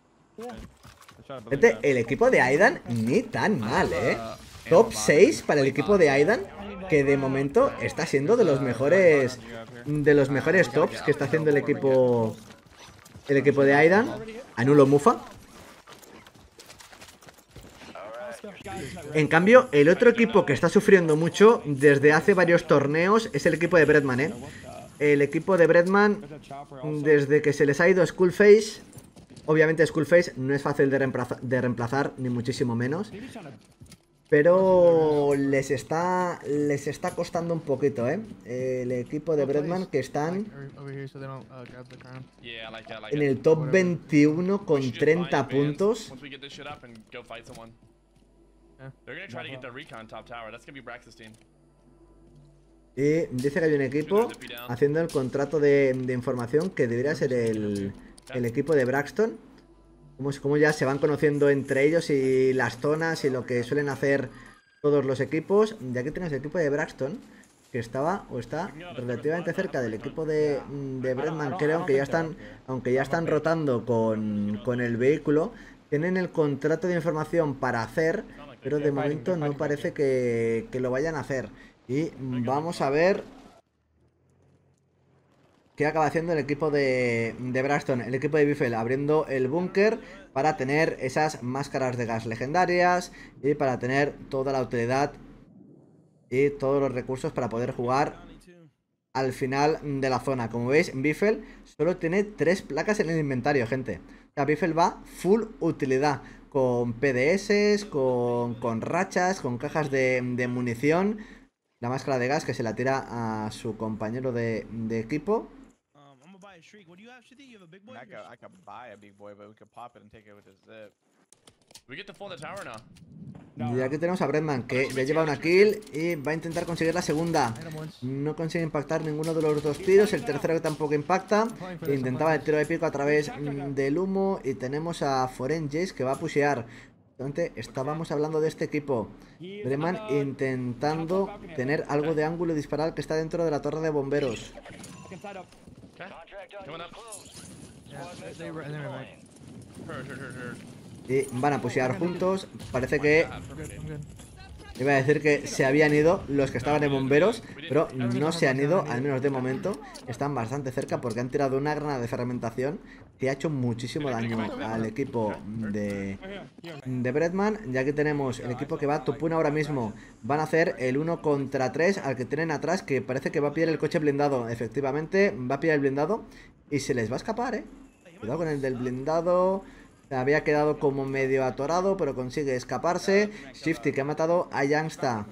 Este, el equipo de Aidan ni tan mal, ¿eh? Top seis para el equipo de Aidan, que de momento está siendo de los mejores de los mejores tops que está haciendo el equipo el equipo de Aidan. Anulo Mufa. En cambio, el otro equipo que está sufriendo mucho desde hace varios torneos es el equipo de Breadman, ¿eh? El equipo de Breadman, desde que se les ha ido Skullface, obviamente Skullface no es fácil de reemplazar, de reemplazar ni muchísimo menos, pero les está les está costando un poquito, ¿eh? El equipo de Breadman que están en el top veintiuno con treinta puntos. Y dice que hay un equipo haciendo el contrato de, de información que debería ser el, el equipo de Braxton. Como, como ya se van conociendo entre ellos y las zonas y lo que suelen hacer todos los equipos. Y aquí tienes el equipo de Braxton, que estaba o está relativamente cerca del equipo de, de Breadman, creo, aunque ya están, aunque ya están rotando con, con el vehículo. Tienen el contrato de información para hacer, pero de momento no parece que, que lo vayan a hacer. Y vamos a ver qué acaba haciendo el equipo de, de Braxton, el equipo de Biffle, abriendo el búnker para tener esas máscaras de gas legendarias y para tener toda la utilidad y todos los recursos para poder jugar al final de la zona. Como veis, Biffle solo tiene tres placas en el inventario, gente. O sea, Biffle va full utilidad, con P D S, con, con rachas, con cajas de, de munición. La máscara de gas que se la tira a su compañero de, de equipo. Y aquí tenemos a Breadman, que ya lleva una kill y va a intentar conseguir la segunda. No consigue impactar ninguno de los dos tiros. El tercero que tampoco impacta. Intentaba el tiro de pico a través del humo. Y tenemos a Forenjace que va a pushear. Estábamos hablando de este equipo. Breadman intentando tener algo de ángulo y disparar, que está dentro de la torre de bomberos. Y van a pushear juntos. Parece que... iba a decir que se habían ido los que estaban en bomberos, pero no se han ido, al menos de momento. Están bastante cerca porque han tirado una granada de fermentación que ha hecho muchísimo daño al equipo de, de Breadman. Y aquí tenemos el equipo que va a Tupuna ahora mismo. Van a hacer el uno contra tres al que tienen atrás, que parece que va a pillar el coche blindado. Efectivamente, va a pillar el blindado y se les va a escapar, ¿eh? Cuidado con el del blindado. Había quedado como medio atorado, pero consigue escaparse. Shifty que ha matado a Youngsta.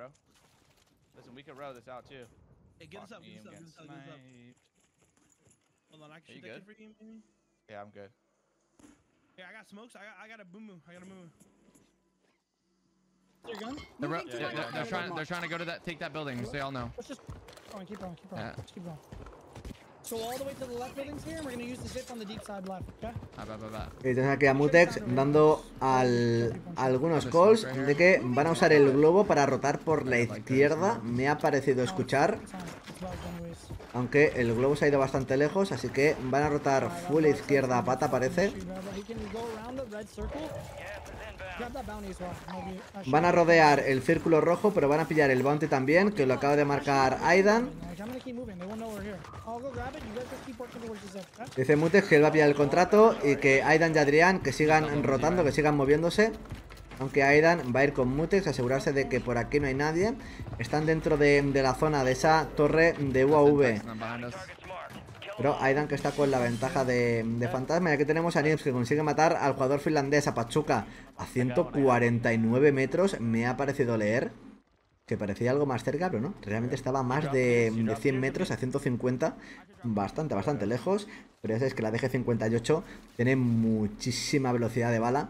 They're, ro- they're, they're, they're trying. They're trying to go to that. Take that building. So they all know. Let's just keep going, keep going, keep going. Yeah. Let's keep going. Y tenemos aquí a Mutex dando al, algunos calls de que van a usar el globo para rotar por la izquierda. Me ha parecido escuchar. Aunque el globo se ha ido bastante lejos, así que van a rotar full izquierda a pata, parece. Van a rodear el círculo rojo, pero van a pillar el bounty también, que lo acaba de marcar Aidan. Dice Mutex que él va a pillar el contrato y que Aidan y Adrián que sigan rotando, que sigan moviéndose. Aunque Aidan va a ir con Mutex, asegurarse de que por aquí no hay nadie. Están dentro de, de la zona de esa torre de U A V. Pero Aidan que está con la ventaja de, de fantasma. Y aquí tenemos a Nips que consigue matar al jugador finlandés, a Pachuca, a ciento cuarenta y nueve metros. Me ha parecido leer que parecía algo más cerca, pero no. Realmente estaba a más de, de cien metros, a ciento cincuenta. Bastante, bastante lejos. Pero ya sabéis que la D G cincuenta y ocho tiene muchísima velocidad de bala.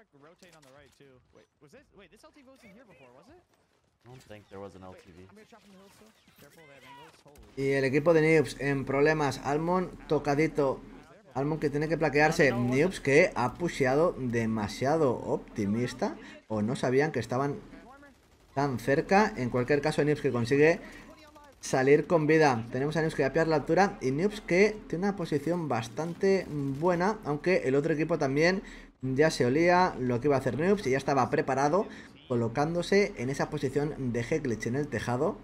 Y el equipo de Nubes en problemas. Almond tocadito. Almond que tiene que plaquearse. Nubes que ha pusheado demasiado optimista. O no sabían que estaban tan cerca. En cualquier caso, Nubes que consigue salir con vida. Tenemos a Nubes que va a pillar la altura. Y Nubes que tiene una posición bastante buena. Aunque el otro equipo también ya se olía lo que iba a hacer Nubes. Y ya estaba preparado, colocándose en esa posición de Heglitch en el tejado.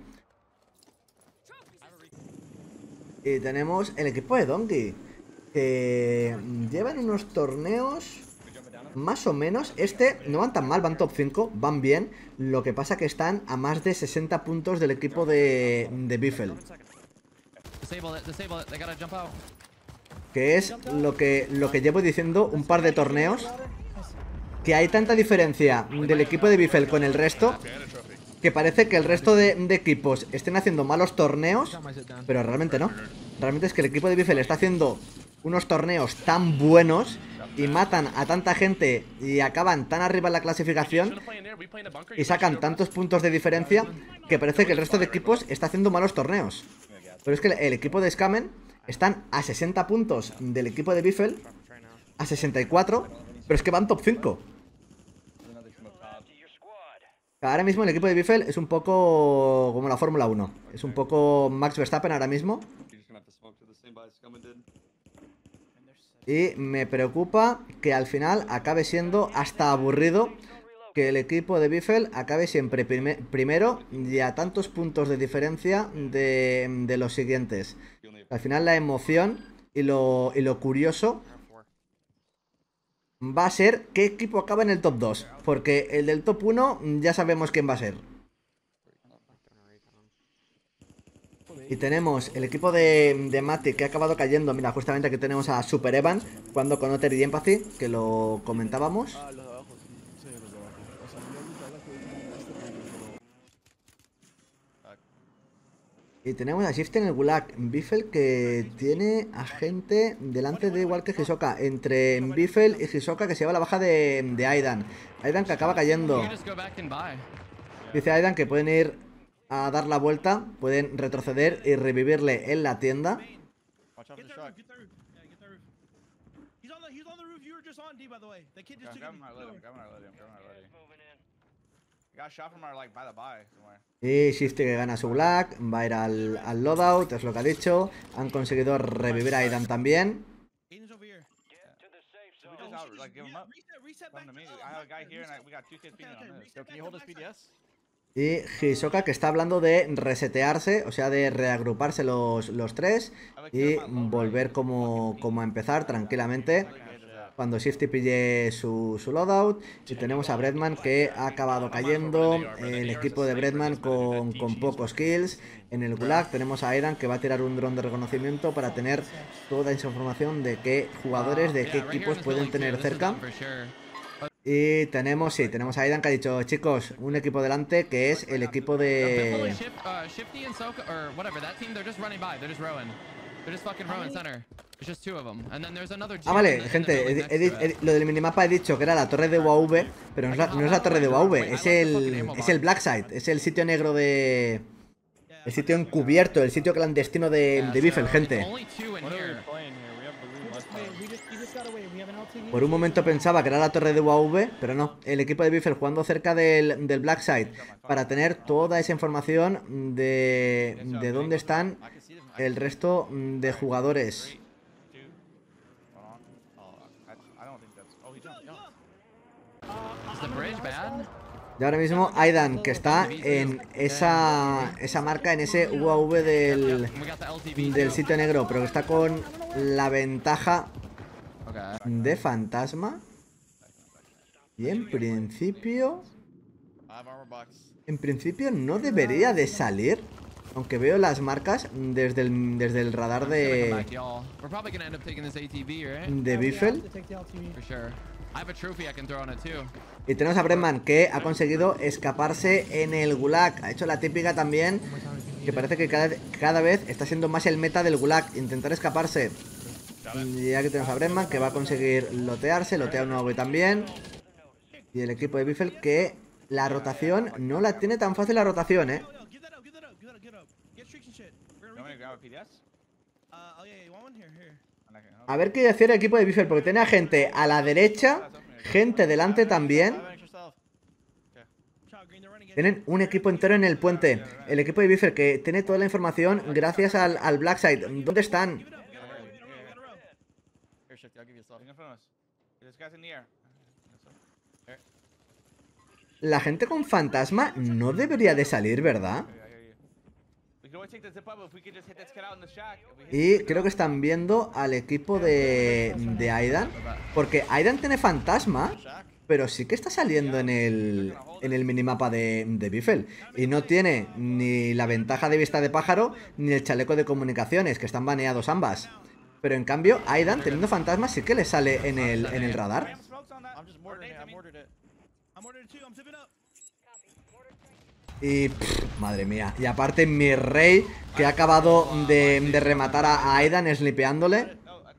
Y tenemos el equipo de Donkey, que llevan unos torneos más o menos. Este no van tan mal, van top cinco, van bien. Lo que pasa que están a más de sesenta puntos del equipo de, de Biffle, que es lo que, lo que llevo diciendo un par de torneos, que hay tanta diferencia del equipo de Biffle con el resto, que parece que el resto de, de equipos estén haciendo malos torneos, pero realmente no. Realmente es que el equipo de Biffle está haciendo unos torneos tan buenos y matan a tanta gente y acaban tan arriba en la clasificación y sacan tantos puntos de diferencia que parece que el resto de equipos está haciendo malos torneos. Pero es que el equipo de Scamen están a sesenta puntos del equipo de Biffle, a sesenta y cuatro, pero es que van top cinco. Ahora mismo el equipo de Biffle es un poco como la Fórmula uno. Es un poco Max Verstappen ahora mismo. Y me preocupa que al final acabe siendo hasta aburrido que el equipo de Biffle acabe siempre prime primero y a tantos puntos de diferencia de, de los siguientes. Al final la emoción y lo, y lo curioso va a ser qué equipo acaba en el top dos. Porque el del top uno ya sabemos quién va a ser. Y tenemos el equipo de, de Matic que ha acabado cayendo. Mira, justamente aquí tenemos a Super Evan jugando con Otter y Empathy, que lo comentábamos. Y tenemos a Shift en el Gulag. Biffle que tiene a gente delante de igual que Hisoka. Entre Biffle y Hisoka que se lleva la baja de, de Aidan. Aidan que acaba cayendo. Dice Aidan que pueden ir a dar la vuelta, pueden retroceder y revivirle en la tienda. Y Shifty que gana su Black, va a ir al, al loadout, es lo que ha dicho. Han conseguido revivir a Aidan también. Y Hisoka que está hablando de resetearse, o sea, de reagruparse los, los tres y volver como, como a empezar tranquilamente cuando Shifty pille su, su loadout. Y tenemos a Breadman que ha acabado cayendo. El equipo de Breadman con, con pocos kills. En el Gulag tenemos a Aidan que va a tirar un dron de reconocimiento para tener toda esa información de qué jugadores, de qué equipos pueden tener cerca. Y tenemos, sí, tenemos a Aidan que ha dicho, chicos, un equipo delante que es el equipo de... Ah, vale, gente, he, he, he, lo del minimapa he dicho que era la torre de U A V, pero no es la, no es la torre de U A V, es el, es el Blackside, es el sitio negro de... El sitio encubierto, el sitio clandestino de, de Biffle, gente. Por un momento pensaba que era la torre de U A V, pero no. El equipo de Biffle jugando cerca del, del Black Site para tener toda esa información de, de dónde están el resto de jugadores. Y ahora mismo Aidan, que está en esa, esa marca, en ese U A V del, del sitio negro, pero que está con la ventaja de fantasma. Y en principio... En principio no debería de salir. Aunque veo las marcas desde el, desde el radar de... De Biffle. Y tenemos a Bregman, que ha conseguido escaparse en el Gulag. Ha hecho la típica también, que parece que cada, cada vez está siendo más el meta del Gulag, intentar escaparse. Y aquí tenemos a Bregman, que va a conseguir lotearse. Lotea un nuevo también. Y el equipo de Biffle, que la rotación no la tiene tan fácil la rotación, eh. A ver qué decía el equipo de Biffle, porque tiene a gente a la derecha, gente delante también. Tienen un equipo entero en el puente. El equipo de Biffle, que tiene toda la información gracias al, al Blackside. ¿Dónde están? La gente con fantasma no debería de salir, ¿verdad? Y creo que están viendo al equipo de, de Aidan, porque Aidan tiene fantasma, pero sí que está saliendo en el, en el minimapa de, de Biffle. Y no tiene ni la ventaja de vista de pájaro, ni el chaleco de comunicaciones, que están baneados ambas. Pero en cambio, Aidan, teniendo fantasma, sí que le sale en el, en el radar. Y pff, madre mía. Y aparte mi rey, que ha acabado de, de rematar a Aidan slipeándole.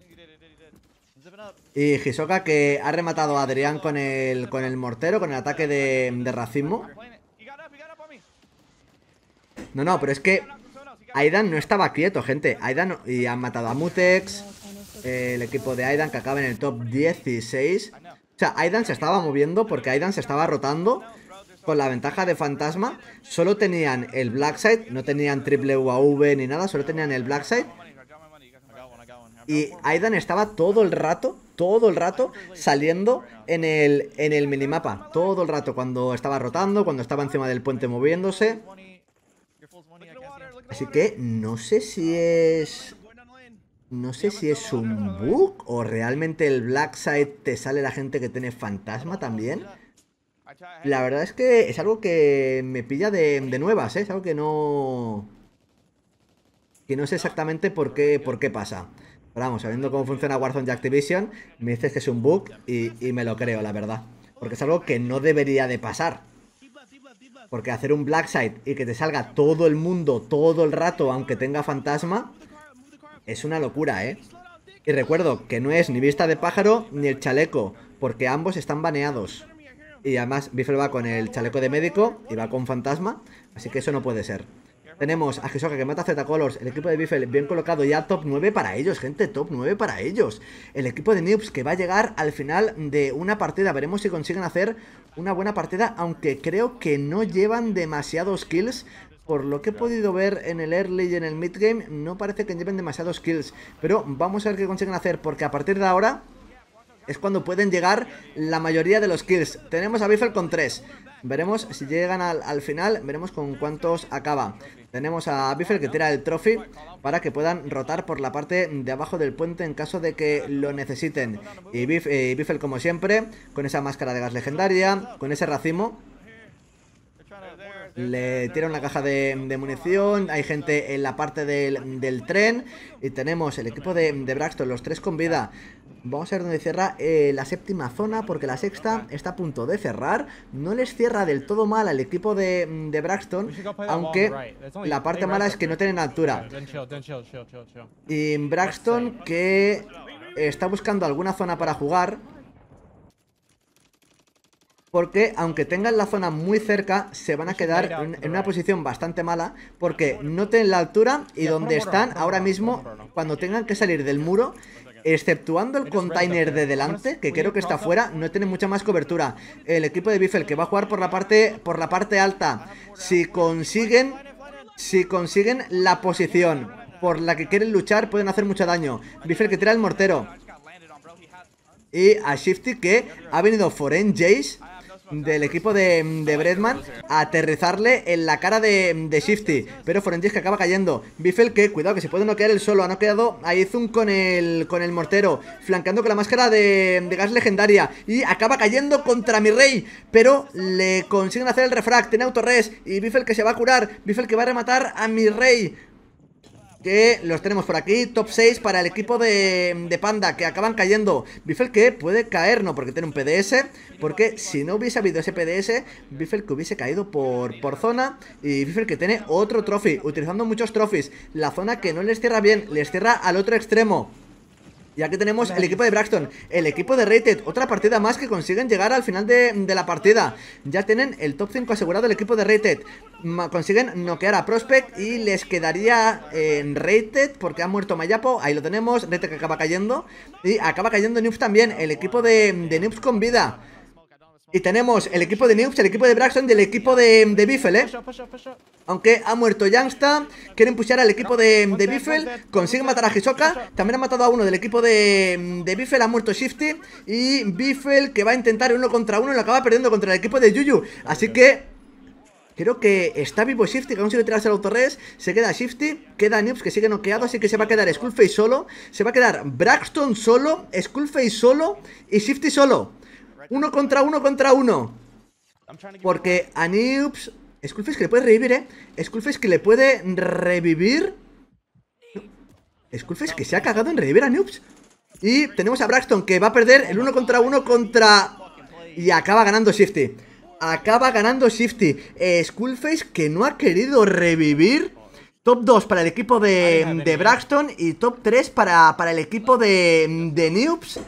Y Hisoka, que ha rematado a Adrián con el, con el mortero, con el ataque de, de racismo. No, no, pero es que Aidan no estaba quieto, gente. Aidan, y han matado a Mutex, eh, el equipo de Aidan, que acaba en el top dieciséis. O sea, Aidan se estaba moviendo porque Aidan se estaba rotando con la ventaja de fantasma. Solo tenían el Blackside, no tenían triple U A V ni nada, solo tenían el Blackside. Y Aidan estaba todo el rato, todo el rato saliendo en el, en el minimapa. Todo el rato, cuando estaba rotando, cuando estaba encima del puente moviéndose. Así que no sé si es... No sé si es un bug o realmente el Blackside te sale la gente que tiene fantasma también. La verdad es que es algo que me pilla de, de nuevas, ¿eh? Es algo que no... Que no sé exactamente por qué, por qué pasa. Pero vamos, sabiendo cómo funciona Warzone y Activision, me dices que es un bug y, y me lo creo, la verdad. Porque es algo que no debería de pasar. Porque hacer un Blackside y que te salga todo el mundo todo el rato, aunque tenga fantasma, es una locura, ¿eh? Y recuerdo que no es ni vista de pájaro ni el chaleco, porque ambos están baneados. Y además Biffle va con el chaleco de médico y va con fantasma, así que eso no puede ser. Tenemos a Hisoka, que mata a Z-Colors. El equipo de Biffle bien colocado, ya top nueve para ellos, gente, top nueve para ellos. El equipo de Noobs, que va a llegar al final de una partida. Veremos si consiguen hacer una buena partida, aunque creo que no llevan demasiados kills. Por lo que he podido ver en el early y en el mid game, no parece que lleven demasiados kills. Pero vamos a ver qué consiguen hacer, porque a partir de ahora es cuando pueden llegar la mayoría de los kills. Tenemos a Biffle con tres. Veremos si llegan al, al final, veremos con cuántos acaba. Tenemos a Biffle, que tira el trophy para que puedan rotar por la parte de abajo del puente en caso de que lo necesiten. Y Biff, eh, Biffle, como siempre, con esa máscara de gas legendaria, con ese racimo. Le tira una caja de, de munición. Hay gente en la parte del, del tren. Y tenemos el equipo de, de Braxton, los tres con vida. Vamos a ver dónde cierra eh, la séptima zona, porque la sexta está a punto de cerrar. No les cierra del todo mal al equipo de, de Braxton, aunque la parte mala es que no tienen altura. Y Braxton, que está buscando alguna zona para jugar. porque aunque tengan la zona muy cerca, se van a quedar en, en una posición bastante mala, porque no tienen la altura y donde están ahora mismo, cuando tengan que salir del muro, exceptuando el container de delante, que creo que está fuera, no tiene mucha más cobertura. El equipo de Biffle, que va a jugar por la parte, por la parte alta, si consiguen, si consiguen la posición por la que quieren luchar, pueden hacer mucho daño. Biffle que tira el mortero. Y a Shifty, que ha venido Foreign Jace del equipo de, de Breadman a aterrizarle en la cara de, de Shifty. Pero Foreign Jace que acaba cayendo. Biffle que, cuidado, que se puede noquear el solo. Ha noqueado a Izun con el, con el mortero, flanqueando con la máscara de, de gas legendaria. Y acaba cayendo contra mi rey, pero le consiguen hacer el refrag. Tiene autorres. Y Biffle que se va a curar. Biffle que va a rematar a mi rey, que los tenemos por aquí. Top seis para el equipo de, de Panda, que acaban cayendo. Biffle que puede caer, no porque tiene un P D S, porque si no hubiese habido ese P D S, Biffle que hubiese caído por, por zona. Y Biffle que tiene otro trophy, utilizando muchos trophies. La zona que no les cierra bien, les cierra al otro extremo. Y aquí tenemos el equipo de Braxton, el equipo de Rated, otra partida más que consiguen llegar al final de, de la partida. Ya tienen el top cinco asegurado el equipo de Rated. Consiguen noquear a Prospect y les quedaría en Rated porque ha muerto Mayapo. Ahí lo tenemos, Rated que acaba cayendo. Y acaba cayendo Noobs también, el equipo de, de Noobs con vida. Y tenemos el equipo de Noobs, el equipo de Braxton y el equipo de, de Biffle, ¿eh? Aunque ha muerto Youngsta, quieren pushar al equipo de, de Biffle, consiguen matar a Hisoka. También han matado a uno del equipo de, de Biffle, ha muerto Shifty. Y Biffle que va a intentar uno contra uno y lo acaba perdiendo contra el equipo de Yuyu. Así que creo que está vivo Shifty, que consigue tirarse el autorres. Se queda Shifty, queda Noobs que sigue noqueado. Así que se va a quedar Skullface solo, se va a quedar Braxton solo, Skullface solo y Shifty solo. Uno contra uno contra uno. Porque a Noobs, Skullface que le puede revivir, eh Skullface que le puede revivir. Skullface que se ha cagado en revivir a Noobs. Y tenemos a Braxton que va a perder el uno contra uno contra... Y acaba ganando Shifty. Acaba ganando Shifty. eh, Skullface que no ha querido revivir. Top dos para el equipo de, de Braxton. Y top tres para, para el equipo de, de Noobs.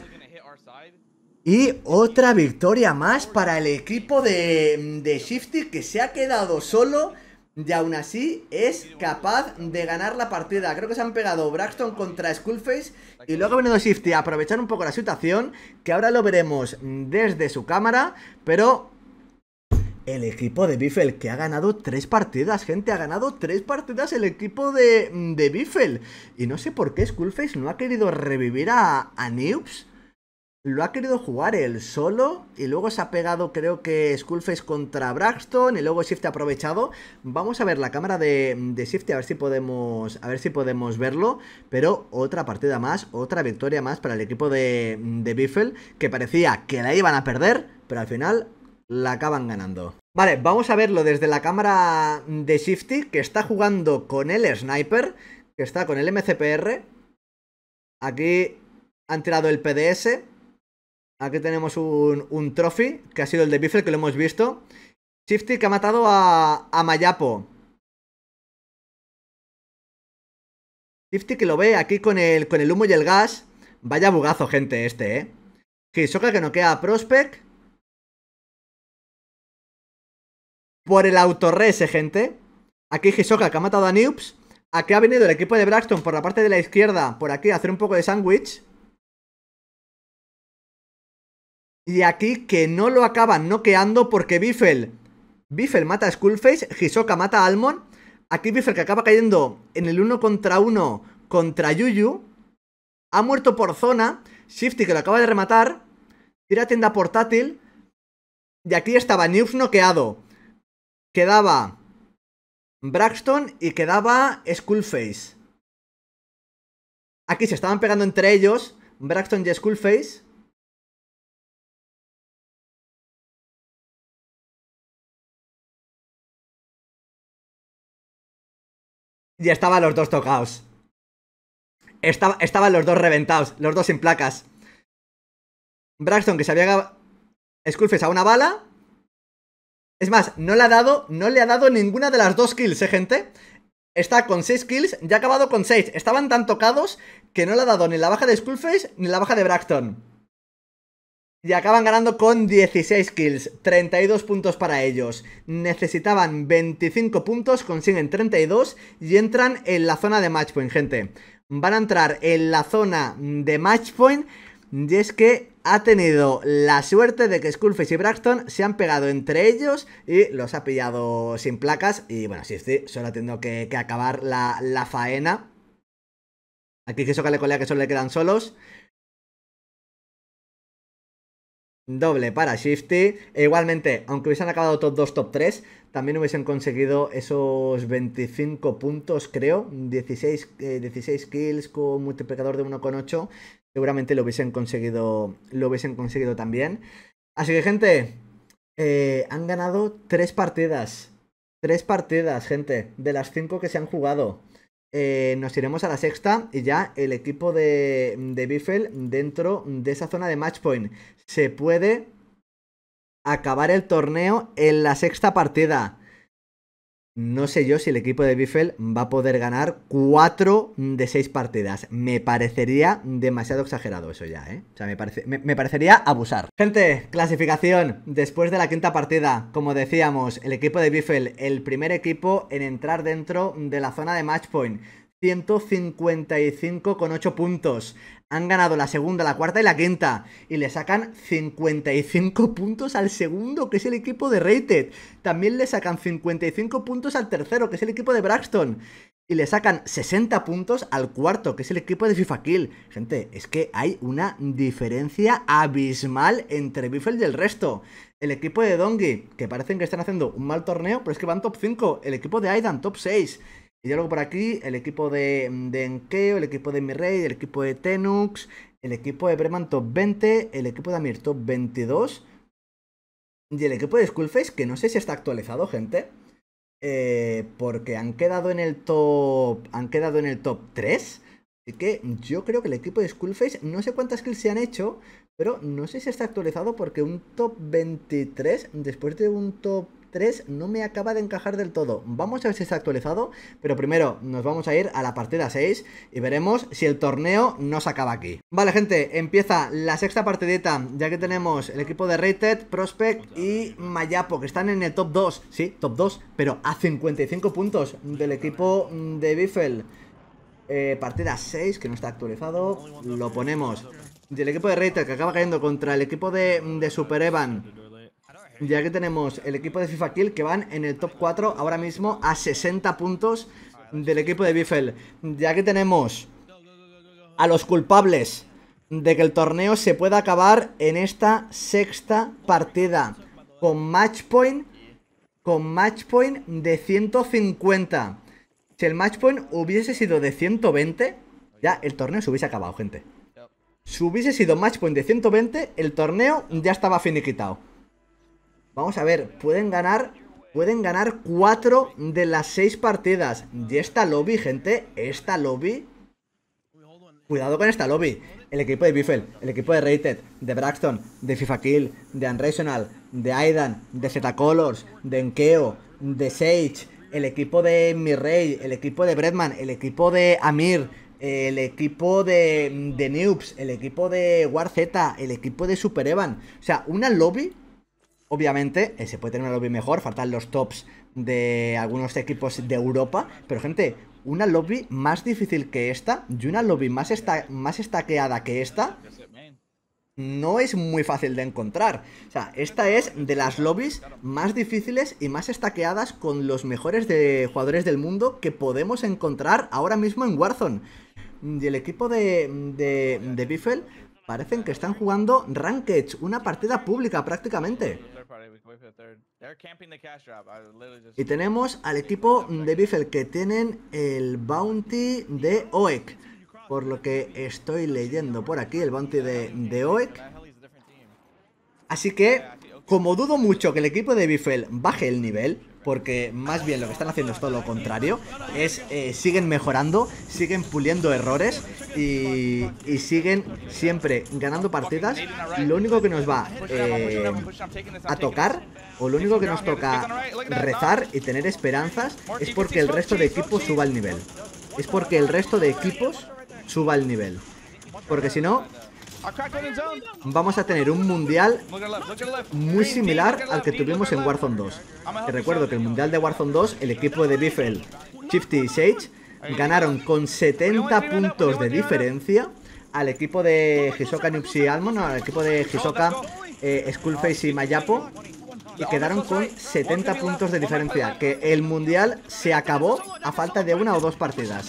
Y otra victoria más para el equipo de, de Shifty, que se ha quedado solo y aún así es capaz de ganar la partida. Creo que se han pegado Braxton contra Skullface y luego ha venido Shifty a aprovechar un poco la situación, que ahora lo veremos desde su cámara. Pero el equipo de Biffle que ha ganado tres partidas, gente, ha ganado tres partidas el equipo de, de Biffle. Y no sé por qué Skullface no ha querido revivir a, a Noobs. Lo ha querido jugar él solo y luego se ha pegado, creo que Skullface contra Braxton y luego Shifty ha aprovechado. Vamos a ver la cámara de, de Shifty a ver si podemos a ver si podemos verlo. Pero otra partida más, otra victoria más para el equipo de, de Biffle, que parecía que la iban a perder, pero al final la acaban ganando. Vale, vamos a verlo desde la cámara de Shifty, que está jugando con el Sniper, que está con el M C P R. Aquí han tirado el P D S. Aquí tenemos un, un trophy, que ha sido el de Biffle, que lo hemos visto. Shifty que ha matado a, a Mayapo. Shifty que lo ve aquí con el, con el humo y el gas. Vaya bugazo, gente, este, eh. Hisoka que noquea a Prospect. Por el autorrese, gente. Aquí Hisoka que ha matado a Noobs. Aquí ha venido el equipo de Braxton por la parte de la izquierda, por aquí, a hacer un poco de sándwich. Y aquí que no lo acaban noqueando porque Biffle Biffle mata a Skullface, Hisoka mata a Almond. Aquí Biffle que acaba cayendo en el uno contra uno contra Yuyu. Ha muerto por zona. Shifty que lo acaba de rematar. Tira tienda portátil. Y aquí estaba Noobs noqueado. Quedaba Braxton y quedaba Skullface. Aquí se estaban pegando entre ellos Braxton y Skullface. Y estaban los dos tocados. Estaba, estaban los dos reventados. Los dos sin placas. Braxton que se había... Skullface a una bala. Es más, no le ha dado No le ha dado ninguna de las dos kills, eh, gente. Está con seis kills y ha acabado con seis. Estaban tan tocados que no le ha dado ni la baja de Skullface ni la baja de Braxton. Y acaban ganando con dieciséis kills, treinta y dos puntos para ellos. Necesitaban veinticinco puntos, consiguen treinta y dos y entran en la zona de matchpoint, gente. Van a entrar en la zona de matchpoint y es que ha tenido la suerte de que Skullface y Braxton se han pegado entre ellos y los ha pillado sin placas. Y bueno, sí, sí, solo ha tenido que, que acabar la, la faena. Aquí que eso que le colea que solo le quedan solos. Doble para Shifty. E igualmente, aunque hubiesen acabado top dos, top tres, también hubiesen conseguido esos veinticinco puntos, creo. dieciséis, eh, dieciséis kills con multiplicador de uno coma ocho. Seguramente lo hubiesen conseguido. Lo hubiesen conseguido también. Así que, gente, eh, han ganado tres partidas. Tres partidas, gente, de las cinco que se han jugado. Eh, nos iremos a la sexta y ya el equipo de, de Biffle dentro de esa zona de matchpoint. Se puede acabar el torneo en la sexta partida. No sé yo si el equipo de Biffle va a poder ganar cuatro de seis partidas. Me parecería demasiado exagerado eso ya, ¿eh? O sea, me, parece, me, me parecería abusar. Gente, clasificación. Después de la quinta partida, como decíamos, el equipo de Biffle, el primer equipo en entrar dentro de la zona de matchpoint. ciento cincuenta y cinco coma ocho puntos. Han ganado la segunda, la cuarta y la quinta. Y le sacan cincuenta y cinco puntos al segundo, que es el equipo de Rated. También le sacan cincuenta y cinco puntos al tercero, que es el equipo de Braxton. Y le sacan sesenta puntos al cuarto, que es el equipo de FIFA Kill. Gente, es que hay una diferencia abismal entre Biffle y el resto. El equipo de Dongi, que parecen que están haciendo un mal torneo, pero es que van top cinco. El equipo de Aidan, top seis. Y ya luego por aquí, el equipo de, de Enkeo, el equipo de Mirrey, el equipo de Tenux, el equipo de Breman top veinte, el equipo de Amir top veintidós. Y el equipo de Skullface, que no sé si está actualizado, gente. Eh, porque han quedado en el top. Han quedado en el top tres. Así que yo creo que el equipo de Skullface, no sé cuántas kills se han hecho, pero no sé si está actualizado porque un top veintitrés, después de un top tres, no me acaba de encajar del todo. Vamos a ver si está actualizado, pero primero nos vamos a ir a la partida seis y veremos si el torneo no se acaba aquí. Vale, gente, empieza la sexta partidita, ya que tenemos el equipo de Rated, Prospect y Mayapo, que están en el top dos, sí, top dos, pero a cincuenta y cinco puntos del equipo de Biffle. Eh, partida seis, que no está actualizado, lo ponemos. Y el equipo de Rated, que acaba cayendo contra el equipo de, de Super Evan. Ya que tenemos el equipo de FIFA Kill, que van en el top cuatro ahora mismo a sesenta puntos del equipo de Biffle. Ya que tenemos a los culpables de que el torneo se pueda acabar en esta sexta partida. Con matchpoint, con matchpoint de ciento cincuenta. Si el matchpoint hubiese sido de ciento veinte, ya el torneo se hubiese acabado, gente. Si hubiese sido matchpoint de ciento veinte, el torneo ya estaba finiquitado. Vamos a ver, pueden ganar Pueden ganar cuatro de las seis partidas. Y esta lobby, gente, esta lobby, cuidado con esta lobby. El equipo de Biffle, el equipo de Rated, de Braxton, de FIFA Kill, de Unrational, de Aidan, de Z Colors, de Enkeo, de Sage, el equipo de Mirrey, el equipo de Breadman, el equipo de Amir, el equipo de, de Noobs, el equipo de WarZ, el equipo de Super Evan. O sea, una lobby. Obviamente, eh, se puede tener una lobby mejor, faltan los tops de algunos equipos de Europa, pero gente, una lobby más difícil que esta y una lobby más, esta más estaqueada que esta no es muy fácil de encontrar. O sea, esta es de las lobbies más difíciles y más estaqueadas con los mejores de jugadores del mundo que podemos encontrar ahora mismo en Warzone. Y el equipo de, de, de Biffle parecen que están jugando Ranked, una partida pública prácticamente. Y tenemos al equipo de Biffle que tienen el bounty de O E C. Por lo que estoy leyendo por aquí, el bounty de, de O E C. Así que, como dudo mucho que el equipo de Biffle baje el nivel, porque más bien lo que están haciendo es todo lo contrario, es eh, siguen mejorando, siguen puliendo errores y, y siguen siempre ganando partidas. Lo único que nos va eh, a tocar, o lo único que nos toca rezar y tener esperanzas, es porque el resto de equipos suba el nivel. Es porque el resto de equipos suba el nivel. Porque si no, vamos a tener un mundial muy similar al que tuvimos en Warzone dos. Te recuerdo que el mundial de Warzone dos, el equipo de Biffle, Shifty y Sage ganaron con setenta puntos de diferencia al equipo de Hisoka, Nupsi y Almond, no, al equipo de Hisoka, eh, Skullface y Mayapo, y quedaron con setenta puntos de diferencia, que el mundial se acabó a falta de una o dos partidas.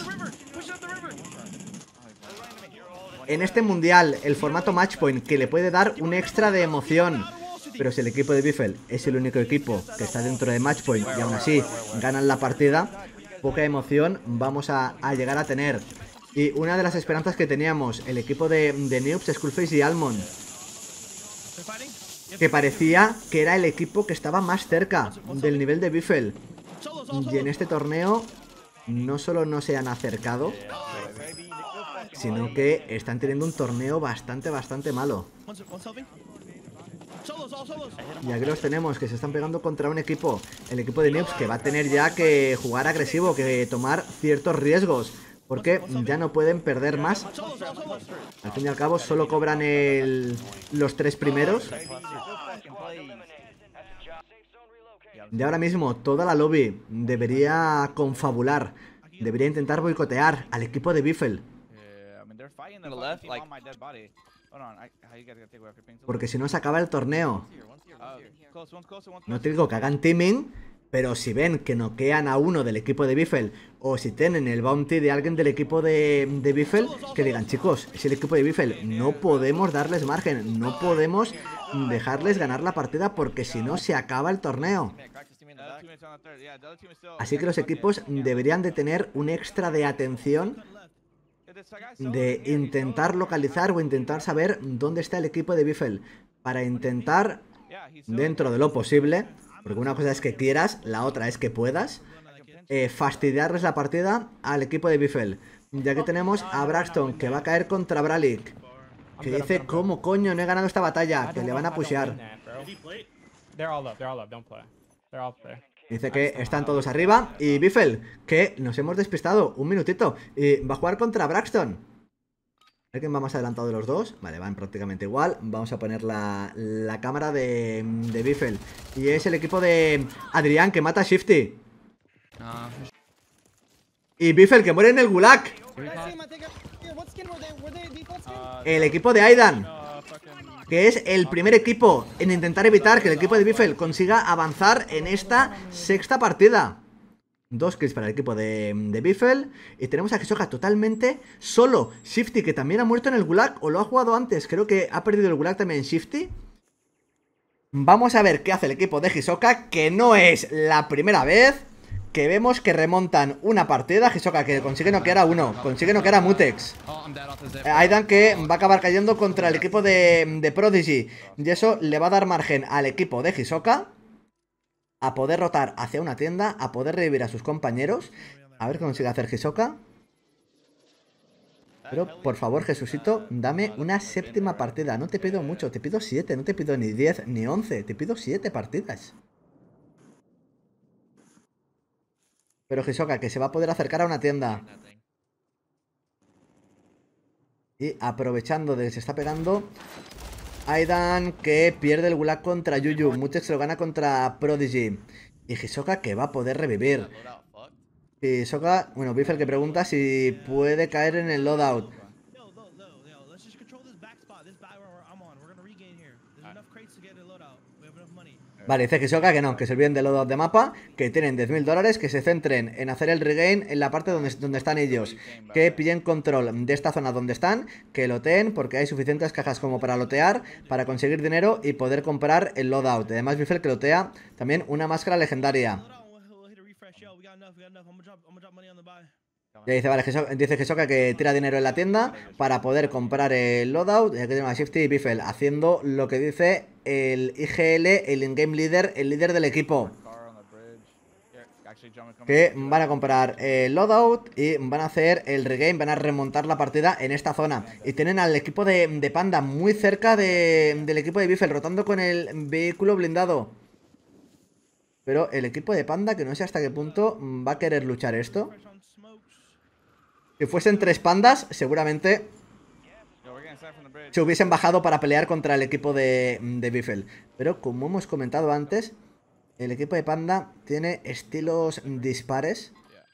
En este mundial, el formato Matchpoint, que le puede dar un extra de emoción, pero si el equipo de Biffle es el único equipo que está dentro de Matchpoint y aún así ganan la partida, poca emoción vamos a, a llegar a tener. Y una de las esperanzas que teníamos, el equipo de, de Noobs, Skullface y Almond, que parecía que era el equipo que estaba más cerca del nivel de Biffle. Y en este torneo no solo no se han acercado, sino que están teniendo un torneo bastante, bastante malo. Y aquí los tenemos, que se están pegando contra un equipo, el equipo de Noobs, que va a tener ya que jugar agresivo, que tomar ciertos riesgos, porque ya no pueden perder más. Al fin y al cabo solo cobran el, los tres primeros. Y ahora mismo toda la lobby debería confabular, debería intentar boicotear al equipo de Biffle, porque si no se acaba el torneo. No te digo que hagan teaming, pero si ven que noquean a uno del equipo de Biffle, o si tienen el bounty de alguien del equipo de, de Biffle, que digan, chicos, es el equipo de Biffle, no podemos darles margen, no podemos dejarles ganar la partida, porque si no se acaba el torneo. Así que los equipos deberían de tener un extra de atención, de intentar localizar o intentar saber dónde está el equipo de Biffle, para intentar, dentro de lo posible, porque una cosa es que quieras, la otra es que puedas, eh, fastidiarles la partida al equipo de Biffle. Y aquí tenemos a Braxton, que va a caer contra Bralik, que dice, ¿cómo coño no he ganado esta batalla? Que le van a pushear. Dice que están todos arriba. Y Biffle, que nos hemos despistado un minutito, y va a jugar contra Braxton. A ver quién va más adelantado de los dos. Vale, van prácticamente igual. Vamos a poner la, la cámara de, de Biffle. Y es el equipo de Adrián, que mata a Shifty. Y Biffle, que muere en el gulag. El equipo de Aidan, que es el primer equipo en intentar evitar que el equipo de Biffle consiga avanzar en esta sexta partida. Dos kills para el equipo de, de Biffle. Y tenemos a Hisoka totalmente solo. Shifty, que también ha muerto en el gulag, o lo ha jugado antes. Creo que ha perdido el gulag también Shifty. Vamos a ver qué hace el equipo de Hisoka, que no es la primera vez que vemos que remontan una partida. Hisoka, que consigue noquear a uno, consigue noquear a Mutex. Aidan, que va a acabar cayendo contra el equipo de, de Prodigy. Y eso le va a dar margen al equipo de Hisoka a poder rotar hacia una tienda, a poder revivir a sus compañeros. A ver qué consigue hacer Hisoka. Pero por favor, Jesucito, dame una séptima partida. No te pido mucho, te pido siete, no te pido ni diez ni once, te pido siete partidas. Pero Hisoka, que se va a poder acercar a una tienda. Y aprovechando de que se está pegando, Aidan, que pierde el gulag contra Yuyu. Mutex se lo gana contra Prodigy. Y Hisoka, que va a poder revivir. Hisoka, bueno, Biffle, que pregunta si puede caer en el loadout. Vale, dice Hisoka que no, que se olviden del loadout de mapa, que tienen diez mil dólares, que se centren en hacer el regain en la parte donde, donde están ellos, que pillen control de esta zona donde están, que loteen, porque hay suficientes cajas como para lotear, para conseguir dinero y poder comprar el loadout. Además, Biffle, que lotea también una máscara legendaria. Ya dice, vale, dice Hisoka que tira dinero en la tienda para poder comprar el loadout. Y aquí tenemos a Shifty y Biffle haciendo lo que dice el I G L, el in-game leader, el líder del equipo. Que van a comprar el loadout y van a hacer el regame, van a remontar la partida en esta zona. Y tienen al equipo de, de Panda muy cerca de, del equipo de Biffle, rotando con el vehículo blindado. Pero el equipo de Panda, que no sé hasta qué punto va a querer luchar esto. Si fuesen tres pandas, seguramente se hubiesen bajado para pelear contra el equipo de, de Biffle. Pero como hemos comentado antes, el equipo de Panda tiene estilos dispares.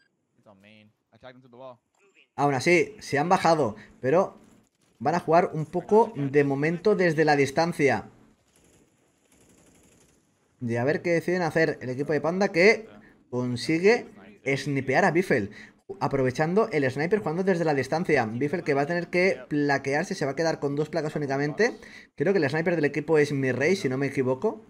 Aún así, se han bajado, pero van a jugar un poco de momento desde la distancia. Y a ver qué deciden hacer el equipo de Panda, que consigue snipear a Biffle, aprovechando el sniper jugando desde la distancia. Biffle que va a tener que plaquearse, se va a quedar con dos placas únicamente. Creo que el sniper del equipo es Mirrey, si no me equivoco.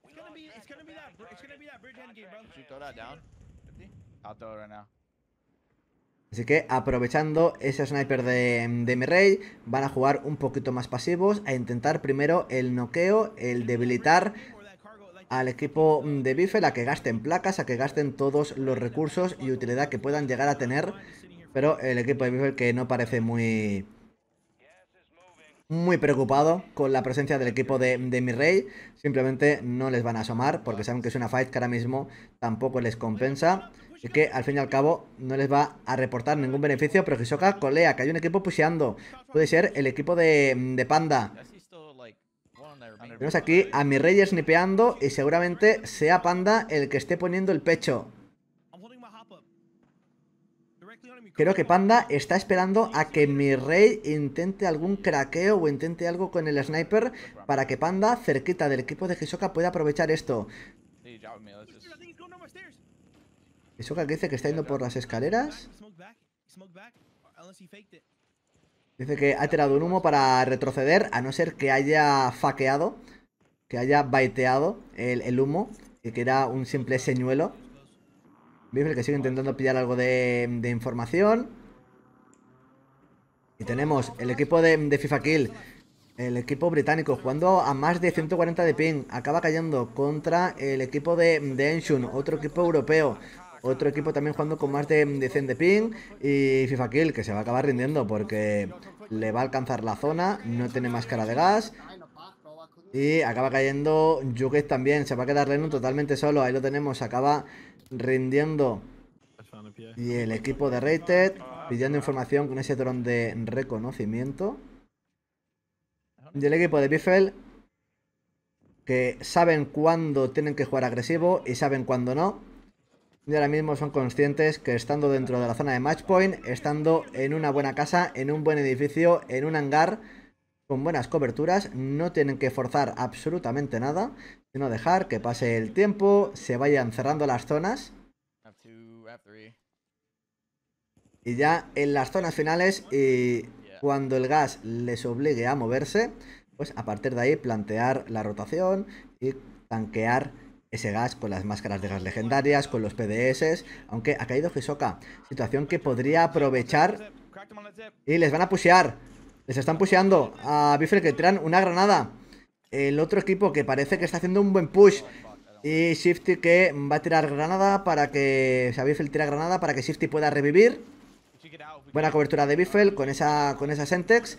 Así que aprovechando ese sniper de, de Mirrey, van a jugar un poquito más pasivos, a intentar primero el noqueo, el debilitar al equipo de Biffle, a que gasten placas, a que gasten todos los recursos y utilidad que puedan llegar a tener. Pero el equipo de Biffle, que no parece muy muy preocupado con la presencia del equipo de, de Mirrey, simplemente no les van a asomar porque saben que es una fight que ahora mismo tampoco les compensa y que al fin y al cabo no les va a reportar ningún beneficio. Pero Hisoka colea, que hay un equipo pusheando, puede ser el equipo de, de Panda. Tenemos aquí a Mirrey snipeando y seguramente sea Panda el que esté poniendo el pecho. Creo que Panda está esperando a que Mirrey intente algún craqueo o intente algo con el sniper para que Panda, cerquita del equipo de Hisoka, pueda aprovechar esto. Hisoka que dice que está yendo por las escaleras. Dice que ha tirado un humo para retroceder, a no ser que haya faqueado, que haya baiteado el, el humo y que era un simple señuelo. Biffle que sigue intentando pillar algo de, de información. Y tenemos el equipo de, de FIFA Kill, el equipo británico, jugando a más de ciento cuarenta de ping. Acaba cayendo contra el equipo de, de Enshun, otro equipo europeo. Otro equipo también jugando con más de, de cien de ping. Y FIFA Kill, que se va a acabar rindiendo porque le va a alcanzar la zona. No tiene máscara de gas. Y acaba cayendo Juget también. Se va a quedar Lennon totalmente solo. Ahí lo tenemos. Acaba rindiendo. Y el equipo de Rated pidiendo información con ese dron de reconocimiento. Y el equipo de Biffle, que saben cuándo tienen que jugar agresivo y saben cuándo no. Y ahora mismo son conscientes que estando dentro de la zona de matchpoint, estando en una buena casa, en un buen edificio, en un hangar, con buenas coberturas, no tienen que forzar absolutamente nada, sino dejar que pase el tiempo, se vayan cerrando las zonas. Y ya en las zonas finales, y cuando el gas les obligue a moverse, pues a partir de ahí plantear la rotación y tanquear ese gas con las máscaras de gas legendarias, con los P D S, aunque ha caído Hisoka, situación que podría aprovechar y les van a pushear, les están pusheando a Biffle, que tiran una granada. El otro equipo que parece que está haciendo un buen push y Shifty que va a tirar granada para que, o sea, Biffle tira granada para que Shifty pueda revivir. Buena cobertura de Biffle con esa, con esa Sentex.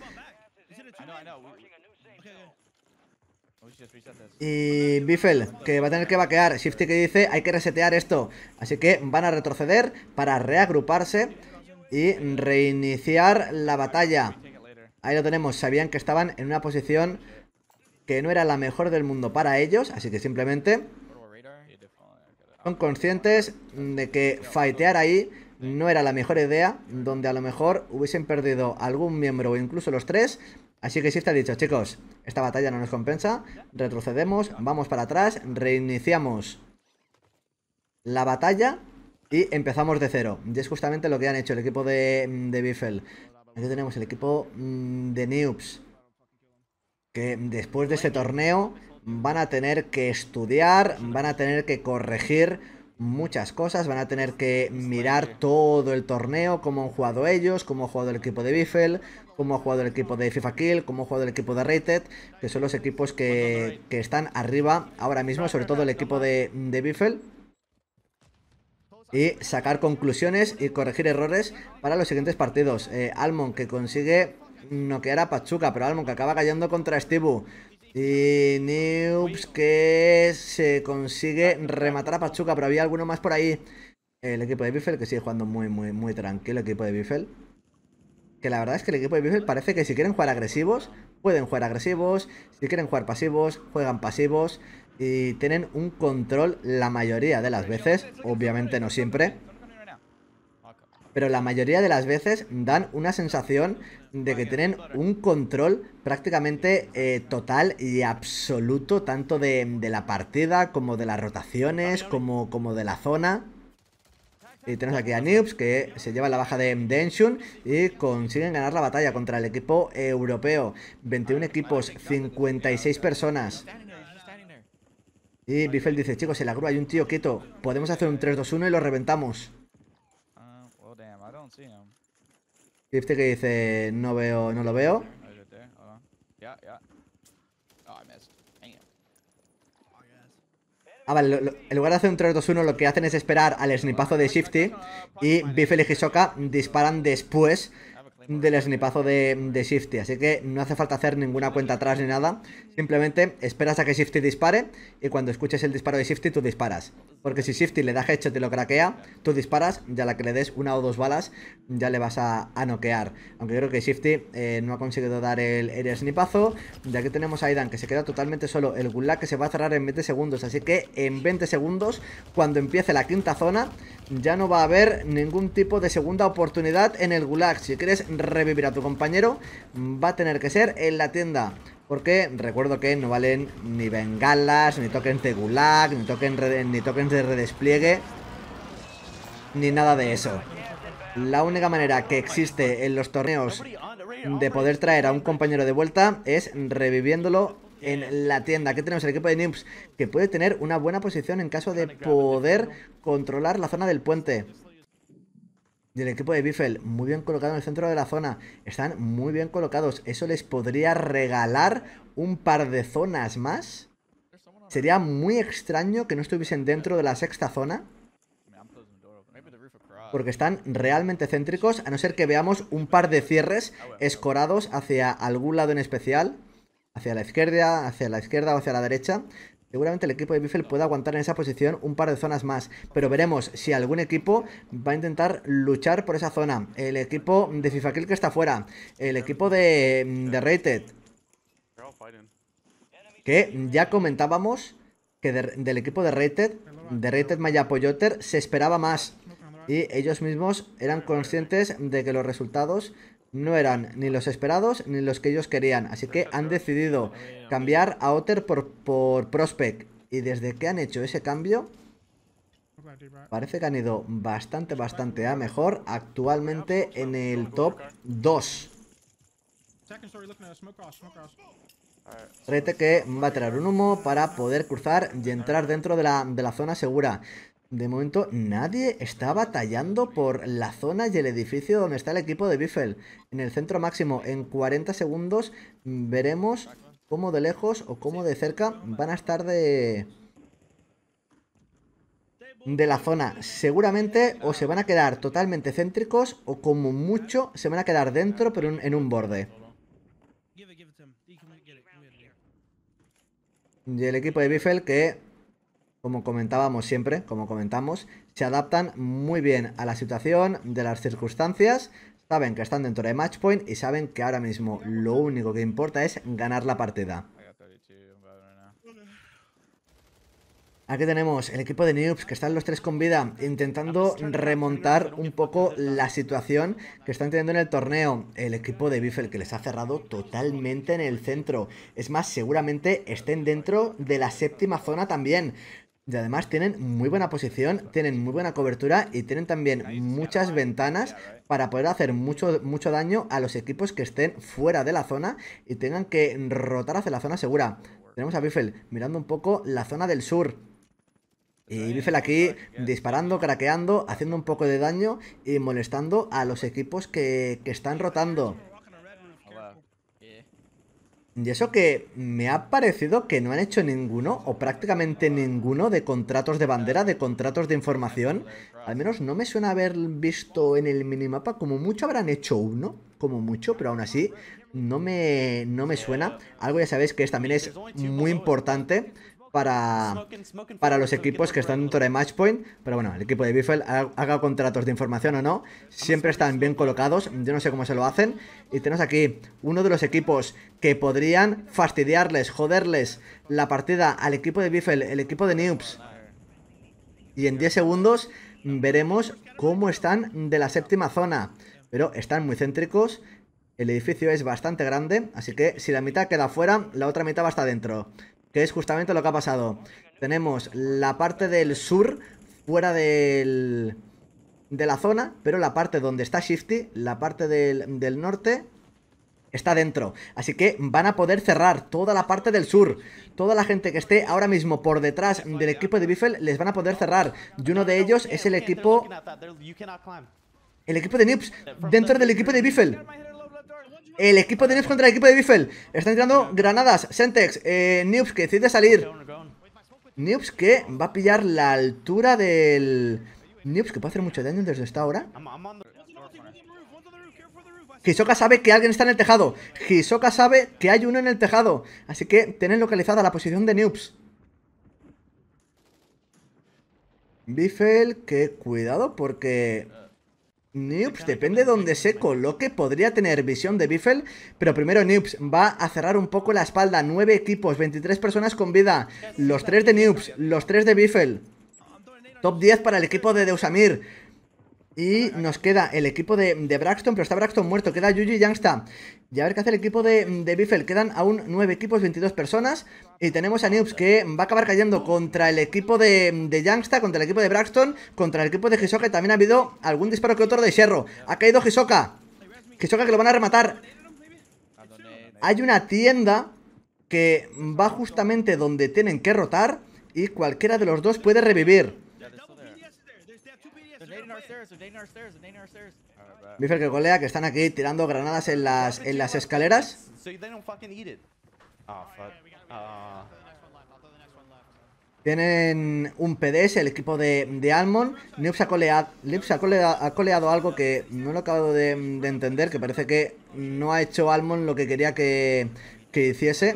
Y Biffle que va a tener que vaquear. Shifty que dice hay que resetear esto. Así que van a retroceder para reagruparse y reiniciar la batalla. Ahí lo tenemos. Sabían que estaban en una posición que no era la mejor del mundo para ellos. Así que simplemente son conscientes de que fightear ahí no era la mejor idea, donde a lo mejor hubiesen perdido algún miembro o incluso los tres. Así que Shift ha dicho, chicos, esta batalla no nos compensa, retrocedemos, vamos para atrás, reiniciamos la batalla y empezamos de cero. Y es justamente lo que han hecho el equipo de, de Biffle. Aquí tenemos el equipo de Noobs, que después de este torneo van a tener que estudiar, van a tener que corregir muchas cosas, van a tener que mirar todo el torneo, cómo han jugado ellos, cómo ha jugado el equipo de Biffle, cómo ha jugado el equipo de FIFA Kill, cómo ha jugado el equipo de Rated, que son los equipos que, que están arriba ahora mismo, sobre todo el equipo de, de Biffle. Y sacar conclusiones y corregir errores para los siguientes partidos. eh, Almond que consigue noquear a Pachuca, pero Almond que acaba cayendo contra Stibu. Y Noobs que se consigue rematar a Pachuca, pero había alguno más por ahí. El equipo de Biffle que sigue jugando muy, muy, muy tranquilo, el equipo de Biffle. que la verdad es que el equipo de Biffle parece que si quieren jugar agresivos, pueden jugar agresivos. Si quieren jugar pasivos, juegan pasivos. Y tienen un control la mayoría de las veces. Obviamente no siempre. Pero la mayoría de las veces dan una sensación de que tienen un control prácticamente eh, total y absoluto, tanto de, de la partida como de las rotaciones, como, como de la zona. Y tenemos aquí a Noobs, que se lleva la baja de, de Enshun y consiguen ganar la batalla contra el equipo europeo. veintiún equipos, cincuenta y seis personas. Y Biffle dice, chicos, en la grúa hay un tío quieto, podemos hacer un tres dos uno y lo reventamos. Fifty que dice, no veo, no lo veo. Ah, vale, lo, lo, en lugar de hacer un tres dos uno lo que hacen es esperar al snipazo de Shifty. Y Biffle y Hisoka disparan después del snipazo de, de Shifty. Así que no hace falta hacer ninguna cuenta atrás ni nada. Simplemente esperas a que Shifty dispare. Y cuando escuches el disparo de Shifty tú disparas. Porque si Shifty le da headshot y lo craquea, tú disparas, ya la que le des una o dos balas, ya le vas a, a noquear. Aunque creo que Shifty eh, no ha conseguido dar el, el snipazo. Y aquí tenemos a Aidan, que se queda totalmente solo. El Gulag que se va a cerrar en veinte segundos. Así que en veinte segundos, cuando empiece la quinta zona, ya no va a haber ningún tipo de segunda oportunidad en el Gulag. Si quieres revivir a tu compañero, va a tener que ser en la tienda. Porque recuerdo que no valen ni bengalas, ni tokens de Gulag, ni tokens, ni tokens de redespliegue, ni nada de eso. La única manera que existe en los torneos de poder traer a un compañero de vuelta es reviviéndolo en la tienda. Aquí tenemos el equipo de Noobs, que puede tener una buena posición en caso de poder controlar la zona del puente. Y el equipo de Biffle, muy bien colocado en el centro de la zona. Están muy bien colocados. Eso les podría regalar un par de zonas más. Sería muy extraño que no estuviesen dentro de la sexta zona, porque están realmente céntricos, a no ser que veamos un par de cierres escorados hacia algún lado en especial. Hacia la izquierda, hacia la izquierda o hacia la derecha. Seguramente el equipo de Biffle puede aguantar en esa posición un par de zonas más. Pero veremos si algún equipo va a intentar luchar por esa zona. El equipo de FIFA Kill que está fuera. El equipo de, de Rated. Que ya comentábamos que de, del equipo de Rated, de Rated Maya Poyoter, se esperaba más. Y ellos mismos eran conscientes de que los resultados no eran ni los esperados ni los que ellos querían. Así que han decidido cambiar a Otter por, por Prospect. Y desde que han hecho ese cambio, parece que han ido bastante, bastante a mejor. Actualmente en el top dos. Rete que va a tirar un humo para poder cruzar y entrar dentro de la, de la zona segura. De momento nadie está batallando por la zona y el edificio donde está el equipo de Biffle. En el centro máximo, en cuarenta segundos, veremos cómo de lejos o cómo de cerca van a estar de... de la zona. Seguramente o se van a quedar totalmente céntricos o como mucho se van a quedar dentro pero en un borde. Y el equipo de Biffle que, como comentábamos siempre, como comentamos, se adaptan muy bien a la situación, de las circunstancias, saben que están dentro de Match Point y saben que ahora mismo lo único que importa es ganar la partida. Aquí tenemos el equipo de Noobs, que están los tres con vida, intentando remontar un poco la situación que están teniendo en el torneo. El equipo de Biffle, que les ha cerrado totalmente en el centro. Es más, seguramente estén dentro de la séptima zona también. Y además tienen muy buena posición, tienen muy buena cobertura y tienen también muchas ventanas para poder hacer mucho, mucho daño a los equipos que estén fuera de la zona y tengan que rotar hacia la zona segura. Tenemos a Biffle mirando un poco la zona del sur. Y Biffle aquí disparando, craqueando, haciendo un poco de daño y molestando a los equipos que, que están rotando. Y eso que me ha parecido que no han hecho ninguno, o prácticamente ninguno, de contratos de bandera, de contratos de información. Al menos no me suena haber visto en el minimapa, como mucho habrán hecho uno, como mucho, pero aún así no me, no me suena. Algo ya sabéis que es, también es muy importante para, para los equipos que están dentro de Matchpoint. Pero bueno, el equipo de Biffle, haga contratos de información o no, siempre están bien colocados. Yo no sé cómo se lo hacen. Y tenemos aquí uno de los equipos que podrían fastidiarles, joderles la partida al equipo de Biffle, el equipo de Noobs. Y en diez segundos veremos cómo están de la séptima zona. Pero están muy céntricos. El edificio es bastante grande, así que si la mitad queda fuera, la otra mitad va a estar dentro. Que es justamente lo que ha pasado. Tenemos la parte del sur fuera del, de la zona, pero la parte donde está Shifty, la parte del, del norte, está dentro. Así que van a poder cerrar toda la parte del sur. Toda la gente que esté ahora mismo por detrás del equipo de Biffle les van a poder cerrar. Y uno de ellos es el equipo... El equipo de Noobs dentro del equipo de Biffle. El equipo de Noobs contra el equipo de Biffle. Están tirando granadas. Sentex, eh, Noobs que decide salir. Noobs que va a pillar la altura del... Noobs que puede hacer mucho daño desde esta hora. Hisoka sabe que alguien está en el tejado. Hisoka sabe que hay uno en el tejado. Así que tienen localizada la posición de Noobs. Biffle, que cuidado porque... Noobs, depende de donde se coloque, podría tener visión de Biffle. Pero primero Noobs va a cerrar un poco la espalda. Nueve equipos, veintitrés personas con vida. Los tres de Noobs, los tres de Biffle. Top diez para el equipo de Deusamir. Y nos queda el equipo de, de Braxton, pero está Braxton muerto. Queda Yuji y Youngsta. Y a ver qué hace el equipo de, de Biffle. Quedan aún nueve equipos, veintidós personas. Y tenemos a Noobs que va a acabar cayendo contra el equipo de, de Youngsta, contra el equipo de Braxton, contra el equipo de Hisoka. Y también ha habido algún disparo que otro de Sherro. Ha caído Hisoka. Hisoka que lo van a rematar. Hay una tienda que va justamente donde tienen que rotar. Y cualquiera de los dos puede revivir. Biffle que golea, que están aquí tirando granadas en las, en las escaleras. Tienen un P D S, el equipo de, de Almond. Noobs ha coleado, ha, coleado, ha coleado algo que no lo he acabado de, de entender. Que parece que no ha hecho Almond lo que quería que, que hiciese.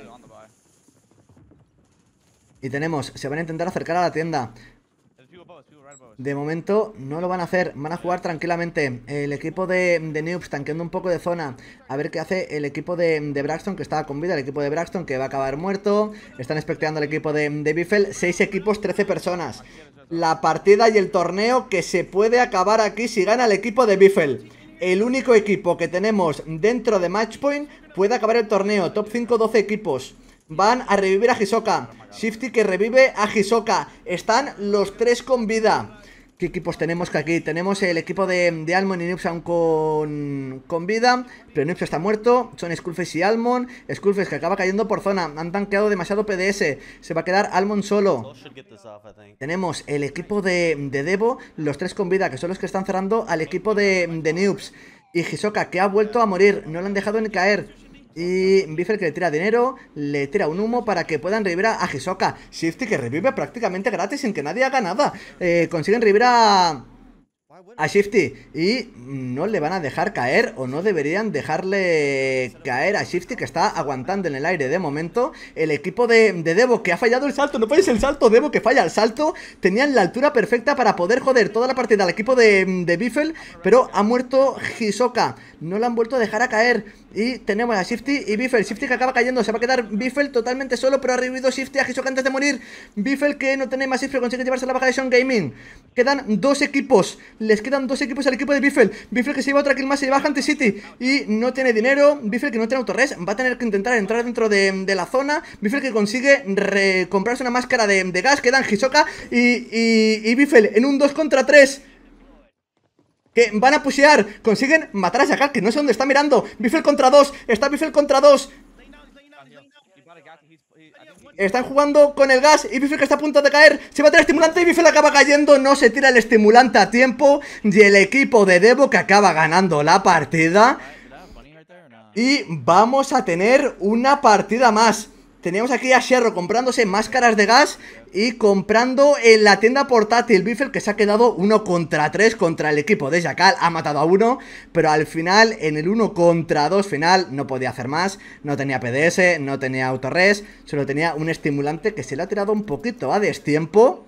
Y tenemos, se van a intentar acercar a la tienda. De momento no lo van a hacer, van a jugar tranquilamente. El equipo de, de Noobs tanqueando un poco de zona. A ver qué hace el equipo de, de Braxton, que estaba con vida. El equipo de Braxton que va a acabar muerto. Están expectando al equipo de, de Biffle. seis equipos, trece personas. La partida y el torneo que se puede acabar aquí si gana el equipo de Biffle. El único equipo que tenemos dentro de Matchpoint puede acabar el torneo. Top cinco, doce equipos. Van a revivir a Hisoka. Shifty que revive a Hisoka. Están los tres con vida. ¿Qué equipos tenemos que aquí? Tenemos el equipo de, de Almond y Noobs aún con, con vida. Pero Noobs está muerto. Son Skullface y Almond. Skullface que acaba cayendo por zona. Han tanqueado demasiado P D S. Se va a quedar Almond solo. Tenemos el equipo de, de Devo. Los tres con vida, que son los que están cerrando al equipo de, de Noobs. Y Hisoka que ha vuelto a morir. No le han dejado ni caer. Y Biffle que le tira dinero, le tira un humo para que puedan revivir a Hisoka. Shifty que revive prácticamente gratis sin que nadie haga nada. eh, Consiguen revivir a... a Shifty y no le van a dejar caer, o no deberían dejarle caer a Shifty, que está aguantando en el aire de momento. El equipo de, de Devo que ha fallado el salto. No falles el salto, Devo que falla el salto. Tenían la altura perfecta para poder joder toda la partida al equipo de, de Biffle, pero ha muerto Hisoka. No lo han vuelto a dejar a caer. Y tenemos a Shifty y Biffle. Shifty que acaba cayendo, se va a quedar Biffle totalmente solo, pero ha revivido Shifty a Hisoka antes de morir. Biffle que no tiene más Shifty, consigue llevarse la baja de Sean Gaming. Quedan dos equipos. Les quedan dos equipos al equipo de Biffle. Biffle que se lleva otra kill más, se lleva a Hunter City y no tiene dinero. Biffle que no tiene autorres, va a tener que intentar entrar dentro de, de la zona. Biffle que consigue comprarse una máscara de, de gas. Quedan Hisoka y, y, y Biffle en un dos contra tres. Que van a pushear, consiguen matar a Shakal, que no sé dónde está mirando. Biffle contra dos, está Biffle contra dos. Están jugando con el gas y Biffle que está a punto de caer. Se va a tirar el estimulante y Biffle acaba cayendo. No se tira el estimulante a tiempo. Y el equipo de Devo que acaba ganando la partida. Y vamos a tener una partida más. teníamos aquí a Sherro comprándose máscaras de gas y comprando en la tienda portátil Biffle, que se ha quedado uno contra tres contra el equipo de Jackal. Ha matado a uno, pero al final, en el uno contra dos final, no podía hacer más. No tenía P D S, no tenía autorres, solo tenía un estimulante que se le ha tirado un poquito a destiempo.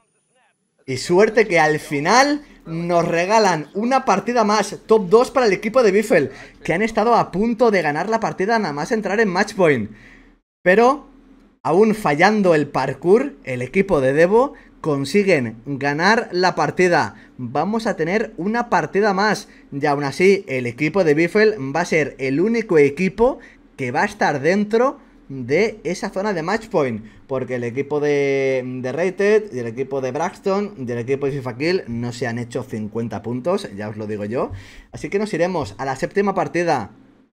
Y suerte que al final nos regalan una partida más, top dos para el equipo de Biffle, que han estado a punto de ganar la partida nada más entrar en match point. Pero, aún fallando el parkour, el equipo de Devo consiguen ganar la partida. Vamos a tener una partida más. Y aún así, el equipo de Biffle va a ser el único equipo que va a estar dentro de esa zona de match point. Porque el equipo de, de Rated y el equipo de Braxton y el equipo de FIFA Kill no se han hecho cincuenta puntos, ya os lo digo yo. Así que nos iremos a la séptima partida,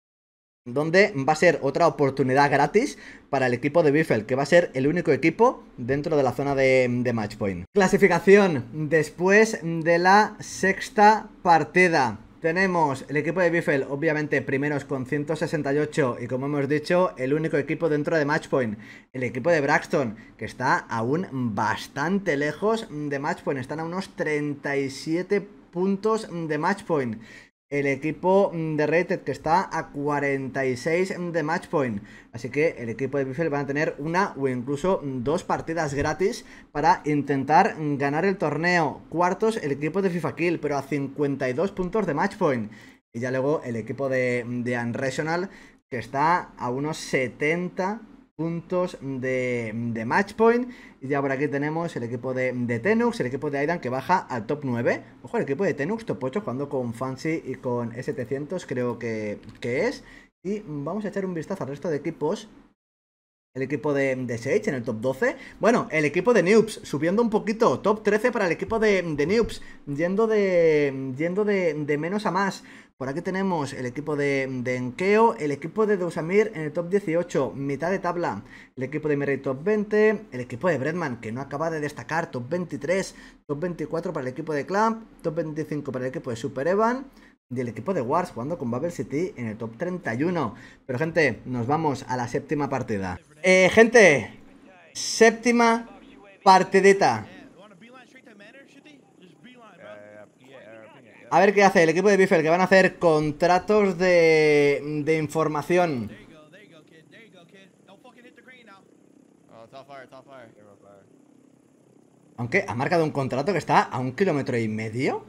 donde va a ser otra oportunidad gratis para el equipo de Biffle, que va a ser el único equipo dentro de la zona de, de match point. Clasificación después de la sexta partida. Tenemos el equipo de Biffle, obviamente primeros con ciento sesenta y ocho, y como hemos dicho, el único equipo dentro de match point. El equipo de Braxton, que está aún bastante lejos de match point, están a unos treinta y siete puntos de match point. El equipo de Rated, que está a cuarenta y seis de match point. Así que el equipo de Biffle van a tener una o incluso dos partidas gratis para intentar ganar el torneo. Cuartos el equipo de FIFA Kill, pero a cincuenta y dos puntos de match point. Y ya luego el equipo de, de Unrational, que está a unos setenta puntos de, de match point. Y ya por aquí tenemos el equipo de, de Tenux, el equipo de Aidan, que baja al top nueve. Ojo, el equipo de Tenux, top ocho, jugando con Fancy y con E setecientos, creo que, que es. Y vamos a echar un vistazo al resto de equipos. El equipo de, de Sage en el top doce. Bueno, el equipo de Noobs subiendo un poquito. Top trece para el equipo de, de Noobs. Yendo de, yendo de, de menos a más. Por aquí tenemos el equipo de, de Enkeo, el equipo de Dousamir en el top dieciocho, mitad de tabla. El equipo de Mirai top veinte, el equipo de Breadman, que no acaba de destacar, top veintitrés, top veinticuatro para el equipo de Clamp, top veinticinco para el equipo de Super Evan. Y el equipo de Wars jugando con Bubble City en el top treinta y uno. Pero gente, nos vamos a la séptima partida. Eh, gente, séptima partidita. A ver qué hace el equipo de Biffle, que van a hacer contratos de, de información. Aunque ha marcado un contrato que está a un kilómetro y medio.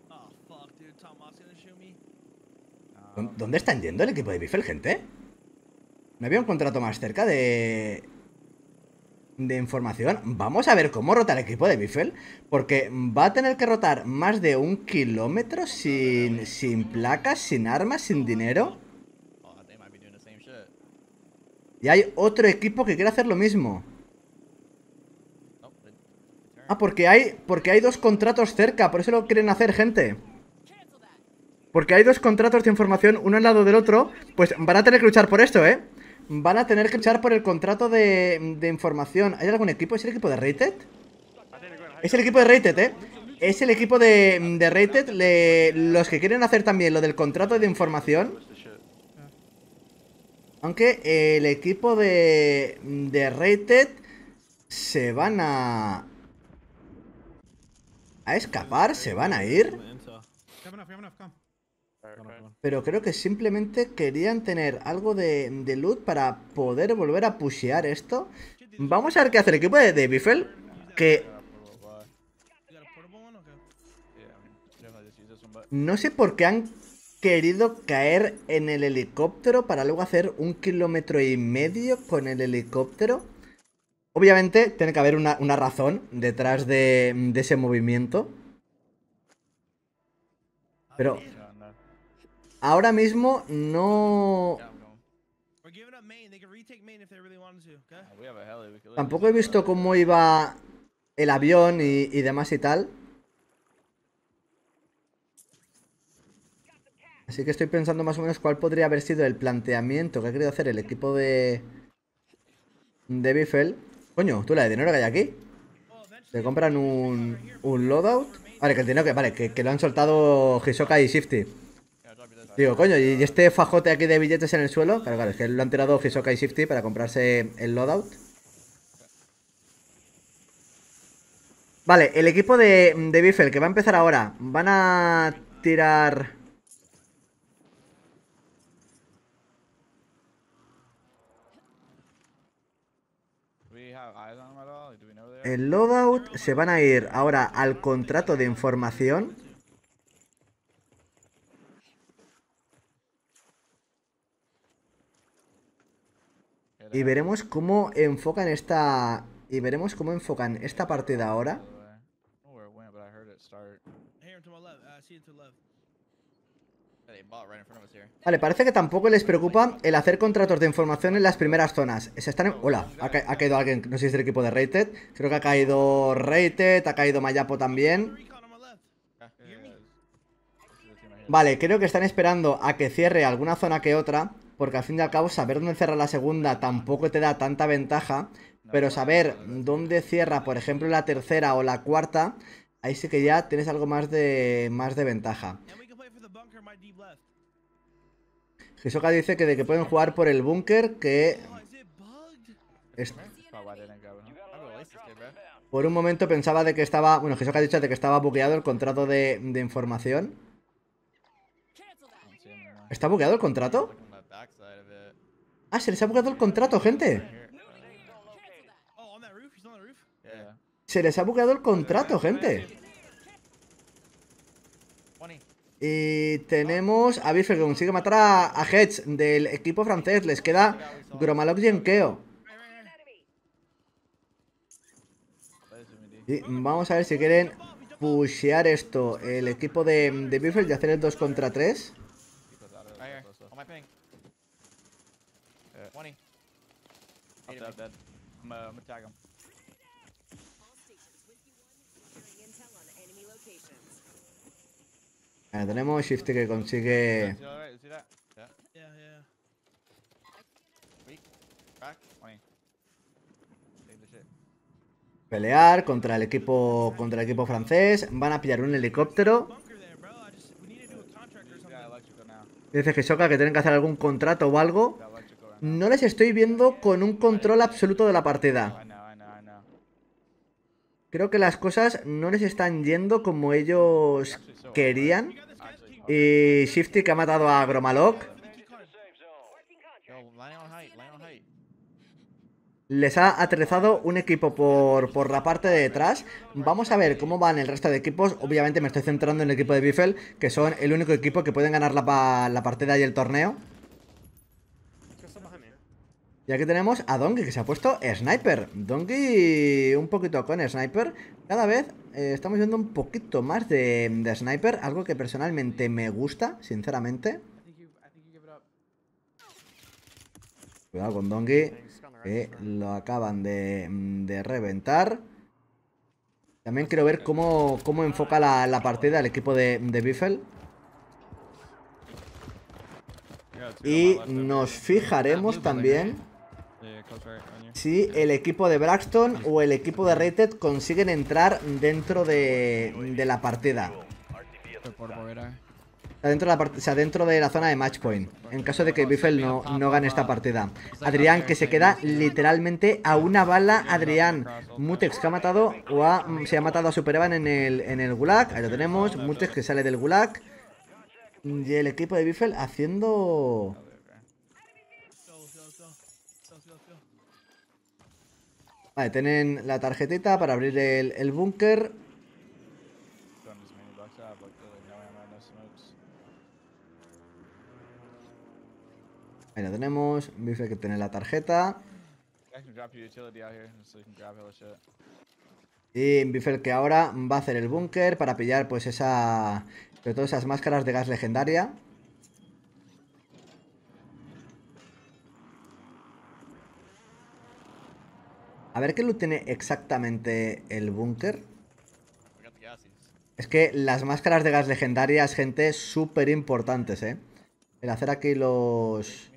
¿Dónde están yendo el equipo de Biffle, gente? ¿No había un contrato más cerca de... de información? Vamos a ver cómo rota el equipo de Biffle, porque va a tener que rotar más de un kilómetro sin, sin placas, sin armas, sin dinero. Y hay otro equipo que quiere hacer lo mismo. Ah, porque hay, porque hay dos contratos cerca, por eso lo quieren hacer, gente. Porque hay dos contratos de información, uno al lado del otro. Pues van a tener que luchar por esto, ¿eh? Van a tener que luchar por el contrato de, de información. ¿Hay algún equipo? ¿Es el equipo de Rated? Es el equipo de Rated, ¿eh? Es el equipo de, de Rated le, los que quieren hacer también lo del contrato de información. Aunque el equipo de, de Rated se van a... a escapar, se van a ir. Pero creo que simplemente querían tener algo de, de loot para poder volver a pushear esto. Vamos a ver qué hace el equipo de, de Biffle. Que... no sé por qué han querido caer en el helicóptero para luego hacer un kilómetro y medio con el helicóptero. Obviamente tiene que haber una, una razón detrás de, de ese movimiento. Pero... ahora mismo no... tampoco he visto cómo iba el avión y, y demás y tal. Así que estoy pensando más o menos cuál podría haber sido el planteamiento que ha querido hacer el equipo de... de Biffle. Coño, tú la de dinero que hay aquí. Se compran un, un loadout. Vale, que el dinero que... vale, que, que lo han soltado Hisoka y Shifty. Digo, coño, ¿y este fajote aquí de billetes en el suelo? Claro, claro, es que lo han tirado Hisoka y Shifty para comprarse el loadout. Vale, el equipo de, de Biffle que va a empezar ahora. Van a tirar... El loadout. Se van a ir ahora al contrato de información. Y veremos cómo enfocan esta... Y veremos cómo enfocan esta partida ahora. Vale, parece que tampoco les preocupa el hacer contratos de información en las primeras zonas. Se están... Hola, ha, ca ha caído alguien, no sé si es del equipo de Rated. Creo que ha caído Rated, ha caído Mayapo también. Vale, creo que están esperando a que cierre alguna zona que otra. Porque al fin y al cabo saber dónde cierra la segunda tampoco te da tanta ventaja. Pero saber dónde cierra, por ejemplo, la tercera o la cuarta, ahí sí que ya tienes algo más de, más de ventaja. Hisoka dice que de que pueden jugar por el búnker, que... Es... Por un momento pensaba de que estaba... Bueno, Hisoka ha dicho de que estaba bugueado el contrato de, de información. ¿Está bugueado el contrato? Ah, se les ha bugueado el contrato, gente. Se les ha bugueado el contrato, gente. Y tenemos a Biffle que consigue matar a, a Hedge del equipo francés. Les queda Gromalok y Enkeo. Y vamos a ver si quieren pushear esto el equipo de, de Biffle y hacer el dos contra tres. Vale, tenemos Shifty que consigue pelear contra el equipo contra el equipo francés. Van a pillar un helicóptero. Dice Hisoka que tienen que hacer algún contrato o algo. No les estoy viendo con un control absoluto de la partida. Creo que las cosas no les están yendo como ellos querían. Y Shifty que ha matado a Gromalok. Les ha aterrizado un equipo por, por la parte de detrás. Vamos a ver cómo van el resto de equipos. Obviamente me estoy centrando en el equipo de Biffle, que son el único equipo que pueden ganar la, la partida y el torneo. Y aquí tenemos a Donkey, que se ha puesto Sniper. Donkey un poquito con Sniper. Cada vez eh, estamos viendo un poquito más de, de Sniper. Algo que personalmente me gusta, sinceramente. Cuidado con Donkey, que lo acaban de, de reventar. También quiero ver cómo, cómo enfoca la, la partida el equipo de, de Biffle. Y nos fijaremos también si el equipo de Braxton o el equipo de Rated consiguen entrar dentro de, de la partida. Dentro de la, o sea, dentro de la zona de match point. En caso de que Biffle no, no gane esta partida. Adrián que se queda literalmente a una bala. Adrián. Mutex que ha matado o ha, se ha matado a Superevan en el, en el Gulag. Ahí lo tenemos. Mutex que sale del Gulag. Y el equipo de Biffle haciendo... Vale, tienen la tarjetita para abrir el, el búnker. Ahí lo tenemos. Biffle que tiene la tarjeta. Y Biffle que ahora va a hacer el búnker para pillar pues esa... Sobre todo esas máscaras de gas legendaria. A ver qué loot tiene exactamente el búnker. Es que las máscaras de gas legendarias, gente, súper importantes, ¿eh? El hacer aquí los...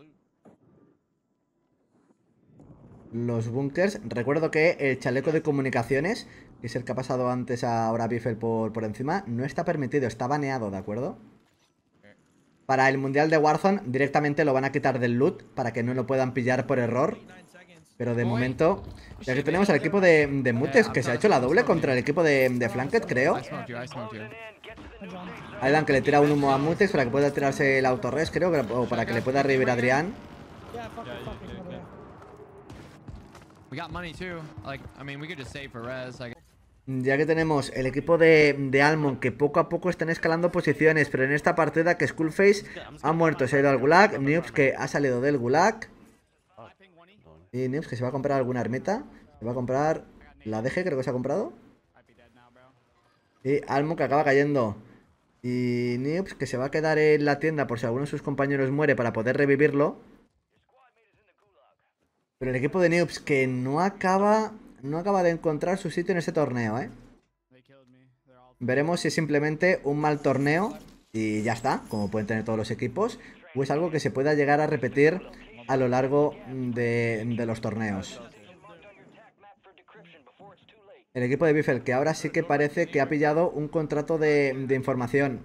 Los búnkers. Recuerdo que el chaleco de comunicaciones, que es el que ha pasado antes a ahora Biffle por, por encima, no está permitido, está baneado, ¿de acuerdo? Para el mundial de Warzone directamente lo van a quitar del loot para que no lo puedan pillar por error. Pero de momento, ya que tenemos al equipo de, de Mutex que se ha hecho la doble contra el equipo de, de Flanket, creo. I smoked you, I smoked you. Aidan que le tira un humo a Mutex para que pueda tirarse el autorres, creo, o para que le pueda revivir a Adrián. We got money too. Like, I mean, we could just save for res. Like, Ya que tenemos el equipo de, de Almond que poco a poco están escalando posiciones, pero en esta partida que Skullface ha muerto, se ha ido al Gulag, Nubes que ha salido del Gulag. Y Nubes que se va a comprar alguna ermita. Se va a comprar la D G, creo que se ha comprado. Y Almond que acaba cayendo. Y Nubes que se va a quedar en la tienda por si alguno de sus compañeros muere para poder revivirlo. Pero el equipo de Nubes que no acaba... No acaba de encontrar su sitio en este torneo, ¿eh? Veremos si es simplemente un mal torneo y ya está, como pueden tener todos los equipos, o es algo que se pueda llegar a repetir a lo largo de, de los torneos. El equipo de Biffle, que ahora sí que parece que ha pillado un contrato de, de información.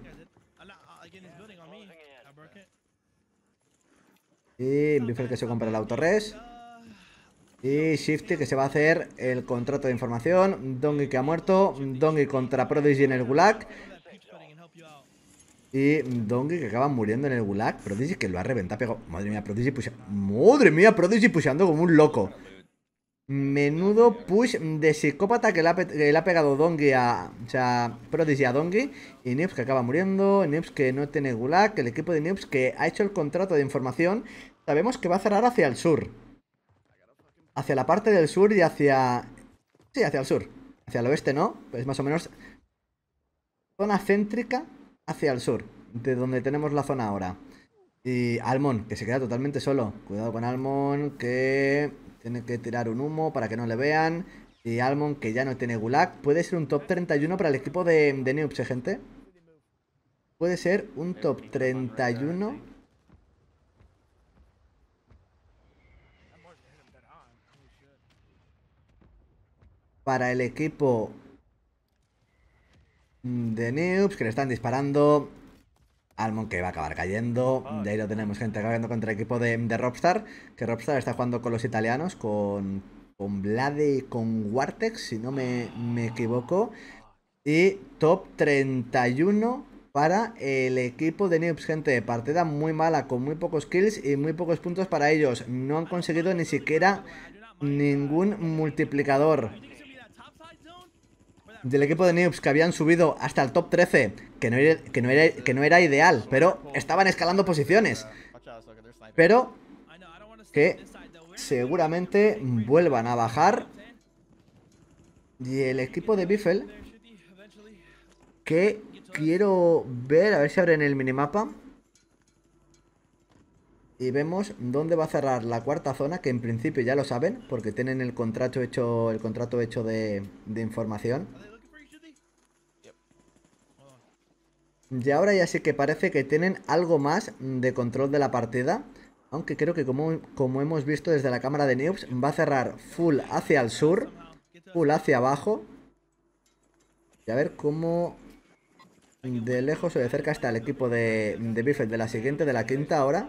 Y Biffle que se compra el autorres. Y Shifty que se va a hacer el contrato de información. Dongi que ha muerto. Dongi contra Prodigy en el Gulag. Y Dongi que acaba muriendo en el Gulag. Prodigy que lo ha reventado. Pegado. Madre mía, Prodigy pusha... Madre mía, Prodigy pusheando como un loco. Menudo push de psicópata que le ha, pe que le ha pegado Dongi a... O sea, Prodigy a Dongi. Y Nubes que acaba muriendo. Nubes que no tiene Gulag. El equipo de Nubes que ha hecho el contrato de información. Sabemos que va a cerrar hacia el sur. Hacia la parte del sur y hacia... Sí, hacia el sur. Hacia el oeste no, pues más o menos... Zona céntrica hacia el sur, de donde tenemos la zona ahora. Y Almond, que se queda totalmente solo. Cuidado con Almond, que tiene que tirar un humo para que no le vean. Y Almond, que ya no tiene Gulag. Puede ser un top treinta y uno para el equipo de, de Nubes, ¿eh, gente? Puede ser un top treinta y uno... para el equipo de Nubes, que le están disparando. Almond que va a acabar cayendo. De ahí lo tenemos, gente, acabando contra el equipo de, de Rockstar. Que Rockstar está jugando con los italianos, con, con Blade y con Wartex, si no me, me equivoco. Y top treinta y uno para el equipo de Nubes, gente. Partida muy mala, con muy pocos kills y muy pocos puntos para ellos. No han conseguido ni siquiera ningún multiplicador. Del equipo de Nubes, que habían subido hasta el top trece, que no era, que no era, que no era ideal, pero estaban escalando posiciones. Pero que seguramente vuelvan a bajar. Y el equipo de Biffle, que quiero ver, a ver si abren el minimapa. Y vemos dónde va a cerrar la cuarta zona, que en principio ya lo saben, porque tienen el contrato hecho, el contrato hecho de, de información. Y ahora ya sí que parece que tienen algo más de control de la partida. Aunque creo que como, como hemos visto desde la cámara de Nubes, va a cerrar full hacia el sur, full hacia abajo. Y a ver cómo de lejos o de cerca está el equipo de, de Biffle, de la siguiente, de la quinta ahora.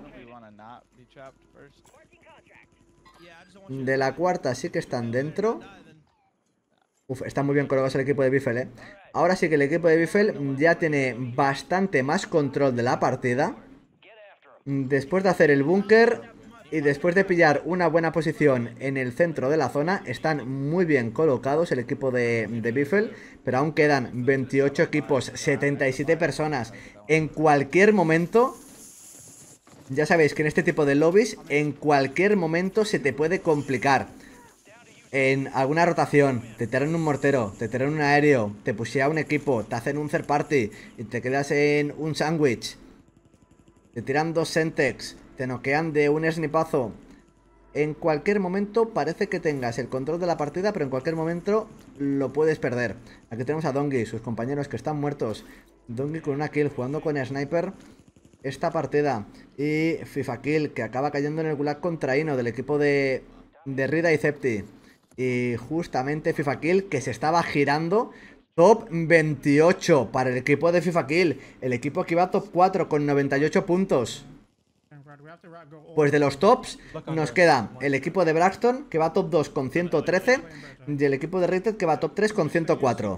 De la cuarta sí que están dentro. Uf, está muy bien colocados el equipo de Biffle, eh. Ahora sí que el equipo de Biffle ya tiene bastante más control de la partida. Después de hacer el búnker y después de pillar una buena posición en el centro de la zona, están muy bien colocados el equipo de, de Biffle. Pero aún quedan veintiocho equipos, setenta y siete personas. En cualquier momento... Ya sabéis que en este tipo de lobbies, en cualquier momento se te puede complicar. En alguna rotación, te tiran un mortero, te tiran un aéreo, te pushea un equipo, te hacen un third party y te quedas en un sándwich. Te tiran dos Sentex, te noquean de un snipazo. En cualquier momento parece que tengas el control de la partida, pero en cualquier momento lo puedes perder. Aquí tenemos a Dongi, sus compañeros que están muertos. Dongi con una kill, jugando con Sniper esta partida. Y FIFA Kill, que acaba cayendo en el Gulag contra Ino, del equipo de, de Rida y Cepti. Y justamente FIFA Kill, que se estaba girando Top veintiocho para el equipo de FIFA Kill. El equipo que va top cuatro con noventa y ocho puntos. Pues de los tops nos queda el equipo de Braxton, que va top dos con ciento trece, y el equipo de Rated, que va top tres con ciento cuatro.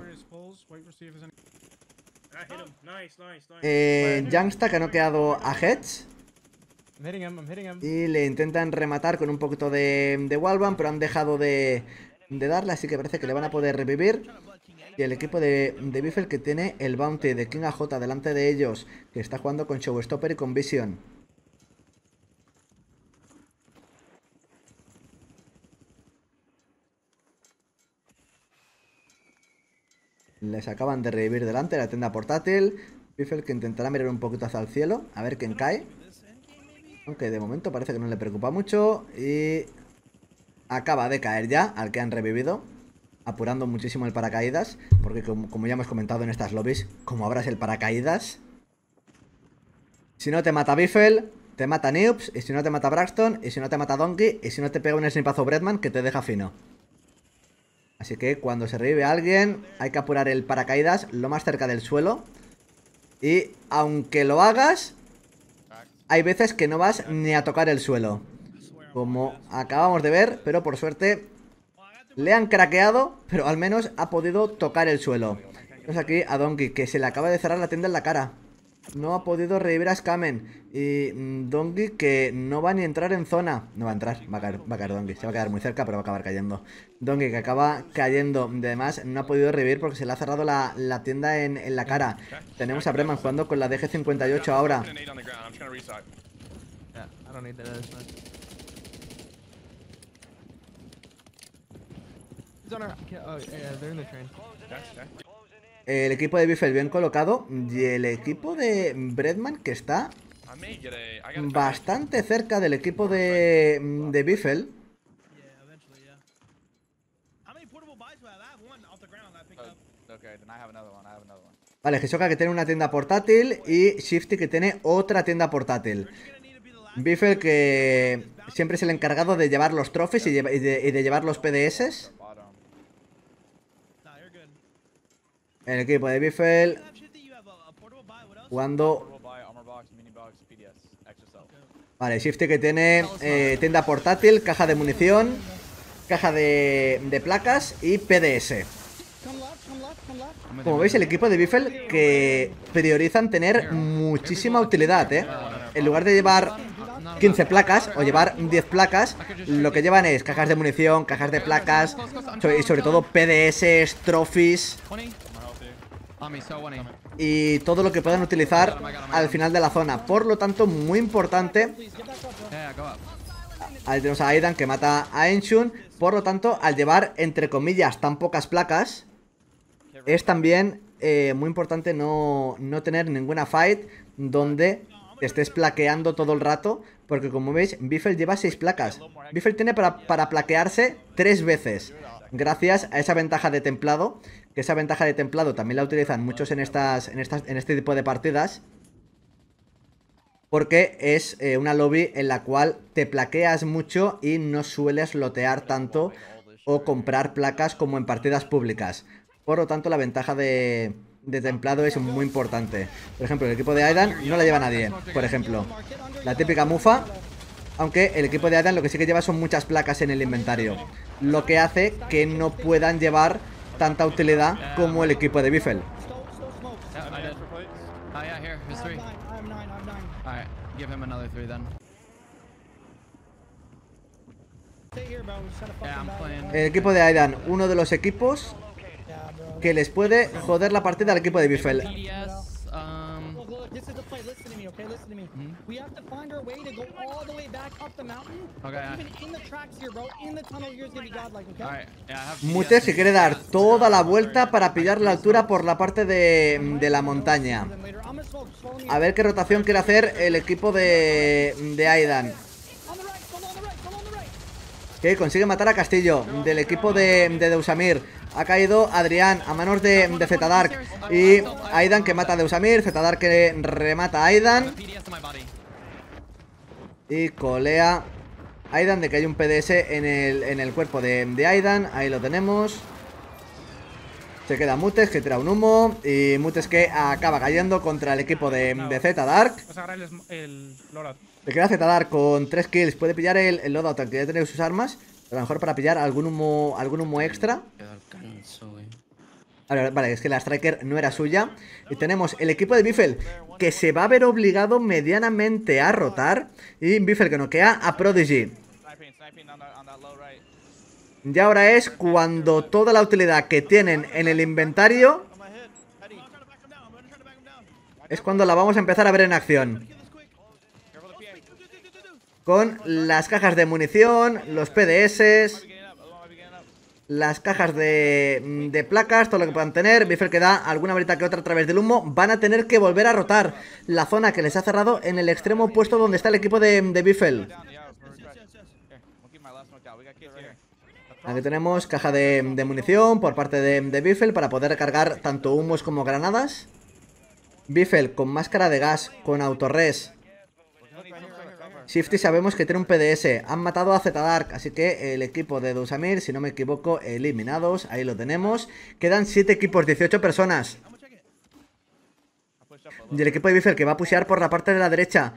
Eh, Youngsta, que ha noqueado a Heads, I'm hitting him, I'm hitting him. y le intentan rematar con un poquito de, de wallbang, pero han dejado de, de darle, así que parece que le van a poder revivir. Y el equipo de, de Biffle, que tiene el bounty de King A J delante de ellos, que está jugando con Showstopper y con Vision. Les acaban de revivir delante de la tienda portátil. Biffle, que intentará mirar un poquito hacia el cielo, a ver quién cae. Aunque de momento parece que no le preocupa mucho. Y acaba de caer ya al que han revivido, apurando muchísimo el paracaídas, porque como, como ya hemos comentado en estas lobbies, como abras el paracaídas, si no te mata Biffle, te mata Neubs, y si no te mata Braxton, y si no te mata Donkey, y si no te pega un snipazo Breadman que te deja fino. Así que cuando se revive a alguien hay que apurar el paracaídas lo más cerca del suelo. Y aunque lo hagas, hay veces que no vas ni a tocar el suelo, como acabamos de ver, pero por suerte le han craqueado, pero al menos ha podido tocar el suelo. Tenemos aquí a Donkey, que se le acaba de cerrar la tienda en la cara. No ha podido revivir a Skamen. Y mm, Donkey, que no va ni a entrar en zona. No va a entrar, va a caer, va a caer Donkey. Se va a quedar muy cerca, pero va a acabar cayendo. Donkey, que acaba cayendo. Además, no ha podido revivir porque se le ha cerrado la, la tienda en, en la cara. Tenemos a Breman jugando con la D G cincuenta y ocho ahora. Yeah, I don't need that as much. He's on our. Oh, yeah, they're in the train. El equipo de Biffle bien colocado. Y el equipo de Breadman, que está bastante cerca del equipo de, de Biffle. Vale, Hisoka, que tiene una tienda portátil, y Shifty, que tiene otra tienda portátil. Biffle, que siempre es el encargado de llevar los trophies y, lleva, y, de, y de llevar los P D S. El equipo de Biffle jugando. Vale, Shifty, que tiene eh, tienda portátil, caja de munición, caja de, de placas y P D S. Como veis, el equipo de Biffle, que priorizan tener muchísima utilidad, ¿eh? En lugar de llevar quince placas o llevar diez placas, lo que llevan es cajas de munición, cajas de placas y sobre todo P D S, trophies y todo lo que puedan utilizar al final de la zona. Por lo tanto, muy importante. Ahí tenemos a Aidan, que mata a Enshun. Por lo tanto, al llevar, entre comillas, tan pocas placas, es también eh, muy importante no, no tener ninguna fight donde te estés plaqueando todo el rato, porque como veis, Biffle lleva seis placas. Biffle tiene para, para plaquearse tres veces, gracias a esa ventaja de templado, que esa ventaja de templado también la utilizan muchos en, estas, en, estas, en este tipo de partidas, porque es eh, una lobby en la cual te plaqueas mucho y no sueles lotear tanto o comprar placas como en partidas públicas. Por lo tanto, la ventaja de, de templado es muy importante. Por ejemplo, el equipo de Aidan no la lleva nadie, por ejemplo. La típica mufa, aunque el equipo de Aidan lo que sí que lleva son muchas placas en el inventario, lo que hace que no puedan llevar tanta utilidad como el equipo de Biffle. El equipo de Aidan, uno de los equipos que les puede joder la partida al equipo de Biffle. Mutes, que quiere dar toda la vuelta para pillar la altura por la parte de, de la montaña. A ver qué rotación quiere hacer el equipo de, de Aidan, que consigue matar a Castillo del equipo de, de Deusamir. Ha caído Adrián a manos de, de Zetadark. Y Aidan, que mata a Deusamir. Zetadark, que remata a Aidan. Y colea Aidan, de que hay un P D S en el, en el cuerpo de, de Aidan. Ahí lo tenemos. Se queda Mutes, que tira un humo. Y Mutes que acaba cayendo contra el equipo de, de Z Dark. Vas a agarrar el, el loadout. Le queda Z Dark con tres kills. Puede pillar el, el loadout, aunque ya tiene sus armas. A lo mejor para pillar algún humo, algún humo extra. Vale, vale, es que la Striker no era suya. Y tenemos el equipo de Biffle, que se va a ver obligado medianamente a rotar. Y Biffle que noquea a Prodigy. Y ahora es cuando toda la utilidad que tienen en el inventario es cuando la vamos a empezar a ver en acción. Con las cajas de munición, los P D S, las cajas de, de placas, todo lo que puedan tener. Biffle que da alguna varita que otra a través del humo. Van a tener que volver a rotar la zona que les ha cerrado en el extremo opuesto donde está el equipo de, de Biffle. Aquí tenemos caja de, de munición por parte de, de Biffle para poder recargar tanto humos como granadas. Biffle con máscara de gas, con autorres. Shifty sabemos que tiene un P D S. Han matado a Z Dark, así que el equipo de Dusamir, si no me equivoco, eliminados. Ahí lo tenemos. Quedan siete equipos, dieciocho personas. Y el equipo de Biffle que va a pushear por la parte de la derecha.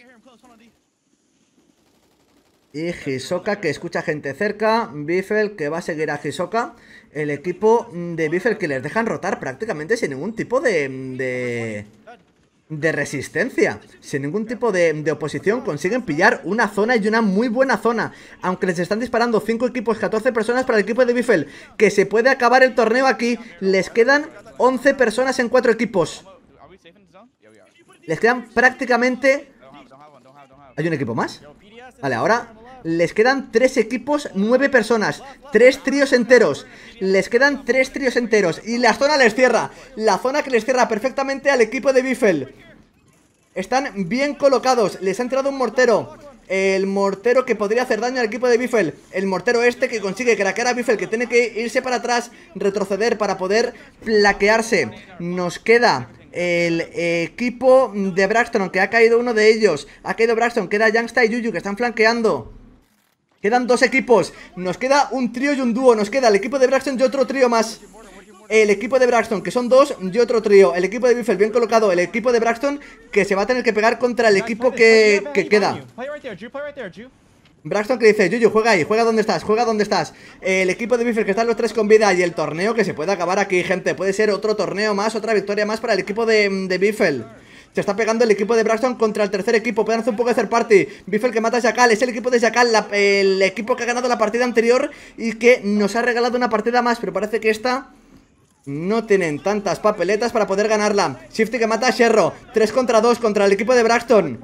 Y Hisoka que escucha gente cerca. Biffle que va a seguir a Hisoka. El equipo de Biffle que les dejan rotar prácticamente sin ningún tipo de... de... de resistencia, sin ningún tipo de, de oposición. Consiguen pillar una zona y una muy buena zona, aunque les están disparando cinco equipos, catorce personas para el equipo de Biffle, que se puede acabar el torneo aquí. Les quedan once personas en cuatro equipos. Les quedan prácticamente... ¿Hay un equipo más? Vale, ahora les quedan tres equipos, nueve personas, tres tríos enteros. Les quedan tres tríos enteros y la zona les cierra. La zona que les cierra perfectamente al equipo de Biffle. Están bien colocados. Les han tirado un mortero. El mortero que podría hacer daño al equipo de Biffle. El mortero este que consigue craquear a Biffle, que tiene que irse para atrás, retroceder para poder plaquearse. Nos queda el equipo de Braxton, que ha caído uno de ellos. Ha caído Braxton, queda Youngsta y Yuyu que están flanqueando. Quedan dos equipos, nos queda un trío y un dúo. Nos queda el equipo de Braxton y otro trío más. El equipo de Braxton, que son dos y otro trío. El equipo de Biffle bien colocado. El equipo de Braxton que se va a tener que pegar contra el equipo que, que queda. Braxton que dice, Yuyu, juega ahí, juega donde estás, juega donde estás. El equipo de Biffle que están los tres con vida. Y el torneo que se puede acabar aquí, gente. Puede ser otro torneo más, otra victoria más para el equipo de, de Biffle. Se está pegando el equipo de Braxton contra el tercer equipo. Pueden hacer un poco de third party. Biffle que mata a Jackal. Es el equipo de Jackal, la, el equipo que ha ganado la partida anterior y que nos ha regalado una partida más. Pero parece que esta no tienen tantas papeletas para poder ganarla. Shifty que mata a Sherro. tres contra dos contra el equipo de Braxton.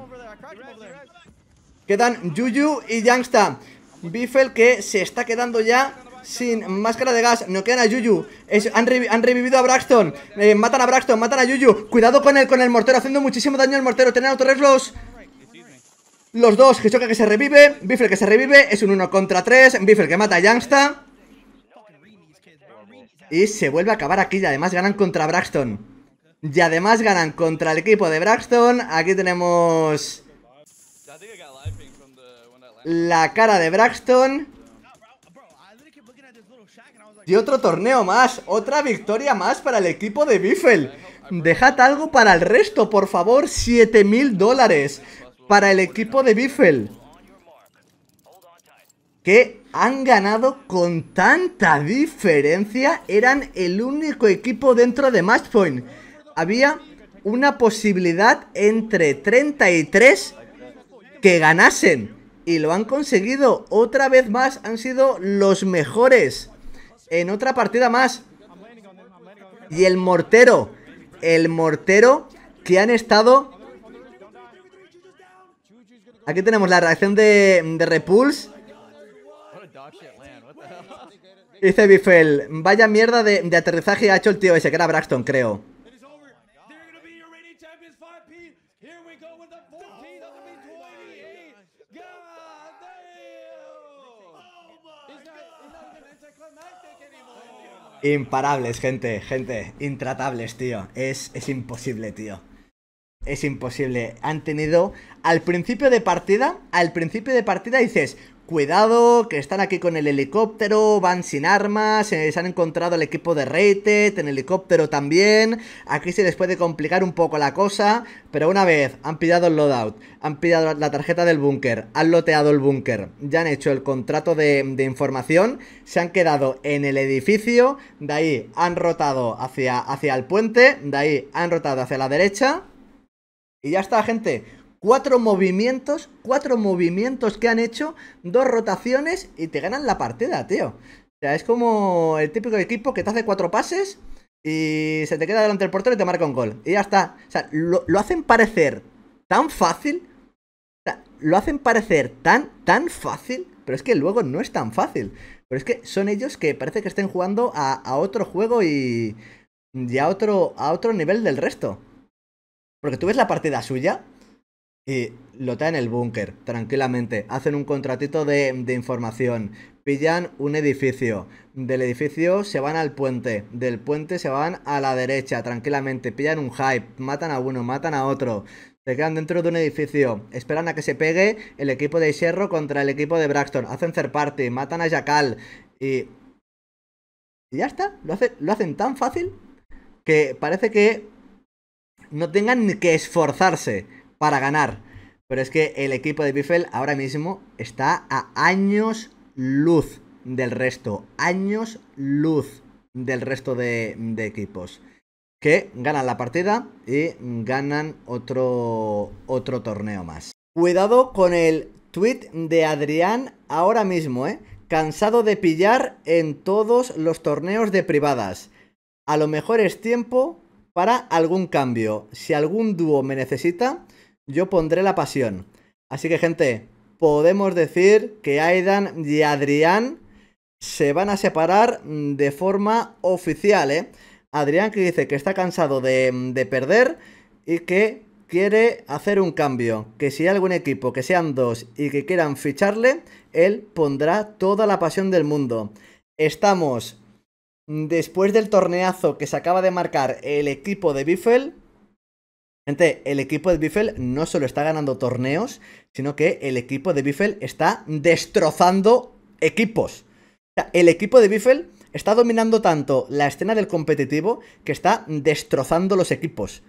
Quedan Yuyu y Youngsta. Biffle que se está quedando ya sin máscara de gas. No quedan a Yuyu. Es, han, revi han revivido a Braxton. eh, Matan a Braxton, matan a Yuyu. Cuidado con el, con el mortero, haciendo muchísimo daño al mortero. Tienen autorres los Los dos, Hisoka que se revive, Biffle que se revive. Es un uno contra tres, Biffle que mata a Youngsta. Y se vuelve a acabar aquí. Y además ganan contra Braxton. Y además ganan contra el equipo de Braxton. Aquí tenemos la cara de Braxton. Y otro torneo más, otra victoria más para el equipo de Biffle. Dejad algo para el resto, por favor. siete mil dólares para el equipo de Biffle, que han ganado con tanta diferencia. Eran el único equipo dentro de Matchpoint. Había una posibilidad entre treinta y tres que ganasen, y lo han conseguido. Otra vez más han sido los mejores en otra partida más. Y el mortero, el mortero que han estado... Aquí tenemos la reacción de, de Repulse. Dice Biffle, vaya mierda de, de aterrizaje ha hecho el tío ese, que era Braxton, creo. Imparables, gente, gente, intratables, tío. Es, es imposible, tío. es imposible. Han tenido, al principio de partida, al principio de partida dices, cuidado, que están aquí con el helicóptero, van sin armas, eh, se han encontrado el equipo de Rated, en helicóptero también, aquí se les puede complicar un poco la cosa, pero una vez han pillado el loadout, han pillado la tarjeta del búnker, han loteado el búnker, ya han hecho el contrato de, de información, se han quedado en el edificio, de ahí han rotado hacia, hacia el puente, de ahí han rotado hacia la derecha, y ya está, gente. Cuatro movimientos, cuatro movimientos que han hecho, dos rotaciones y te ganan la partida, tío. O sea, es como el típico equipo que te hace cuatro pases y se te queda delante del portero y te marca un gol. Y ya está. O sea, lo, lo hacen parecer tan fácil. O sea, lo hacen parecer tan, tan fácil. Pero es que luego no es tan fácil. Pero es que son ellos que parece que estén jugando a, a otro juego y, y a, otro, a otro nivel del resto. Porque tú ves la partida suya y lotean el búnker, tranquilamente. Hacen un contratito de, de información. Pillan un edificio. Del edificio se van al puente. Del puente se van a la derecha, tranquilamente. Pillan un hype. Matan a uno, matan a otro. Se quedan dentro de un edificio. Esperan a que se pegue el equipo de Sherro contra el equipo de Braxton. Hacen third party. Matan a Jackal. Y... y ya está. Lo, hace, lo hacen tan fácil que parece que no tengan ni que esforzarse para ganar. Pero es que el equipo de Biffle ahora mismo está a años luz del resto. Años luz del resto de, de equipos. Que ganan la partida y ganan otro, otro torneo más. Cuidado con el tweet de Adrián ahora mismo, ¿eh? Cansado de pillar en todos los torneos de privadas. A lo mejor es tiempo para algún cambio. Si algún dúo me necesita, yo pondré la pasión. Así que, gente, podemos decir que Aidan y Adrián se van a separar de forma oficial, ¿eh? Adrián que dice que está cansado de, de perder y que quiere hacer un cambio. Que si hay algún equipo que sean dos y que quieran ficharle, él pondrá toda la pasión del mundo. Estamos después del torneazo que se acaba de marcar el equipo de Biffle. Gente, el equipo de Biffle no solo está ganando torneos, sino que el equipo de Biffle está destrozando equipos. O sea, el equipo de Biffle está dominando tanto la escena del competitivo que está destrozando los equipos.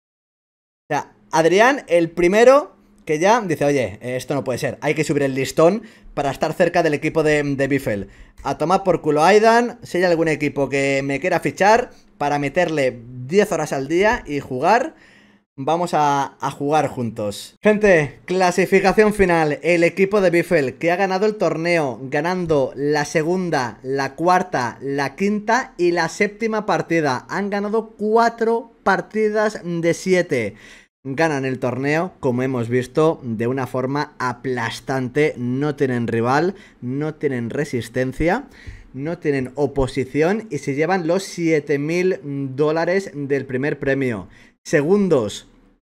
O sea, Adrián, el primero que ya dice, oye, esto no puede ser, hay que subir el listón para estar cerca del equipo de, de Biffle. A tomar por culo Aidan, si hay algún equipo que me quiera fichar para meterle diez horas al día y jugar, vamos a, a jugar juntos. Gente, clasificación final. El equipo de Biffle que ha ganado el torneo, ganando la segunda, la cuarta, la quinta y la séptima partida. Han ganado cuatro partidas de siete. Ganan el torneo, como hemos visto, de una forma aplastante. No tienen rival, no tienen resistencia, no tienen oposición y se llevan los siete mil dólares del primer premio. Segundos,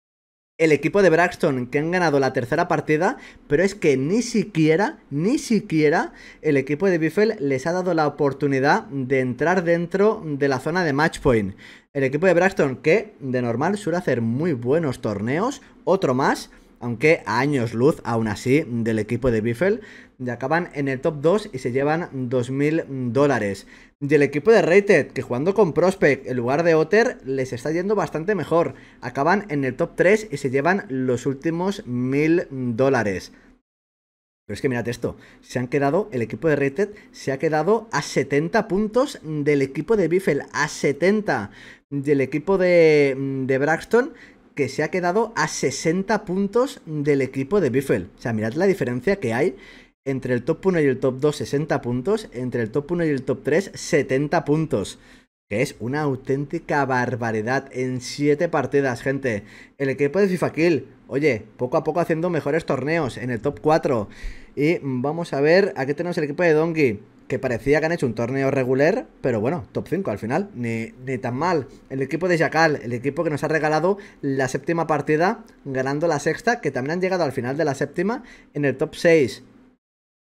el equipo de Braxton, que han ganado la tercera partida, pero es que ni siquiera, ni siquiera el equipo de Biffle les ha dado la oportunidad de entrar dentro de la zona de match point. El equipo de Braxton, que de normal suele hacer muy buenos torneos, otro más, aunque a años luz, aún así, del equipo de Biffle, y acaban en el top dos y se llevan dos mil dólares. Y el equipo de Rated, que jugando con Prospect en lugar de Otter, les está yendo bastante mejor. Acaban en el top tres y se llevan los últimos mil dólares. Pero es que mirad esto, se han quedado, el equipo de Rated se ha quedado a setenta puntos del equipo de Biffle, a setenta. Del equipo de, de Braxton, que se ha quedado a sesenta puntos del equipo de Biffle. O sea, mirad la diferencia que hay entre el top uno y el top dos, sesenta puntos, entre el top uno y el top tres, setenta puntos. Que es una auténtica barbaridad en siete partidas, gente. El equipo de FIFA Kill, oye, poco a poco haciendo mejores torneos en el top cuatro. Y vamos a ver, aquí tenemos el equipo de Donkey, que parecía que han hecho un torneo regular, pero bueno, top cinco al final, ni, ni tan mal. El equipo de Jackal, el equipo que nos ha regalado la séptima partida, ganando la sexta, que también han llegado al final de la séptima en el top seis.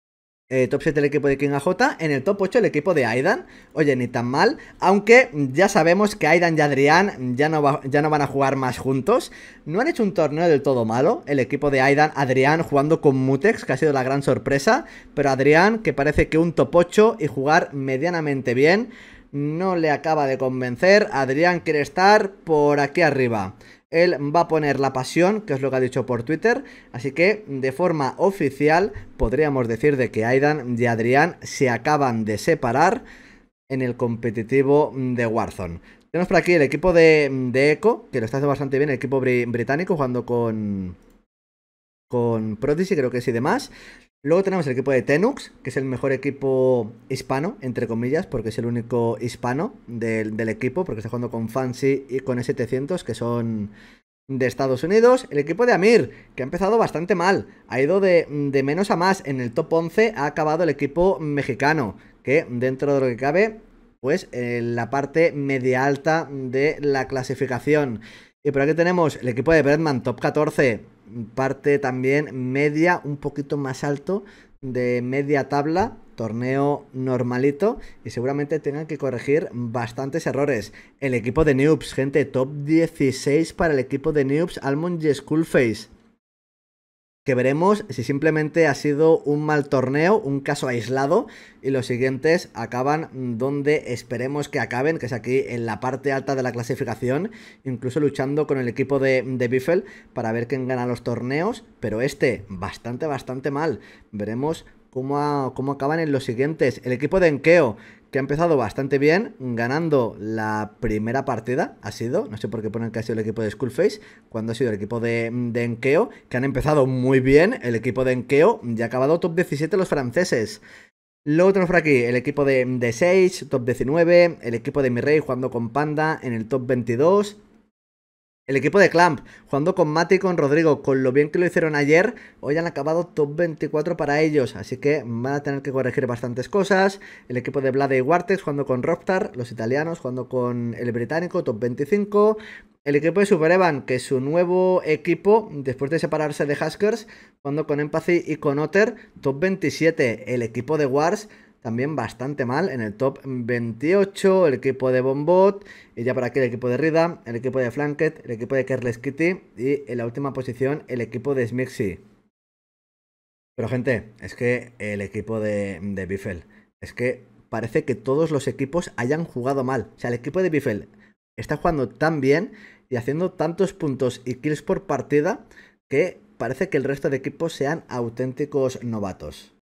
Eh, top siete el equipo de King A J, en el top ocho el equipo de Aidan. Oye, ni tan mal, aunque ya sabemos que Aidan y Adrián ya no, va, ya no van a jugar más juntos. No han hecho un torneo del todo malo, el equipo de Aidan, Adrián jugando con Mutex, que ha sido la gran sorpresa, pero Adrián, que parece que un top ocho y jugar medianamente bien, no le acaba de convencer. Adrián quiere estar por aquí arriba. Él va a poner la pasión, que es lo que ha dicho por Twitter. Así que de forma oficial podríamos decir de que Aidan y Adrián se acaban de separar en el competitivo de Warzone. Tenemos por aquí el equipo de, de Echo, que lo está haciendo bastante bien, el equipo bri británico jugando con, con Prodigy, creo que sí y demás. Luego tenemos el equipo de Tenux, que es el mejor equipo hispano, entre comillas, porque es el único hispano del, del equipo, porque está jugando con Fancy y con E setecientos, que son de Estados Unidos. El equipo de Amir, que ha empezado bastante mal, ha ido de, de menos a más. En el top once ha acabado el equipo mexicano, que dentro de lo que cabe, pues en la parte media alta de la clasificación. Y por aquí tenemos el equipo de Bretman, top catorce, parte también media, un poquito más alto de media tabla, torneo normalito, y seguramente tengan que corregir bastantes errores. El equipo de Noobs, gente, top dieciséis para el equipo de Noobs, Almond y Skullface, que veremos si simplemente ha sido un mal torneo, un caso aislado, y los siguientes acaban donde esperemos que acaben, que es aquí en la parte alta de la clasificación, incluso luchando con el equipo de, de Biffle para ver quién gana los torneos, pero este bastante, bastante mal. Veremos cómo, a, cómo acaban en los siguientes. El equipo de Enkeo, que ha empezado bastante bien, ganando la primera partida, ha sido, no sé por qué ponen que ha sido el equipo de Skullface, cuando ha sido el equipo de, de Enkeo, que han empezado muy bien, el equipo de Enkeo, y ha acabado top diecisiete los franceses. Luego tenemos por aquí el equipo de, de Sage, top diecinueve, el equipo de Mirrey jugando con Panda en el top veintidós. El equipo de Clamp, jugando con Mati y con Rodrigo, con lo bien que lo hicieron ayer, hoy han acabado top veinticuatro para ellos, así que van a tener que corregir bastantes cosas. El equipo de Blade y Wartex, jugando con Rockstar, los italianos, jugando con el británico, top veinticinco. El equipo de Super Evan, que es su nuevo equipo, después de separarse de Huskers, jugando con Empathy y con Otter, top veintisiete. El equipo de Wars, también bastante mal, en el top veintiocho, el equipo de Bombot, y ya por aquí el equipo de Rida, el equipo de Flanket, el equipo de Careless Kitty, y en la última posición el equipo de Smixy. Pero gente, es que el equipo de, de Biffle, es que parece que todos los equipos hayan jugado mal. O sea, el equipo de Biffle está jugando tan bien y haciendo tantos puntos y kills por partida que parece que el resto de equipos sean auténticos novatos.